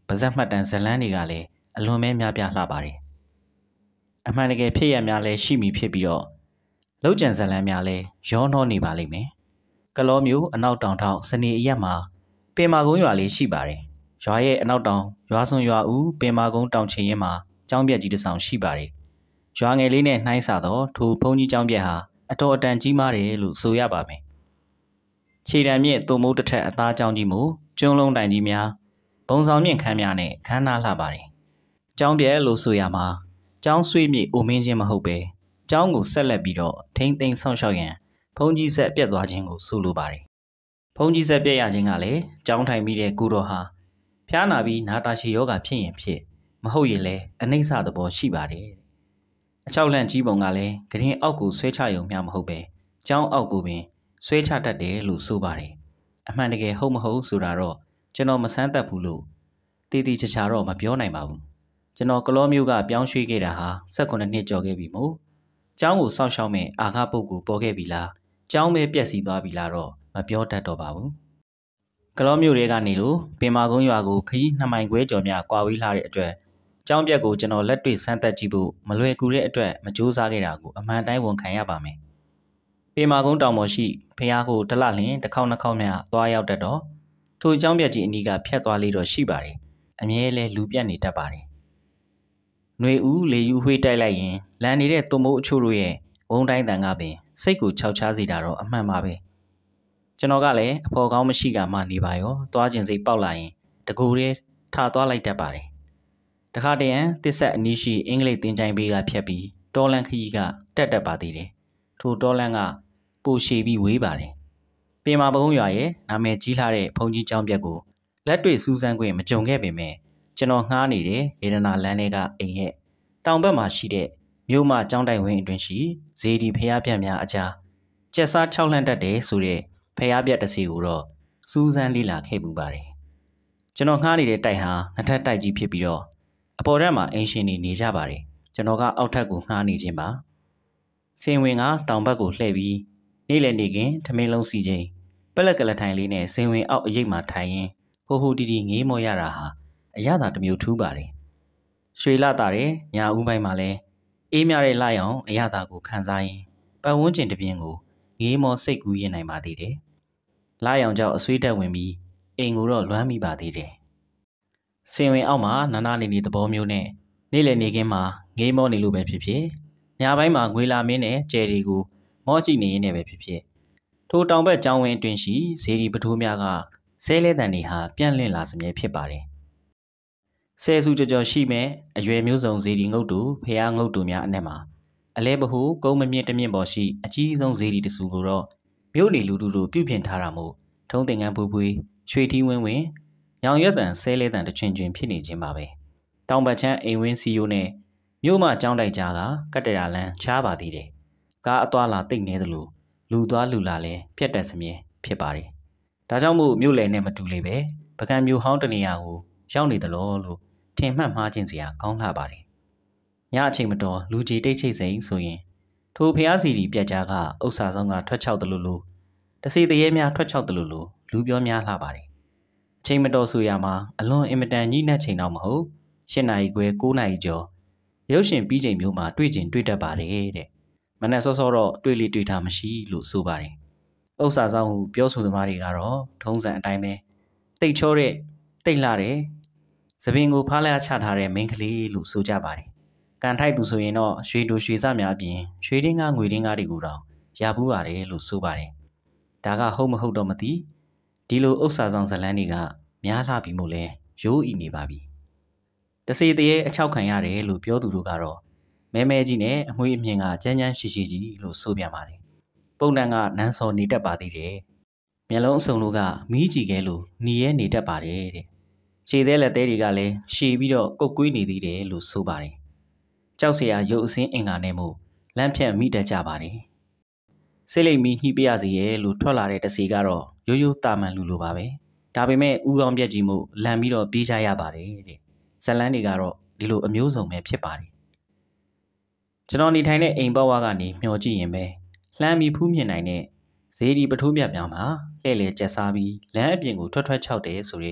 S2: ပါဇက်မှတ်တမ်းဇလန်းတွေကလည်းအလွန်ပဲများပြားလှပါတယ်အမှန်တကယ်ဖြစ်ရများလဲရှိမိဖြစ်ပြီးတော့လောက်ကျန်ဇလန်းများလဲရောနှောနေပါလိမ့်မယ်ကလောမျိုးအနောက်တောင်ထောင်စနေအရက်မှာပင်မာကုန်းရွာလေးရှိပါတယ်ရွာရဲ့အနောက်တောင်ရွာစွန်ရွာဦးပင်မာကုန်းတောင်ချင်ရင်မှာကျောင်းပြက်ကြီးတစ်ဆောင်ရှိပါတယ်ရွာငယ်လေးနဲ့နှိုင်းဆတော့ထိုဘုံကြီးကျောင်းပြက်ဟာအတော်အတန်ကြီးမားတယ်လို့ဆိုရပါမယ်ခြေတံမြင့်တုံမိုးတစ်ထက်အသားကျောင်းကြီးမို့ကျွန်းလုံးတိုင်ကြီးများဘုံဆောင်မြင့်ခန်းများနဲ့ခန်းနာလှပါတယ်ကျောင်းပြက်လို့ဆိုရမှာကျောင်းဆွေးမြေအိုမင်းချင်းမဟုတ်ပဲကျောင်းကိုဆက်လက်ပြီးတော့ထိမ့်သိမ်းဆောင်ရှောက်ရန်ဘုံကြီးဆက်ပြတ်သွားခြင်းကိုဆိုလိုပါတယ်ဘုံကြီးဆက်ပြတ်ရခြင်းကလည်းကျောင်းထိုင်ပြီးတဲ့ကုတော်ဟာဖျားနာပြီးနာတာရှည်ယောဂဖြစ်ရင်ဖြစ်မဟုတ်ရင်လည်းအနှိမ့်စသဘောရှိပါတယ်အချောက်လန့်ကြီးပုံကလည်းဂရင်အောက်ကိုဆွဲချရုံမျှမဟုတ်ပဲကျောင်းအောက်ကိုပင်ဆွဲချတတ်တယ်လို့ဆိုပါတယ်အမှန်တကယ်ဟုတ်မဟုတ်ဆိုတာတော့ကျွန်တော်မစမ်းတတ်ဘူးလို့တည်တည်ချာချာတော့မပြောနိုင်ပါဘူးကျွန်တော်ကလောမျိုးကပြောင်းရွှေ့ခဲ့တာဟာ၁၈နှစ်ကျော်ခဲ့ပြီမို့ကျောင်းကိုစောင့်ရှောက်မဲ့အာဃပုတ်ကိုပေါ်ခဲ့ပြီလားကျောင်းပဲပြက်စီသွားပြီလားတော့မပြောတတ်တော့ပါဘူးကလောမျိုးတွေကနေလို့ပင်မာကုန်းရွာကိုခရီးနှစ်မိုင်ခွဲကျော်များကွာဝေးလာတဲ့အတွက်ကျောင်းပြက်ကိုကျွန်တော်လက်တွေ့စမ်းသပ်ကြည့်ဖို့မလွယ်ကူတဲ့အတွက်မကြိုးစားခဲ့တာကိုအမှန်တိုင်းဝန်ခံရပါမယ်ပင်မာကုန်းတောင်ပေါ်ရှိဖះကိုတလလျင်တစ်ခေါက်နှစ်ခေါက်များသွားရောက်တတ်တော့ထိုကျောင်းပြက်ကြီးအနီးကဖြတ်သွားလေးတော့ရှိပါတယ်အမြဲလဲလူပြက်နေတတ်ပါတယ်ຫນွေဦးလေယူဝှေးတိုက်လိုက်ရင်လန်နေတဲ့သွမိုးအချို့တို့ရဲ့ဝုံတိုင်းတန်ကပင်စိတ်ကိုခြောက်ခြားစေတာတော့အမှန်ပါပဲကျွန်တော်ကလည်းအဖော်ကောင်းမရှိကမှနေပါရောသွားခြင်းစိတ်ပေါက်လာရင်တကူတည်းထားသွားလိုက်တတ်ပါတယ်တခါတည်းရန်တစ်ဆက်အနီးရှိအင်္ဂလိပ်သင်ချိုင်းဘေးကဖြတ်ပြီးတော်လန်ခရီးကတက်တက်ပါသေးတယ်ထိုတော်လန်ကပိုရှည်ပြီးဝေးပါတယ်ပင်မာဘုံရွာရဲ့နာမည်ကြီးလာတဲ့ဘုံကြီးကျောင်းပြက်ကိုလက်တွေ့စူးစမ်းခွင့်မကြုံခဲ့ပေမဲ့ကျွန်တော်ငှားနေတဲ့လေဒနာလန်းတွေကအိမ်ရဲ့တောင်ဘက်မှာရှိတဲ့မြို့မကျောင်းတိုင်ဝင်းအတွင်းရှိဇေဒီဖျားပြက်များအကြားကျက်စား၆လှမ်းတက်တယ်ဆိုတဲ့ဖျားပြက်တစ်စီကိုတော့စူးစမ်းလေ့လာခဲ့ပူပါတယ်ကျွန်တော်ငှားနေတဲ့တိုက်ဟာနှစ်ထပ်တိုက်ကြီးဖြစ်ပြီးတော့အပေါ်ထပ်မှာအင်ရှင်တွေနေကြပါတယ်ကျွန်တော်ကအောက်ထပ်ကိုငှားနေခြင်းပါစင်ဝင်ကတောင်ဘက်ကိုလှည့်ပြီးနေ့လည်နေခင်ထမင်းလုံးစီချင်းပလက်ကလထိုင်လေးနဲ့စင်ဝင်အောက်အရိပ်မှာထိုင်ရင်ဟိုဟိုတီတီငေးမောရတာဟာအရသာတစ်မျိုးထူးပါတယ်ရွှေလာတာတဲ့ညာဦးပိုင်းမှာလဲအေးမြတဲ့လှရောင်အရသာကိုခံစားရင်ပတ်ဝန်းကျင်တစ်ပြင်းကိုငေးမောစိတ်ကူးရင်နိုင်ပါသေးတယ်လှရောင်ကြောင့်အဆွေးတက်ဝင်ပြီးအိမ်ကိုတော့လွမ်းမိပါသေးတယ်စင်ဝင်အောက်မှာနာနာနေနေသဘောမျိုးနဲ့နေ့လည်နေခင်းမှာငေးမောနေလို့ပဲဖြစ်ဖြစ်ညပိုင်းမှာငွေလာမင်းနဲ့ကျယ်ရီကိုမောကြည့်နေရင်းနဲ့ပဲဖြစ်ဖြစ်ထိုတောင်ဘက်ကျောင်းဝင်းအတွင်းရှိဇေဒီပထိုးများကဆဲလဲတန်တွေဟာပြန့်လင့်လာစမြဲဖြစ်ပါတယ်ဆဲစုကြော်ကြော်ရှိမဲ့အရွယ်မျိုးစုံဇေဒီငုတ်တူဖျားငုတ်တူများအနက်မှာအလဲဘဟုကုန်းမမြင့်တမြင့်ပေါ်ရှိအကြီးဆုံးဇေဒီတစုကိုတော့မြို့နေလူတူတို့ပြုပြင်ထားတာမို့ထုံးသင်္ကန်းပူပူရွှေထီးဝင်းဝင်းရောင်ရွက်တန်ဆဲလဲတန်တချွင်ချွင်ဖြစ်နေခြင်းပါပဲတောင်ဘက်ချမ်းအိမ်ဝင်းစီယိုနဲ့မြို့မကျောင်းတိုက်ကြားကကတ္တရာလန်းချားပါသေးတယ်ကားအသွားလာတိတ်နေသလိုလူသွားလူလာလဲဖြတ်တက်စမြဲဖြစ်ပါတယ်ဒါကြောင့်မို့မြို့လယ်နဲ့မတူလေပဲပကံမြို့ဟောင်းတနေရာကိုရောက်နေသလိုလို့ထင်မှတ်မှားခြင်းစရာကောင်းလှပါတယ်ညအချိန်မတော်လူကြီးတိတ်ချိတ်စိန်ဆိုရင်ထိုဖျားစီဒီပြက်ကြားကဥစ္စာဆောင်ကထွက်ချောက်တယ်လို့လို့တစီတရေများထွက်ချောက်တယ်လို့လို့လူပြောများလှပါတယ်အချိန်မတော်ဆိုရမှာအလွန်အင်မတန်ညှိနှက်ချိန်တော့မဟုတ်၈နာရီခွဲ၉နာရီကျော်ရုပ်ရှင်ပြီးချိန်မျိုးမှာတွေ့ကျင်တွေ့တတ်ပါတယ်တဲ့မနက်စောစောတော့တွေ့လေတွေ့တာမရှိလို့ဆိုပါတယ်ဥစ္စာဆောင်ဟုပြောဆိုသမားတွေကတော့ထုံးစံအတိုင်းပဲတိတ်ချောတဲ့တိတ်လှတဲ့သပင်ကိုဖားလာချထားတဲ့မိန်းကလေးလို့ဆိုကြပါတယ်ကန်ထိုက်သူဆိုရင်တော့ရွှေတို့ရွှေစများအပြင်ရွှေတင်းကားငွေတင်းကားတွေကိုတော့ရပူးပါတယ်လို့ဆိုပါတယ်ဒါကဟုတ်မဟုတ်တော့မသိဒီလိုဥစ္စာဆောင်ဇလန်းတွေကများလှပြီမို့လဲရိုးဤနေပါပြီတစေတရေအချောက်ခံရတယ်လို့ပြောသူတို့ကတော့မဲမဲကြီးနဲ့အမွှေးအမြင်ကကြမ်းကြမ်းရှိရှိကြီးလို့ဆိုပြန်ပါတယ်ပုံတန်ကနန်းစော်နေတတ်ပါသေးတယ်မျက်လုံးအစုံတို့ကမီးကြည့်ခဲလို့หนีရဲနေတတ်ပါတယ်တဲ့ခြေသေးလက်သေးတွေကလည်းရှည်ပြီးတော့ကုတ်ကွေးနေသေးတယ်လို့ဆိုပါတယ်ကြောက်စရာရုပ်အစင်းအင်္ဂါနဲ့မို့လမ်းဖြတ်မိတတ်ကြပါတယ်စိတ်လိမ်မီညှိပရစီရဲ့လို့ထွက်လာတဲ့တစီကတော့ရိုးရိုးတာမန်လူလိုပါပဲဒါပေမဲ့ဦးကောင်းပြက်ကြီးမို့လမ်းပြီးတော့ပြေးကြရပါတယ်တဲ့ဇလန်းတွေကတော့ဒီလိုအမျိုးစုံပဲဖြစ်ပါတယ်ကျွန်တော်နေထိုင်တဲ့အိမ်ဘဝကနေမျှော်ကြည့်ရင်ပဲလှမ်းပြီးဖူးမြင်နိုင်တဲ့ဇေဒီပထိုးမြတ်ပြောင်းမှာလှဲ့လေကျက်စားပြီးလမ်းအပြင်ကိုထွက်ထွက်ချောက်တယ်ဆိုရဲ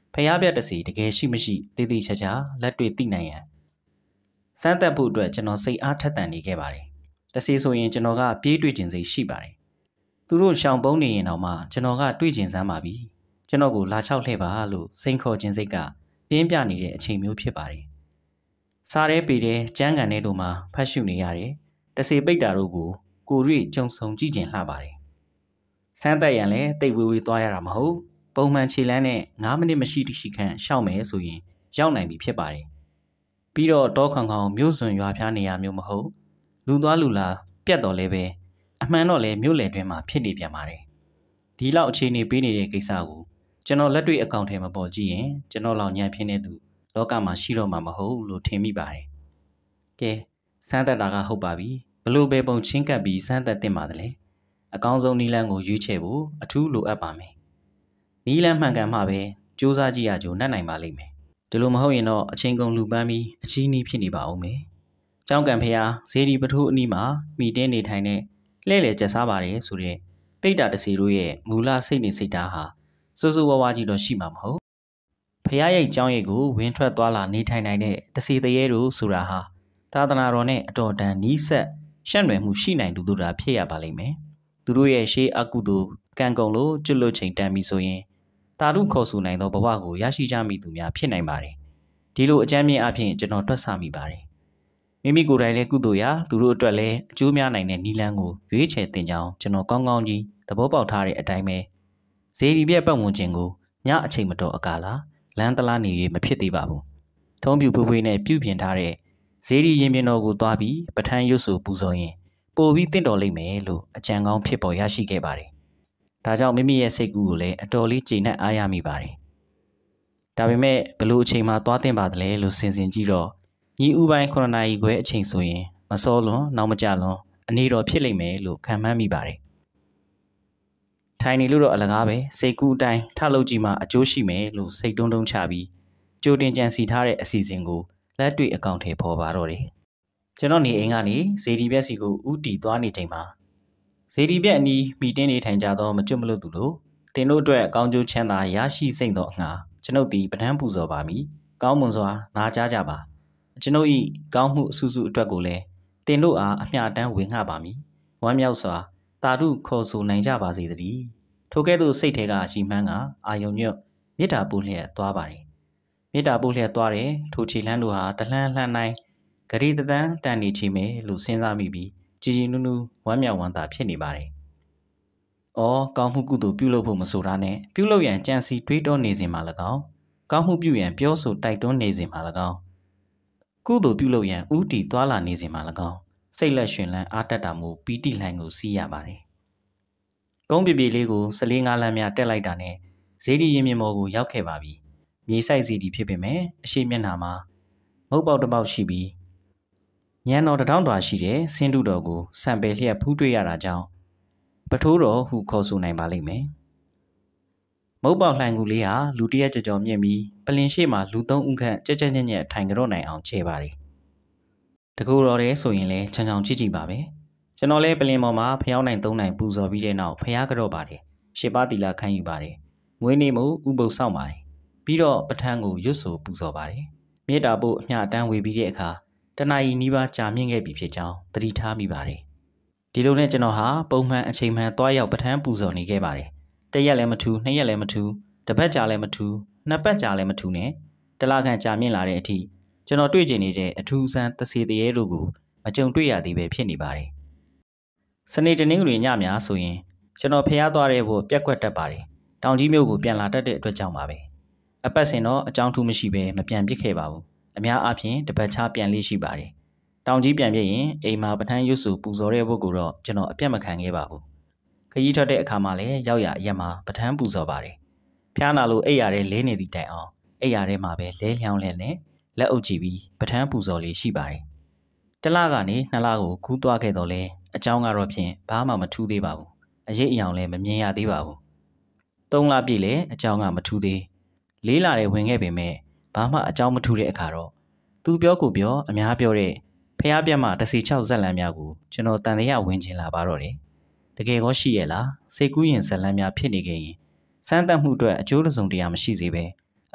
S2: ဖျားပြတ်တစီတကယ်ရှိမရှိတည်တည်ချာချာလက်တွေ့သိနိုင်ရန်စမ်းသပ်ဖို့အတွက်ကျွန်တော်စိတ်အားထက်သန်နေခဲ့ပါတယ်တစီဆိုရင်ကျွန်တော်ကပြေးတွေ့ခြင်းစိတ်ရှိပါတယ်သူတို့ရှောင်ပုန်းနေရင်တော့မှကျွန်တော်ကတွေ့ကျင်စမ်းပါပြီကျွန်တော်ကိုလာချောက်လှည့်ပါလို့စိန်ခေါ်ခြင်းစိတ်ကပြင်းပြနေတဲ့အချိန်မျိုးဖြစ်ပါတယ်စားရဲပေတဲ့ကျန်းကန်တဲ့တို့မှာဖတ်ရှုနေရတယ်တစီပိတ်တာတို့ကိုကိုရွေကြုံဆုံကြည့်ကျင်လှပါတယ်စမ်းသက်ရန်လည်းတိတ်ဝေးဝေးသွားရတာမဟုတ်ပုံမှန်ခြေလမ်းနဲ့ငါးမိနစ်မရှိတိရှိခန့်ရှောက်မယ်ဆိုရင်ရောက်နိုင်ပြီဖြစ်ပါတယ်ပြီးတော့တောခေါင်ခေါင်မြို့စွန်ရွာဖျားနေရမျိုးမဟုတ်လူသွားလူလာပြတ်တော်လဲပဲအမှန်တော့လဲမြို့လယ်တွင်မှာဖြစ်နေပြန်ပါတယ်ဒီလောက်အခြေအနေပေးနေတဲ့ကိစ္စကိုကျွန်တော်လက်တွေ့အကောင့်ထဲမှာပေါ်ကြည့်ရင်ကျွန်တော်လောက်ညံ့ဖြစ်နေသူလောကမှာရှိတော့မှာမဟုတ်လို့ထင်မိပါတယ်ကဲစမ်းသက်တာကဟုတ်ပါပြီဘလို့ပဲပုံချင်းကပ်ပြီးစမ်းသက်တင်ပါတယ်လေအကောင်းဆုံးနီလန်းကိုရွေးချယ်ဖို့အထူးလိုအပ်ပါမယ်နီလန်းမှန်ကန်မှပဲစူးစမ်းကြည့်ရကြိုးနှက်နိုင်ပါလိမ့်မယ်ဒီလိုမဟုတ်ရင်တော့အချိန်ကုန်လူပန်းပြီးအချီးနှီးဖြစ်နေပါဦးမယ်ကျောင်းကန်ဖျားဇေဒီပထိုးအနီးမှာမိတင်းနေထိုင်တဲ့လှဲ့လေကျက်စားပါတယ်ဆိုတဲ့ပိတ်တာတစီတို့ရဲ့မူလစိတ်နေစိတ်ဓာတ်ဟာစိုးစိုးဝါးဝါးကြီးတော့ရှိမှာမဟုတ်ဖျားရိတ်ကျောင်းရိတ်ကိုဝင်းထွက်သွားလာနေထိုင်နိုင်တဲ့တစီတရေတို့ဆိုတာဟာသာသနာတော်နဲ့အတော်တန်နီးစပ်ရှန့်နွယ်မှုရှိနိုင်သူတို့သာဖြစ်ရပါလိမ့်မယ်သူတို့ရဲ့ရှေးအကုသိုလ်ကံကုန်လို့ကျွတ်လွတ်ချိန်တန်ပြီဆိုရင်တာရုခေါ်ဆိုနိုင်သောဘဝကိုရရှိကြမိသူများဖြစ်နိုင်ပါတယ်ဒီလိုအကြမ်းမြင့်အဖြစ်ကျွန်တော်တွက်ဆမိပါတယ်မိမိကိုယ်တိုင်လည်းကုသိုလ်ရာသူတို့အတွက်လည်းအကျိုးများနိုင်တဲ့နီလန်းကိုရွေးချယ်တင်ကြောင်းကျွန်တော်ကောင်းကောင်းကြီးသဘောပေါက်ထားတဲ့အတိုင်းပဲဇေဒီပြက်ပတ်ဝန်းကျင်ကိုညအချိန်မတော်အကာလာလမ်းတလားနေ၍မဖြစ်သေးပါဘူးထုံးပြူဖွေးဖွေးနဲ့ပြုပြင်ထားတဲ့ဇေဒီရင်ပြင်တော်ကိုသွားပြီးပထန်းရွတ်ဆိုပူဇော်ရင်ပိုပြီးတင့်တော်လိမ့်မယ်လို့အကြံကောင်းဖြစ်ပေါ်ရရှိခဲ့ပါတယ်ဒါကြောင့်မိမိရဲ့စိတ်ကူးကိုလည်းအတော်လေးကျေနပ်အားရမိပါတယ်ဒါပေမဲ့ဘလို့အချိန်မှသွားတင်ပါတယ်လဲလို့စဉ်စဉ်ကြည့်တော့ညီဦးပိုင်းခုနှစ်နာရီခွဲအချိန်ဆိုရင်မစောလွန်နောက်မကြလွန်အနေတော်ဖြစ်လိမ့်မယ်လို့ခံမှန်းမိပါတယ်ထိုင်နေလို့တော့အလကားပဲစိတ်ကူးအတိုင်းထလုပ်ကြည့်မှအကျိုးရှိမယ်လို့စိတ်တုံးတုံးချပြီးကြိုတင်ကြံစီထားတဲ့အစီအစဉ်ကိုလက်တွေ့အကောင့်ထဲပေါ်ပါတော့တယ်ကျွန်တော်နေအိမ်ကနေဇေဒီပြက်စီကိုဥတီသွားနေချိန်မှာဇေဒီပြက်အနီးမိတင်းနေထိုင်ကြသောမကျွတ်မလွတ်သူတို့တင်တို့အတွက်ကောင်းကျိုးချမ်းသာရရှိစိမ့်သောအငှာကျွန်ုပ်သည်ပဋ္ဌာန်းပူဇော်ပါမည်ကောင်းမွန်စွာနာကြားကြပါကျွန်ုပ်၏ကောင်းမှုအဆူဆူအတွက်ကိုလည်းတင်တို့အားအမျှတမ်းဝင်ငှပါမည်ဝမ်းမြောက်စွာတာဓုခေါ်ဆိုနိုင်ကြပါစေတည်းထိုကဲ့သို့စိတ်ထဲကရှိမှန်းကအာယုံညွတ်မေတ္တာပို့လျက်သွားပါတယ်မေတ္တာပို့လျက်သွားတယ်ထိုခြေလှမ်းတို့ဟာတလှမ်းလှမ်းတိုင်းဂရီတသန်းတန်နေချေမယ်လို့စဉ်းစားမိပြီးကြည်ကြည်နူးနူးဝမ်းမြောက်ဝမ်းသာဖြစ်နေပါတယ်။အော်ကောင်းမှုကုသိုလ်ပြုလုပ်ဖို့မဆိုတာနဲ့ပြုလုပ်ရန်ကြံစီတွေးတောနေစဉ်မှာ၎င်းကောင်းမှုပြုရန်ပြောဆိုတိုက်တွန်းနေစဉ်မှာ၎င်းကုသိုလ်ပြုလုပ်ရန်ဥတီသွားလာနေစဉ်မှာ၎င်းစိတ်လက်ရှင်လန်းအားတက်တာမျိုးပီတိလှန်ကိုစီးရပါတယ်။ကုန်းပြေပြေလေးကိုစလေးငါးလမ်းများတက်လိုက်တာနဲ့ဇေဒီရင်မြင်မော်ကိုရောက်ခဲ့ပါပြီ။မြေဆိုင်ဇေဒီဖြစ်ပေမဲ့အရှိမျက်နှာမှာမုတ်ပေါက်တစ်ပေါက်ရှိပြီးညံတော်တထောင်တော်ရှိတဲ့ဆင်းတုတော်ကိုစံပယ်လျက်ဖူးတွေ့ရတာကြောင့်ပထိုးတော်ဟုခေါ်ဆိုနိုင်ပါလိမ့်မယ်။မုတ်ပေါက်လှန်ကူလေးဟာလူတရက်ကြော်ကြော်မြင့်ပြီးပလင်ရှိမှလူသုံးဦးခန့်ကြက်ကြက်ညက်ညက်ထိုင်ကြတော့နိုင်အောင်ချဲပါတယ်။တကူတော်တဲ့ဆိုရင်လည်းချောင်ချောင်ကြည့်ကြည့်ပါပဲ။ကျွန်တော်လည်းပလင်ပေါ်မှာဖျောင်းနိုင်သုံးနိုင်ပူဇော်ပြီးတဲ့နောက်ဖျားကြတော့ပါတယ်။ရှစ်ပါးတီလာခံယူပါတယ်။မွေးနေ့မို့ဥပုသ်ဆောင်ပါတယ်။ပြီးတော့ပဋ္ဌာန်းကိုရွတ်ဆိုပူဇော်ပါတယ်။မြေတာပို့အမျှတန်းဝေပြီးတဲ့အခါတနာရီနီးပါးကြာမြင့်ခဲ့ပြီဖြစ်ကြောင်းသတိထားမိပါတယ်။ဒီလိုနဲ့ကျွန်တော်ဟာပုံမှန်အချိန်မှန်သွားရောက်ပဋ္ဌာန်းပူဇော်နေခဲ့ပါတယ်။တစ်ရက်လည်းမထူးနှစ်ရက်လည်းမထူးတစ်ပတ်ကြာလည်းမထူးနှစ်ပတ်ကြာလည်းမထူးနဲ့တလခန့်ကြာမြင့်လာတဲ့အထိကျွန်တော်တွေ့ကျင်နေတဲ့အထူးဆန်းသစေတရေတို့ကိုမကြုံတွေ့ရသေးပဲဖြစ်နေပါတယ်။စနေတနင်္ဂနွေညများဆိုရင်ကျွန်တော်ဖျားသွားတဲ့ဘို့ပြက်ကွက်တတ်ပါတယ်။တောင်ကြီးမြို့ကိုပြန်လာတတ်တဲ့အတွက်ကြောင့်ပါပဲ။အပတ်စဉ်တော့အကြောင်းထူးမရှိပဲမပြန်ပြစ်ခဲ့ပါဘူး။အများအားဖြင့်တပတ်ချပြန်လေးရှိပါတယ်။တောင်ကြီးပြန်ပြည့်ရင်အိမ်မှာပဋ္ဌာန်းရွတ်စုပူဇော်တဲ့ဘုတ်ကိုတော့ကျွန်တော်အပြတ်မခံခဲ့ပါဘူး။ခရီးထွက်တဲ့အခါမှာလည်းရောက်ရအရက်မှာပဋ္ဌာန်းပူဇော်ပါတယ်။ဖျားနာလို့အိပ်ရတဲ့လဲနေသည့်တိုင်အောင်အိပ်ရတဲ့မှာပဲလဲလျောင်းလဲနဲ့လက်အုပ်ကြည့်ပြီးပဋ္ဌာန်းပူဇော်လေးရှိပါတယ်။တလကနေနှစ်လကိုကူးသွားခဲ့တော့လဲအကြောင်းကတော့ဖြင့်ဘာမှမထူးသေးပါဘူး။အရေးအယောင်လည်းမမြင်ရသေးပါဘူး။သုံးလပြည့်လဲအကြောင်းကမထူးသေး။လေးလာတဲ့ဝင်ခဲ့ပေမဲ့ဘာမှအကြောင်းမထူးတဲ့အခါတော့သူပြောကိုပြောအများပြောတဲ့ဖျားပြတ်မှတစီချောက်ဇက်လန်းများကိုကျွန်တော်တန်တရားဝင်ချင်လာပါတော့တယ်တကယ်ကောရှိရဲ့လားစိတ်ကူးရင်ဇက်လန်းများဖြစ်နေခဲ့ရင်စမ်းသပ်မှုအတွက်အကျိုးတစုံတရာမရှိစေပဲ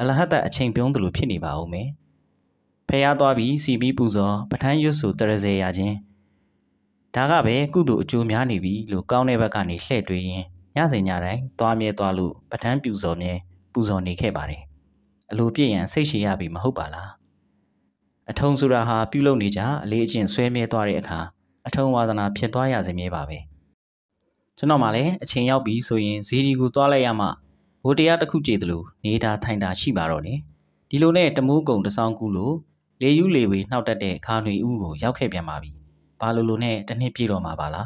S2: အလဟတ်တအချိန်ပြုံးသလိုဖြစ်နေပါဦးမယ်ဖះသွားပြီးစီပြီးပူဇော်ပဋ္ဌာန်းရွတ်ဆိုတရစေရခြင်းဒါကပဲကုသိုလ်အကျိုးများနေပြီလို့ကောင်းတဲ့ဘက်ကနေလှည့်တွေးရင်းညစဉ်ညတိုင်းသွားမြဲသွားလို့ပဋ္ဌာန်းပြူဇော်မြဲပူဇော်နေခဲ့ပါတယ်အလိုပြည့်ရန်စိတ်ရှည်ရပြီမဟုတ်ပါလားအထုံဆိုတာဟာပြုလုပ်နေကြအလေးအကျင့်ဆွဲမြဲသွားတဲ့အခါအထုံဝါသနာဖြစ်သွားရစေမြဲပါပဲကျွန်တော်မှလည်းအချိန်ရောက်ပြီဆိုရင်ဇီဒီကိုသွားလိုက်ရမှဘိုးတရားတစ်ခုကြည်သလိုနေတာထိုင်တာရှိပါတော့တယ်ဒီလိုနဲ့တမိုးကုံတဆောင်ကူလို့လေယူးလေဝေနှောက်တက်တဲ့ခါຫນွေဦးကိုရောက်ခဲ့ပြန်ပါပြီဘာလိုလိုနဲ့တစ်နှစ်ပြည့်တော့မှာပါလား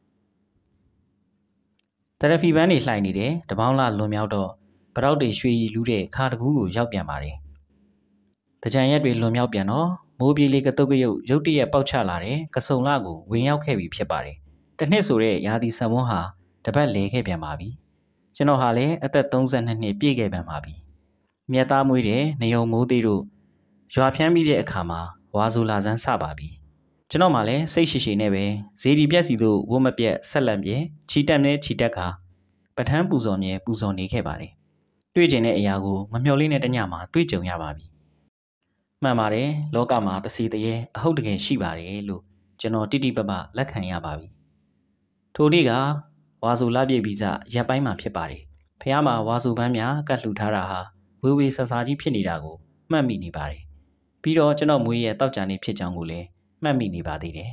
S2: တရဖီပန်းနေလှိုင်နေတယ်တပေါင်းလာလွန်မြောက်တော့ပတောက်တွေရွှေရည်လူးတဲ့ခါတကူးကိုရောက်ပြန်ပါတယ်တကြံရက်တွေလွန်မြောက်ပြန်တော့မိုးပြေးလေးကတုတ်ကရုတ်ရုတ်တရက်ပေါက်ချလာတဲ့ကစုံလကိုဝင်ရောက်ခဲ့ပြီဖြစ်ပါတယ်တစ်နှစ်ဆိုတဲ့ရာသီဆံမွန်းဟာတပတ်လဲခဲ့ပြန်ပါပြီကျွန်တော်ဟာလည်းအသက်သုံးဆယ်နှစ်နှစ်ပြည့်ခဲ့ပြန်ပါပြီမြတ်သားမွေးတဲ့နေုံမိုးသေးတို့ရွာဖြန်းပြီးတဲ့အခါမှာဝါဆိုလာစမ်းစပါပြီကျွန်တော်မှလည်းစိတ်ရှိရှိနဲ့ပဲဇေဒီပြက်စီတို့ဝတ်မပြက်ဆက်လက်ပြဲခြီတက်နဲ့ခြီတက်ခါပဋ္ဌာန်းပူဇော်မြဲပူဇော်နေခဲ့ပါတယ်တွေ့ကျင်တဲ့အရာကိုမမျှော်လင့်တဲ့တညမှာတွေ့ကြုံရပါပြီမှန်ပါတယ်လောကမှာတစီတရေအဟုတ်တကယ်ရှိပါတယ်လို့ကျွန်တော်တိတိပပလက်ခံရပါပြီထိုနေ့ကဝါဆိုလပြည့်ပြီးစရပ်ပိုင်းမှာဖြစ်ပါတယ်ဖះမှာဝါဆိုပန်းများကတ်လှူထားတာဟာဝေဝေဆဆာကြီးဖြစ်နေတာကိုမှတ်မိနေပါတယ်ပြီးတော့ကျွန်တော်မွေးရဲ့တောက်ကြနေဖြစ်ကြောင်းကိုလည်းမှတ်မိနေပါသေးတယ်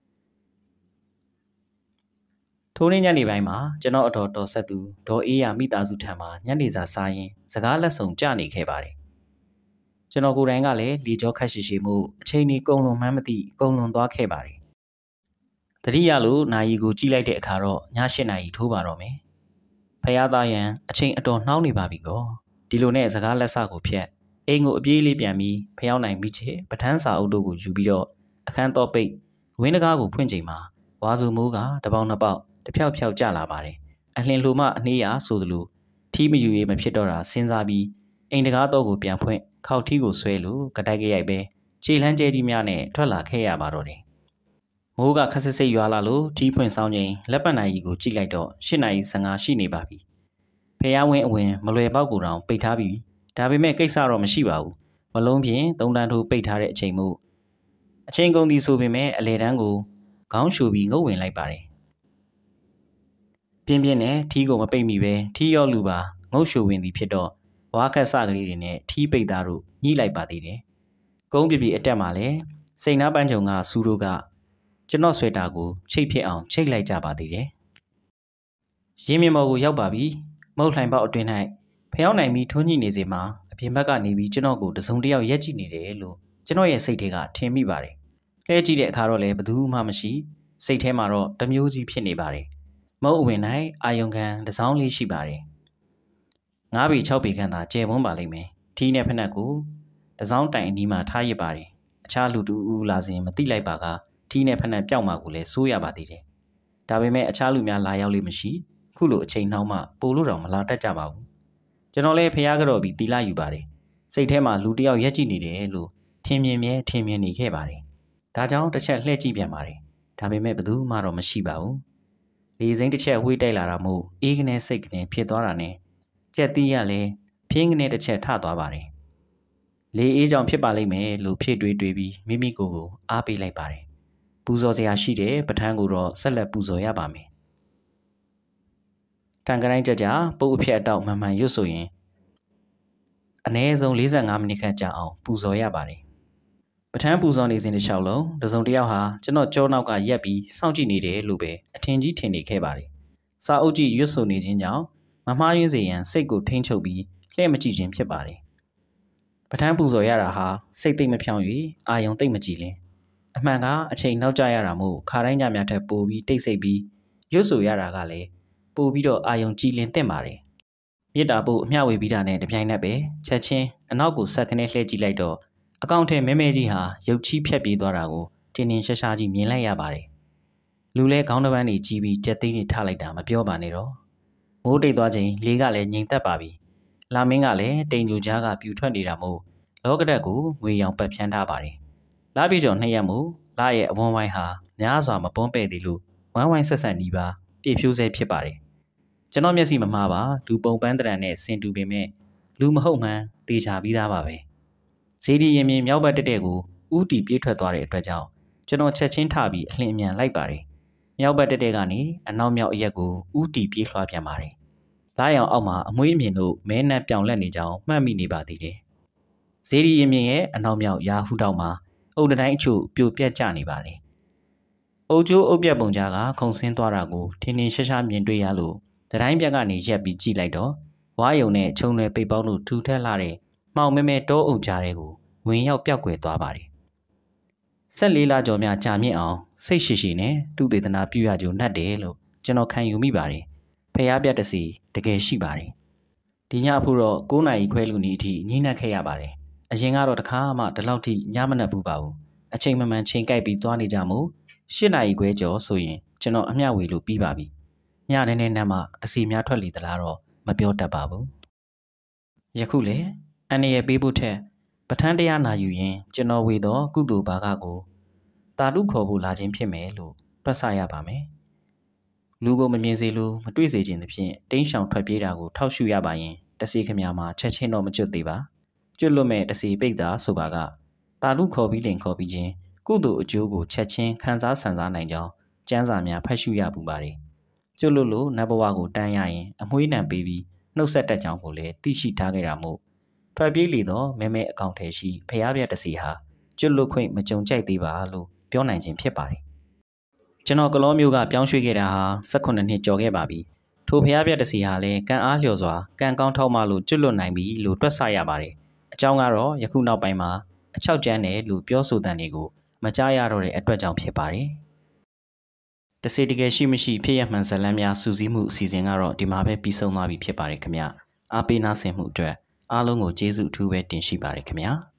S2: ထိုနေ့ညနေပိုင်းမှာကျွန်တော်အတော်တော်ဆက်သူဒေါ်အေးရမိသားစုထံမှာညနေစာစားရင်စကားလက်ဆောင်ကြနေခဲ့ပါတယ်ကျွန်တော်ကိုယ်တိုင်ကလည်းလီကြောခက်ရှိရှိမှုအချိန်ကြီးကုံလွန်မှန်းမသိကုံလွန်သွားခဲ့ပါတယ်တတိယလို့နိုင်ကိုကြည့်လိုက်တဲ့အခါတော့ည၈နာရီထိုးပါတော့မယ်ဖះသားရန်အချိန်အတော်နှောင်းနေပါပြီကောဒီလိုနဲ့စကားလက်စကိုဖြတ်အိမ်ကိုအပြေးလေးပြန်ပြီးဖះနိုင်မိချေပဋ္ဌာန်းစာအုပ်တို့ကိုယူပြီးတော့အခန်းတော်ပိတ်ဝင်းတကားကိုဖွင့်ချိန်မှာဝါစုမိုးကတပေါင်းနှစ်ပေါက်တဖြောက်ဖြောက်ကျလာပါတယ်အလှင်လိုမှအနှေးရဆိုသလိုထီးမယူရေးမဖြစ်တော့တာစဉ်းစားပြီးအိမ်တကားတော့ကိုပြန်ဖွင့်ခောက်ထီးကိုဆွဲလို့ကတိုက်ကြရိုက်ပဲခြေလန်းကျဲကြီးများနဲ့ထွက်လာခဲ့ရပါတော့တယ်မိုးကခက်ဆစ်စိတ်ရွာလာလို့ထီးဖွင့်ဆောင်ချိန်လက်ပတ်နိုင်ကြီးကိုကြည့်လိုက်တော့၈နာရီ၁၅ရှိနေပါပြီဖះဝင်းအဝင်မလွယ်ပေါက်ကိုတောင်ပိတ်ထားပြီးဒါပေမဲ့ကိစ္စတော့မရှိပါဘူးမလုံးဖြင့်သုံးတန်းထိုးပိတ်ထားတဲ့အချိန်မို့အချိန်ကုန်သည်ဆိုပေမဲ့အလေတန်းကိုခေါင်းရှူပြီးငုတ်ဝင်လိုက်ပါတယ်ပြင်းပြင်းနဲ့ထီးကိုမပိတ်မိပဲထီးရောလူပါငုတ်ရှူဝင်သည်ဖြစ်တော့ဝါခက်စကလေးတွေနဲ့ထီးပိတ်သားတို့ညှိလိုက်ပါသေးတယ်ကုန်းပြပြအတက်မှာလဲစိန်နာပန်းချုံကစူးတို့ကကျွန်တော်ဆွဲတာကိုချိတ်ဖြစ်အောင်ချိတ်လိုက်ကြပါသေးတယ်ရင်းမြမော်ကိုရောက်ပါပြီမုတ်လှိုင်ပေါက်အတွင်း၌ဖျောင်းနိုင်ပြီးထွန်းညှိနေစေမှာအပြင်ဘက်ကနေပြီးကျွန်တော်ကိုတစုံတယောက်ရက်ကြည့်နေတယ်လို့ကျွန်တော်ရဲ့စိတ်ထဲကထင်မိပါတယ်လှဲကြည့်တဲ့အခါတော့လည်းဘယ်သူမှမရှိစိတ်ထဲမှာတော့တမျိုးကြီးဖြစ်နေပါတယ်မုတ်အဝင်၌အာယုံခံတစောင်းလေးရှိပါတယ်ငါးပေ၆ပေခန့်သာကျယ်ဝန်းပါလိမ့်မယ်ထီးနဲ့ဖက်နှက်ကိုတစောင်းတိုင်အနီးမှာထားရစ်ပါတယ်အခြားလူတူဦးလာစဉ်မသိလိုက်ပါကထီးနဲ့ဖက်နှက်ပျောက်မှာကိုလည်းစိုးရပါသေးတယ်ဒါပေမဲ့အခြားလူများလာရောက်လို့မရှိခုလိုအချိန်နှောင်းမှပိုလို့တောင်မလာတတ်ကြပါဘူးကျွန်တော်လည်းဖျားကြော်ပြီးတီလာယူပါတယ်စိတ်ထဲမှာလူတယောက်ရက်ကြည့်နေတယ်လို့ထင်မြင်မြဲထင်မြင်နေခဲ့ပါတယ်ဒါကြောင့်တစ်ချက်လှည့်ကြည့်ပြန်ပါတယ်ဒါပေမဲ့ဘယ်သူမှတော့မရှိပါဘူးလေစိမ့်တစ်ချက်ဝှေ့တိုက်လာတာမို့အေးကနေစိတ်ကနေဖြစ်သွားတာနဲ့ကြက်တီးရလဲဖြင်းကနေတစ်ချက်ထသွားပါတယ်လေအေးကြောင့်ဖြစ်ပါလိမ့်မယ်လို့ဖြည့်တွေးတွေးပြီးမိမိကိုယ်ကိုအားပေးလိုက်ပါတယ်ပူဇော်စရာရှိတဲ့ပဋ္ဌာန်းကိုတော့ဆက်လက်ပူဇော်ရပါမယ်တန်ကတိုင်းကြကြပုတ်အဖြက်အတောက်မှန်မှန်ရွတ်ဆိုရင်အနည်းဆုံး၄၅မိနစ်ခန့်ကြာအောင်ပူဇော်ရပါတယ်ပဋ္ဌာန်းပူဇော်နေစဉ်တစ်လျှောက်လုံးတစုံတစ်ယောက်ဟာကျွန်တော်ကြောနောက်ကရက်ပြီးစောင့်ကြည့်နေတယ်လို့ပဲအထင်ကြီးထင်နေခဲ့ပါတယ်စာအုပ်ကြီးရွတ်ဆိုနေခြင်းကြောင့်မမှားယွင်းစေရန်စိတ်ကိုထိန်းချုပ်ပြီးလှည့်မကြည့်ခြင်းဖြစ်ပါတယ်ပဋ္ဌာန်းပူဇော်ရတာဟာစိတ်သိမ့်မဖြောင်း၍အာယုံသိမ့်မကြည်လင်အမှန်ကအချိန်နောက်ကျရတာမို့ခါတိုင်းညများထက်ပိုပြီးတိတ်ဆိတ်ပြီးရွတ်ဆိုရတာကလည်းပိုပြီးတော့အာယုံကြည်လင်သင့်ပါတယ်မြစ်တာပို့အမျှဝေပြီးတာနဲ့တပြိုင်နက်ပဲချက်ချင်းအနောက်ကိုဆက်ခနဲ့လှည့်ကြည့်လိုက်တော့အကောင့်ထဲမဲမဲကြီးဟာရုပ်ချီးဖြတ်ပြေးသွားတာကိုတင်းတင်းရှားရှားကြီးမြင်လိုက်ရပါတယ်လူလဲခေါင်းတစ်ပန်းကြီးကြီးပြီးကြက်သိန်းကြီးထလိုက်တာမပြောပါနဲ့တော့မိုးတိတ်သွားချိန်လေကလည်းငြိမ်သက်ပါပြီလာမင်းကလည်းတိမ်ကြိုကြားကပြူထွက်နေတာမို့လောကတက်ကိုငွေရောင်ပတ်ဖြန်းထားပါတယ်လာပြေကျော်နှစ်ရက်မို့လာရဲ့အဝန်းဝိုင်းဟာများစွာမပွန်းပဲ့သေးလို့ဝိုင်းဝိုင်းဆက်ဆက်နီးပါပြည့်ဖြိုးဆဲဖြစ်ပါတယ်ကျွန်တော်မျက်စိမမှားပါလူပုံပန်းတရံနဲ့ဆင်တူပေမဲ့လူမဟုတ်မှန်းသေချာပြီးသားပါပဲဇေဒီရင်မြင်မြောက်ဘက်တက်တဲ့ကိုဥတီပြေးထွက်သွားတဲ့အတွက်ကြောင့်ကျွန်တော်ချက်ချင်းထပြီးအလင်းအမြန်လိုက်ပါတယ်မြောက်ဘက်တက်တဲ့ကနေအနောက်မြောက်အရက်ကိုဥတီပြေးလွှားပြန်ပါတယ်လာရောင်အောက်မှာအမွှေးအမြင်တို့မဲနှက်ပြောင်လက်နေကြောင်းမှတ်မိနေပါသေးတယ်ဇေဒီရင်မြင်ရဲ့အနောက်မြောက်ရာဟုတောက်မှာအုတ်တိုင်းအချို့ပြိုပြက်ကျနေပါလေအုတ်ကျိုးအုတ်ပြက်ပုံကြားကခုံဆင်းသွားတာကိုထင်းထင်းရှားရှားမြင်တွေ့ရလို့တတိုင်းပြက်ကနေရက်ပြီးကြည့်လိုက်တော့ဝါးယုံနဲ့ခြုံရွယ်ပိတ်ပေါင်းတို့ထူထက်လာတဲ့မှောင်မဲမဲတောအုပ်ကြားတွေကိုဝင်ရောက်ပြောက်ကွယ်သွားပါတယ်ဆက်လေးလကျော်များကြာမြင့်အောင်စိတ်ရှိရှိနဲ့သူ့ဒေသနာပြုရကြုံနှက်တယ်လို့ကျွန်တော်ခံယူမိပါတယ်ဖျားပြက်တစီတကယ်ရှိပါတယ်ဒီညဖို့တော့၉နာရီခွဲလူနီအထိညှိနှက်ခဲ့ရပါတယ်အရင်ကတော့တခါမှဒီလောက်ထိညမနှက်ဘူးပါဘူးအချိန်မှန်မှန်ချိန်ကိုက်ပြီးသွားနေကြမို့၈နာရီခွဲကျော်ဆိုရင်ကျွန်တော်အမျှဝေလို့ပြီးပါပြီညနေနဲ့နက်မှတစီများထွက်လေသလားတော့မပြောတတ်ပါဘူးယခုလေအန်ရရဲ့ပေးဖို့ထက်ပထန်းတရားနာယူရင်ကျွန်တော်ဝေသောကုသိုလ်ဘာကကိုတာလူခေါ်ဖို့လာခြင်းဖြစ်မယ်လို့တွက်ဆရပါမယ်လူကိုမမြင်စေလို့မတွေ့စေခြင်းသဖြင့်တင်းရှောင်ထွက်ပြေးတာကိုထောက်ရှုရပါရင်တစီခမမှာချက်ချင်းတော့မကျွတ်သေးပါကျွတ်လွတ်မဲ့တစီပိတ်တာဆိုပါကတာလူခေါ်ပြီးလင်ခေါ်ပြီးချင်းကုသိုလ်အကျိုးကိုချက်ချင်းခံစားဆန်စားနိုင်ကြောင်းကျမ်းစာများဖတ်ရှုရပူပါတယ်ကျွတ်လွတ်လို့နတ်ဘဝကိုတန်းရရင်အမွှေးနှံပေးပြီးနှုတ်ဆက်တတ်ကြောင်းကိုလည်းသိရှိထားခဲ့တာမို့ထွက်ပြေးလေတော့မဲမဲအကောင့်ထဲရှိဖျားပြက်တစီဟာကျွတ်လွတ်ခွင့်မကြုံကြိုက်သေးပါလို့ပြောနိုင်ခြင်းဖြစ်ပါတယ်ကျွန်တော်ကလောမျိုးကပြောင်းရွှေ့ခဲ့တာဟာ၁၈နှစ်ကျော်ခဲ့ပါပြီထိုဖျားပြက်တစီဟာလည်းကံအားလျော်စွာကံကောင်းထောက်မှလို့ကျွတ်လွတ်နိုင်ပြီလို့တွက်ဆရပါတယ်အကြောင်းကတော့ယခုနောက်ပိုင်းမှာအချောက်ကျန်းတယ်လို့ပြောဆိုတဲ့တွေကိုမကြားရတော့တဲ့အတွက်ကြောင့်ဖြစ်ပါတယ်တစေတကယ်ရှိမရှိဖြစ်ရမှန်ဇလန်းများစူးစီးမှုအစီအစဉ်ကတော့ဒီမှာပဲပြီးဆုံးသွားပြီဖြစ်ပါတယ်ခင်ဗျအားပေးနာဆင်မှုအတွက်အားလုံးကိုကျေးဇူးအထူးပဲတင်ရှိပါတယ်ခင်ဗျာ